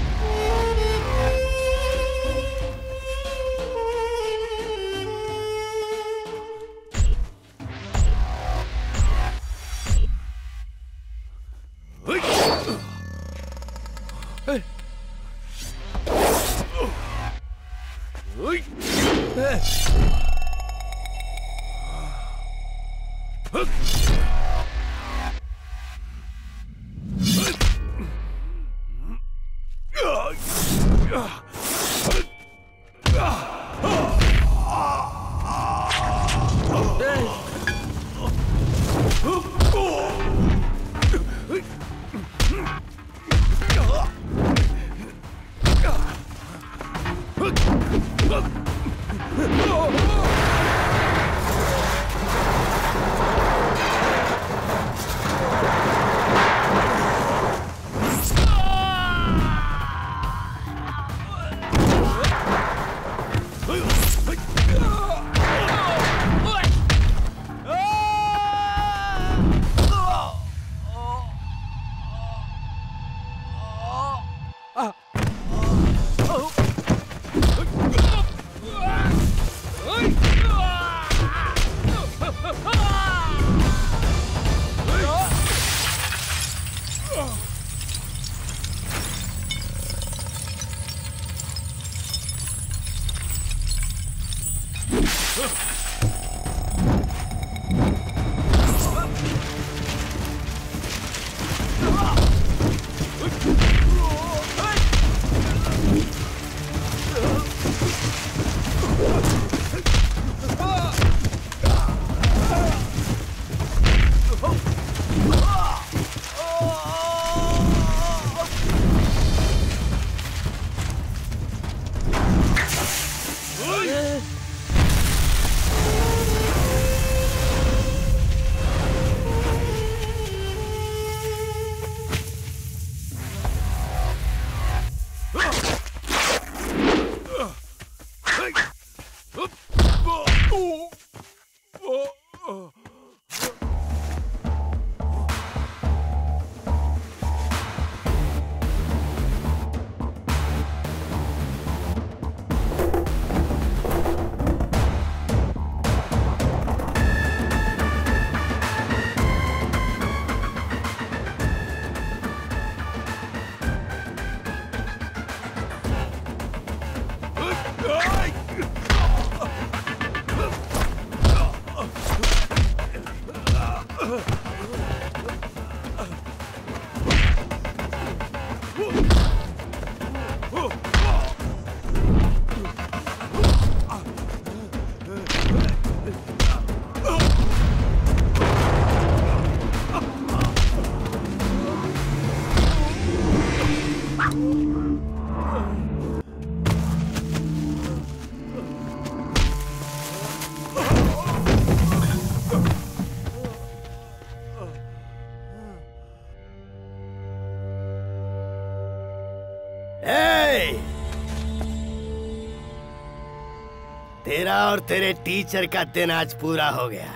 Speaker 2: तेरा और तेरे टीचर का दिन आज पूरा हो गया।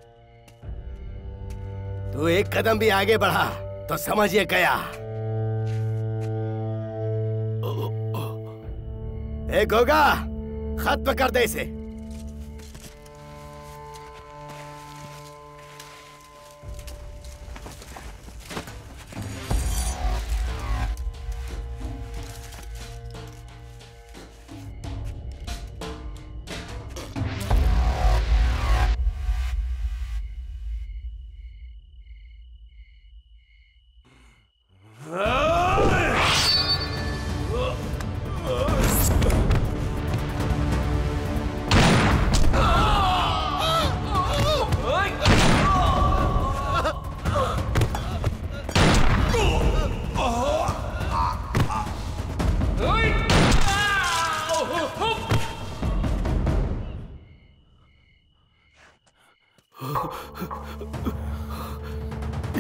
Speaker 2: तू एक कदम भी आगे बढ़ा तो समझिए गया। एक होगा, खत्म कर दे इसे।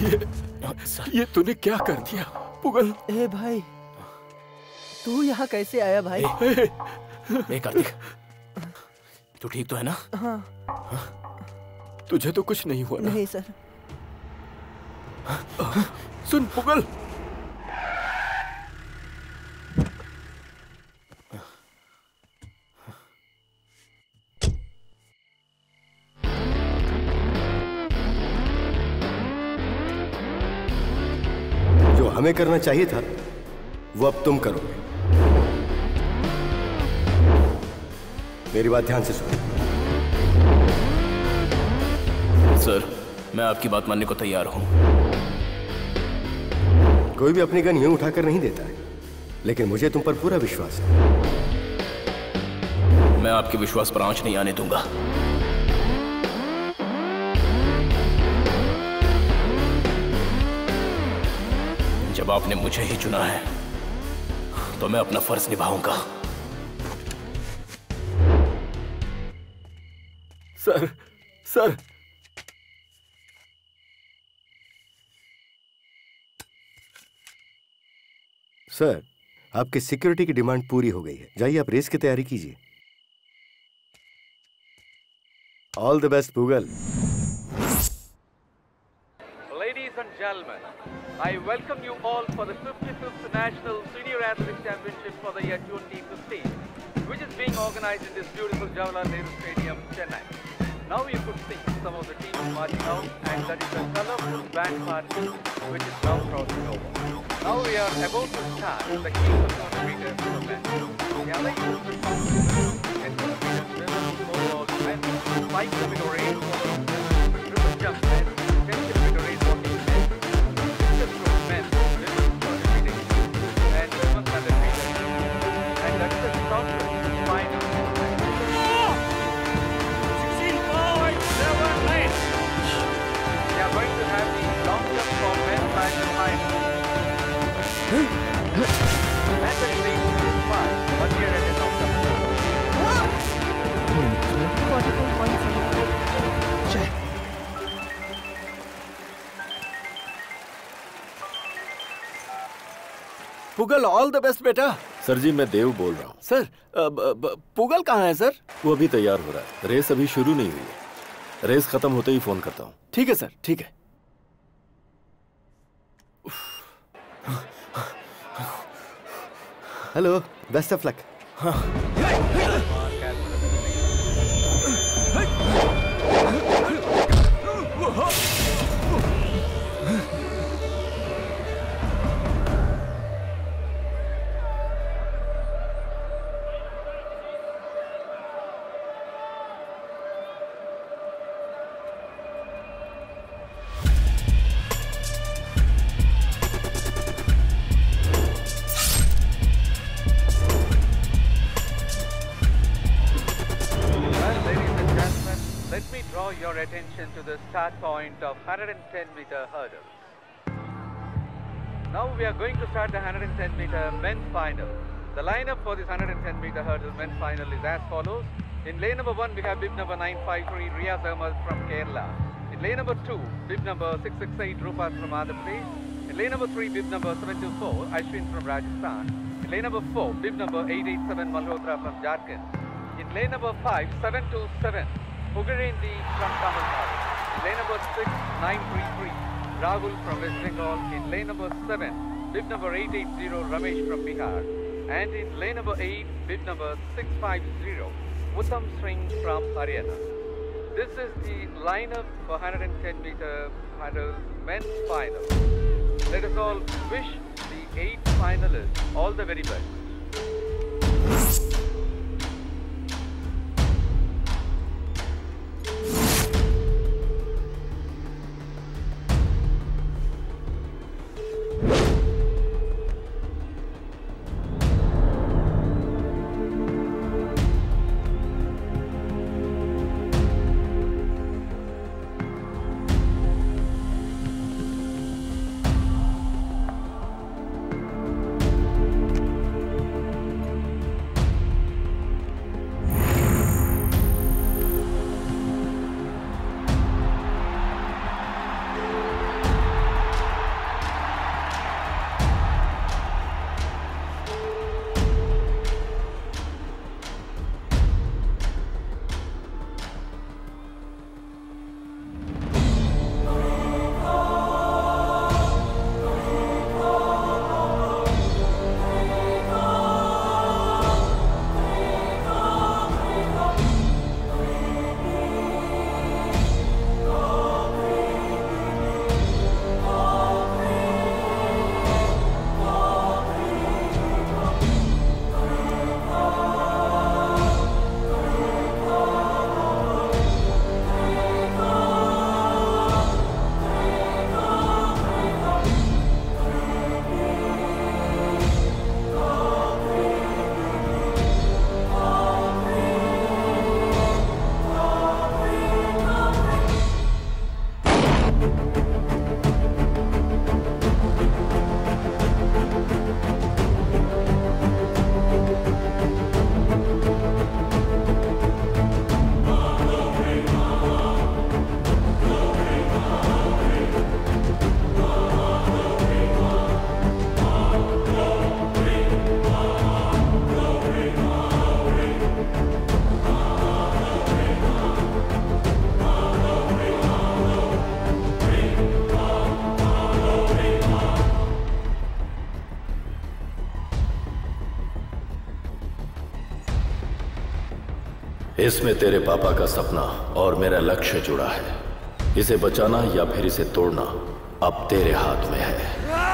Speaker 4: ये, ये तूने क्या कर दिया पुगल?
Speaker 13: ए भाई, तू यहाँ कैसे आया भाई?
Speaker 7: ए, ए कार्तिक, तू ठीक तो है ना?
Speaker 13: हाँ।
Speaker 4: तुझे तो कुछ नहीं हुआ ना?
Speaker 13: नहीं सर।
Speaker 4: सुन पुगल,
Speaker 2: जो हमें करना चाहिए था वो अब तुम करोगे। मेरी बात ध्यान से सुनो।
Speaker 7: सर, मैं आपकी बात मानने को तैयार हूं।
Speaker 2: कोई भी अपनी गन यूं उठाकर नहीं देता है, लेकिन मुझे तुम पर पूरा विश्वास है।
Speaker 7: मैं आपके विश्वास पर आंच नहीं आने दूंगा। जब आपने मुझे ही चुना है तो मैं अपना फर्ज निभाऊंगा।
Speaker 4: सर, सर,
Speaker 2: सर, आपकी सिक्योरिटी की डिमांड पूरी हो गई है। जाइए आप रेस की तैयारी कीजिए। All the best Pugal.
Speaker 17: Ladies and gentlemen, I welcome you all for the fifty-fifth National Senior Athletics Championship for the year twenty fifteen, which is being organized in this beautiful Jawaharlal Nehru Stadium, Chennai. Now you could see some of the teams marching out, and that is the colorful band party which is now crossing over. Now we are about to start the key meters for men. The other units will come to ten meters women, four walls men, five kilometer race walking men, triple jump men, ten kilometer race walking men, distance stroke men, women thirty meters, and women's hundred meters. And that is the short track final. sixteen, five, seven, eight. We are going to have the long jump for men and the final. And the race is five, one year at a long jump.
Speaker 13: forty-four point seven.
Speaker 16: Pugal, all the best बेटा।
Speaker 4: Sir ji, मैं देव बोल रहा हूँ।
Speaker 16: Sir, अब, अब, पुगल कहाँ है sir?
Speaker 4: वो अभी तैयार हो रहा है। रेस अभी शुरू नहीं हुई है। रेस खत्म होते ही फोन करता हूँ।
Speaker 16: ठीक है सर, ठीक है।
Speaker 2: Hello, best of luck.
Speaker 17: Your attention to the start point of one hundred ten meter hurdle. Now we are going to start the one hundred ten meter men's final. The lineup for this one hundred ten meter hurdle men's final is as follows. In lane number one we have bib number nine five three Riyaz Ahmed from Kerala. In lane number two bib number six six eight Rupas from Andhra Pradesh. In lane number three bib number seven two four Ashwin from Rajasthan. In lane number four bib number eight eight seven Malhotra from Jharkhand. In lane number five seven two seven Ugarindi from Tamil Nadu. In lane number six, nine three three, Rahul from West Bengal. In lane number seven, bib number eight eight zero, Ramesh from Bihar. And in lane number eight, bib number six five zero, Uttam Singh from Haryana. This is the lineup for one hundred ten meter hurdle men's final. Let us all wish the eight finalists all the very best.
Speaker 4: इसमें तेरे पापा का सपना और मेरा लक्ष्य जुड़ा है। इसे बचाना या फिर इसे तोड़ना अब तेरे हाथ में है।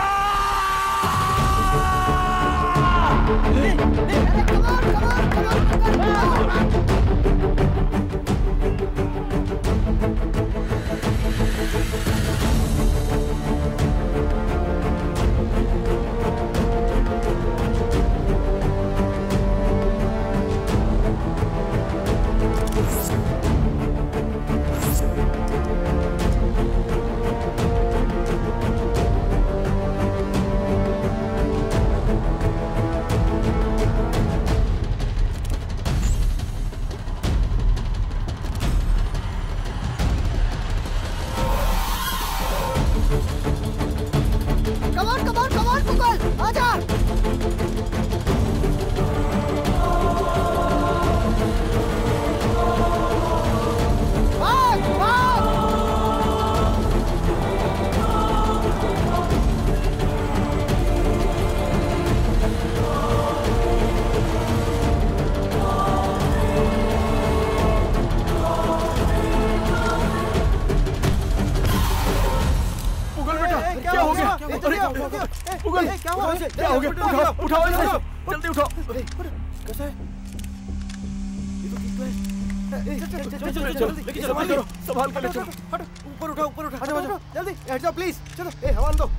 Speaker 13: क्या हो गया? उठाओ, उठाओ इसे, जल्दी उठाओ। कैसा है? ये तो ठीक है। चल चल चल चल लेके चलो, संभाल करो, संभाल कर ले चलो। हट, ऊपर उठाओ, ऊपर उठाओ। आ जाओ, जल्दी, हट जाओ प्लीज। चलो, ए हवा दो।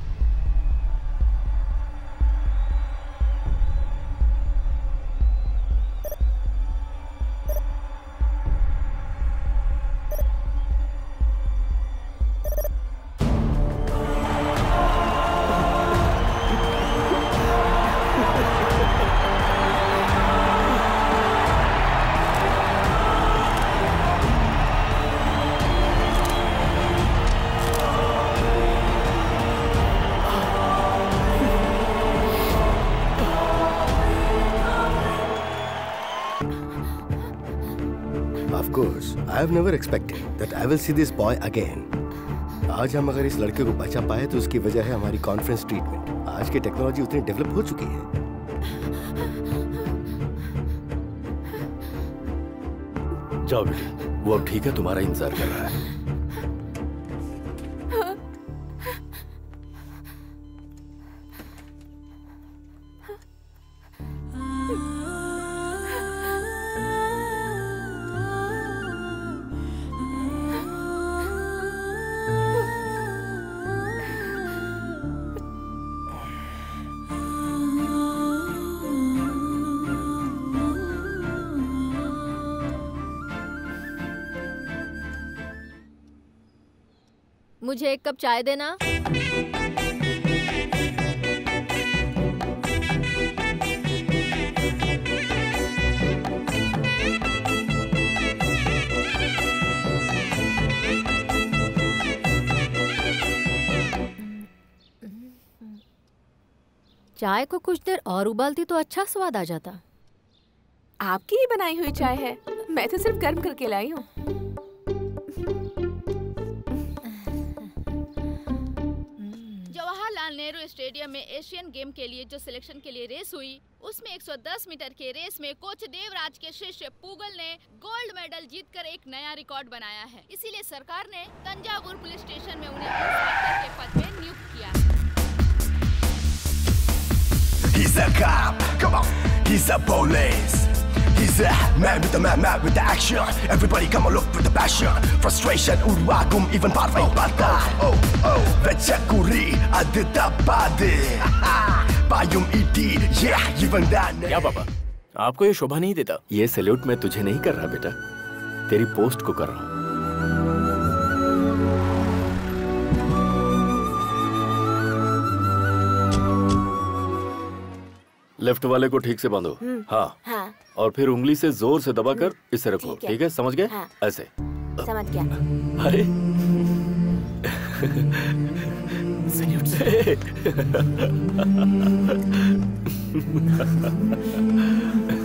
Speaker 2: I have never expected that I will see this boy again. आज हम अगर इस लड़के को बचा पाए तो उसकी वजह है हमारी कॉन्फ्रेंस ट्रीटमेंट। आज की टेक्नोलॉजी उतनी डेवलप हो चुकी है। जाओ बेटी, वो अब ठीक है, तुम्हारा इंतजार कर रहा है।
Speaker 5: मुझे एक कप चाय देना। चाय को कुछ देर और उबालती तो अच्छा स्वाद आ जाता।
Speaker 11: आपकी ही बनाई हुई चाय है, मैं तो सिर्फ गर्म करके लाई हूँ।
Speaker 10: नेहरू स्टेडियम में एशियन गेम के लिए जो सिलेक्शन के लिए रेस हुई, उसमें एक सौ दस मीटर के रेस में कोच देवराज के शिष्य पूगल ने गोल्ड मेडल जीतकर एक नया रिकॉर्ड बनाया है। इसीलिए सरकार ने तंजावुर पुलिस स्टेशन में उन्हें इंस्पेक्टर के पद पे नियुक्त किया है।
Speaker 18: He's a cop, come on, he's a police. He's a man with the man, man with the action. Everybody come on, look with the passion. Frustration, urwagum, even parfait bata. Oh, oh, vechakuri, adita bade. Payum iti, yeah, even that.
Speaker 4: क्या पापा, आपको ये शोभा नहीं देता? ये salute मैं तुझे नहीं कर रहा बेटा, तेरी पोस्ट को कर रहा हूँ। लेफ्ट वाले को ठीक से बांधो। हाँ, हाँ। और फिर उंगली से जोर से दबाकर इसे रखो। ठीक है, ठीक है? समझ गए? हाँ। ऐसे
Speaker 11: समझ गया।
Speaker 4: अरे सैल्यूट से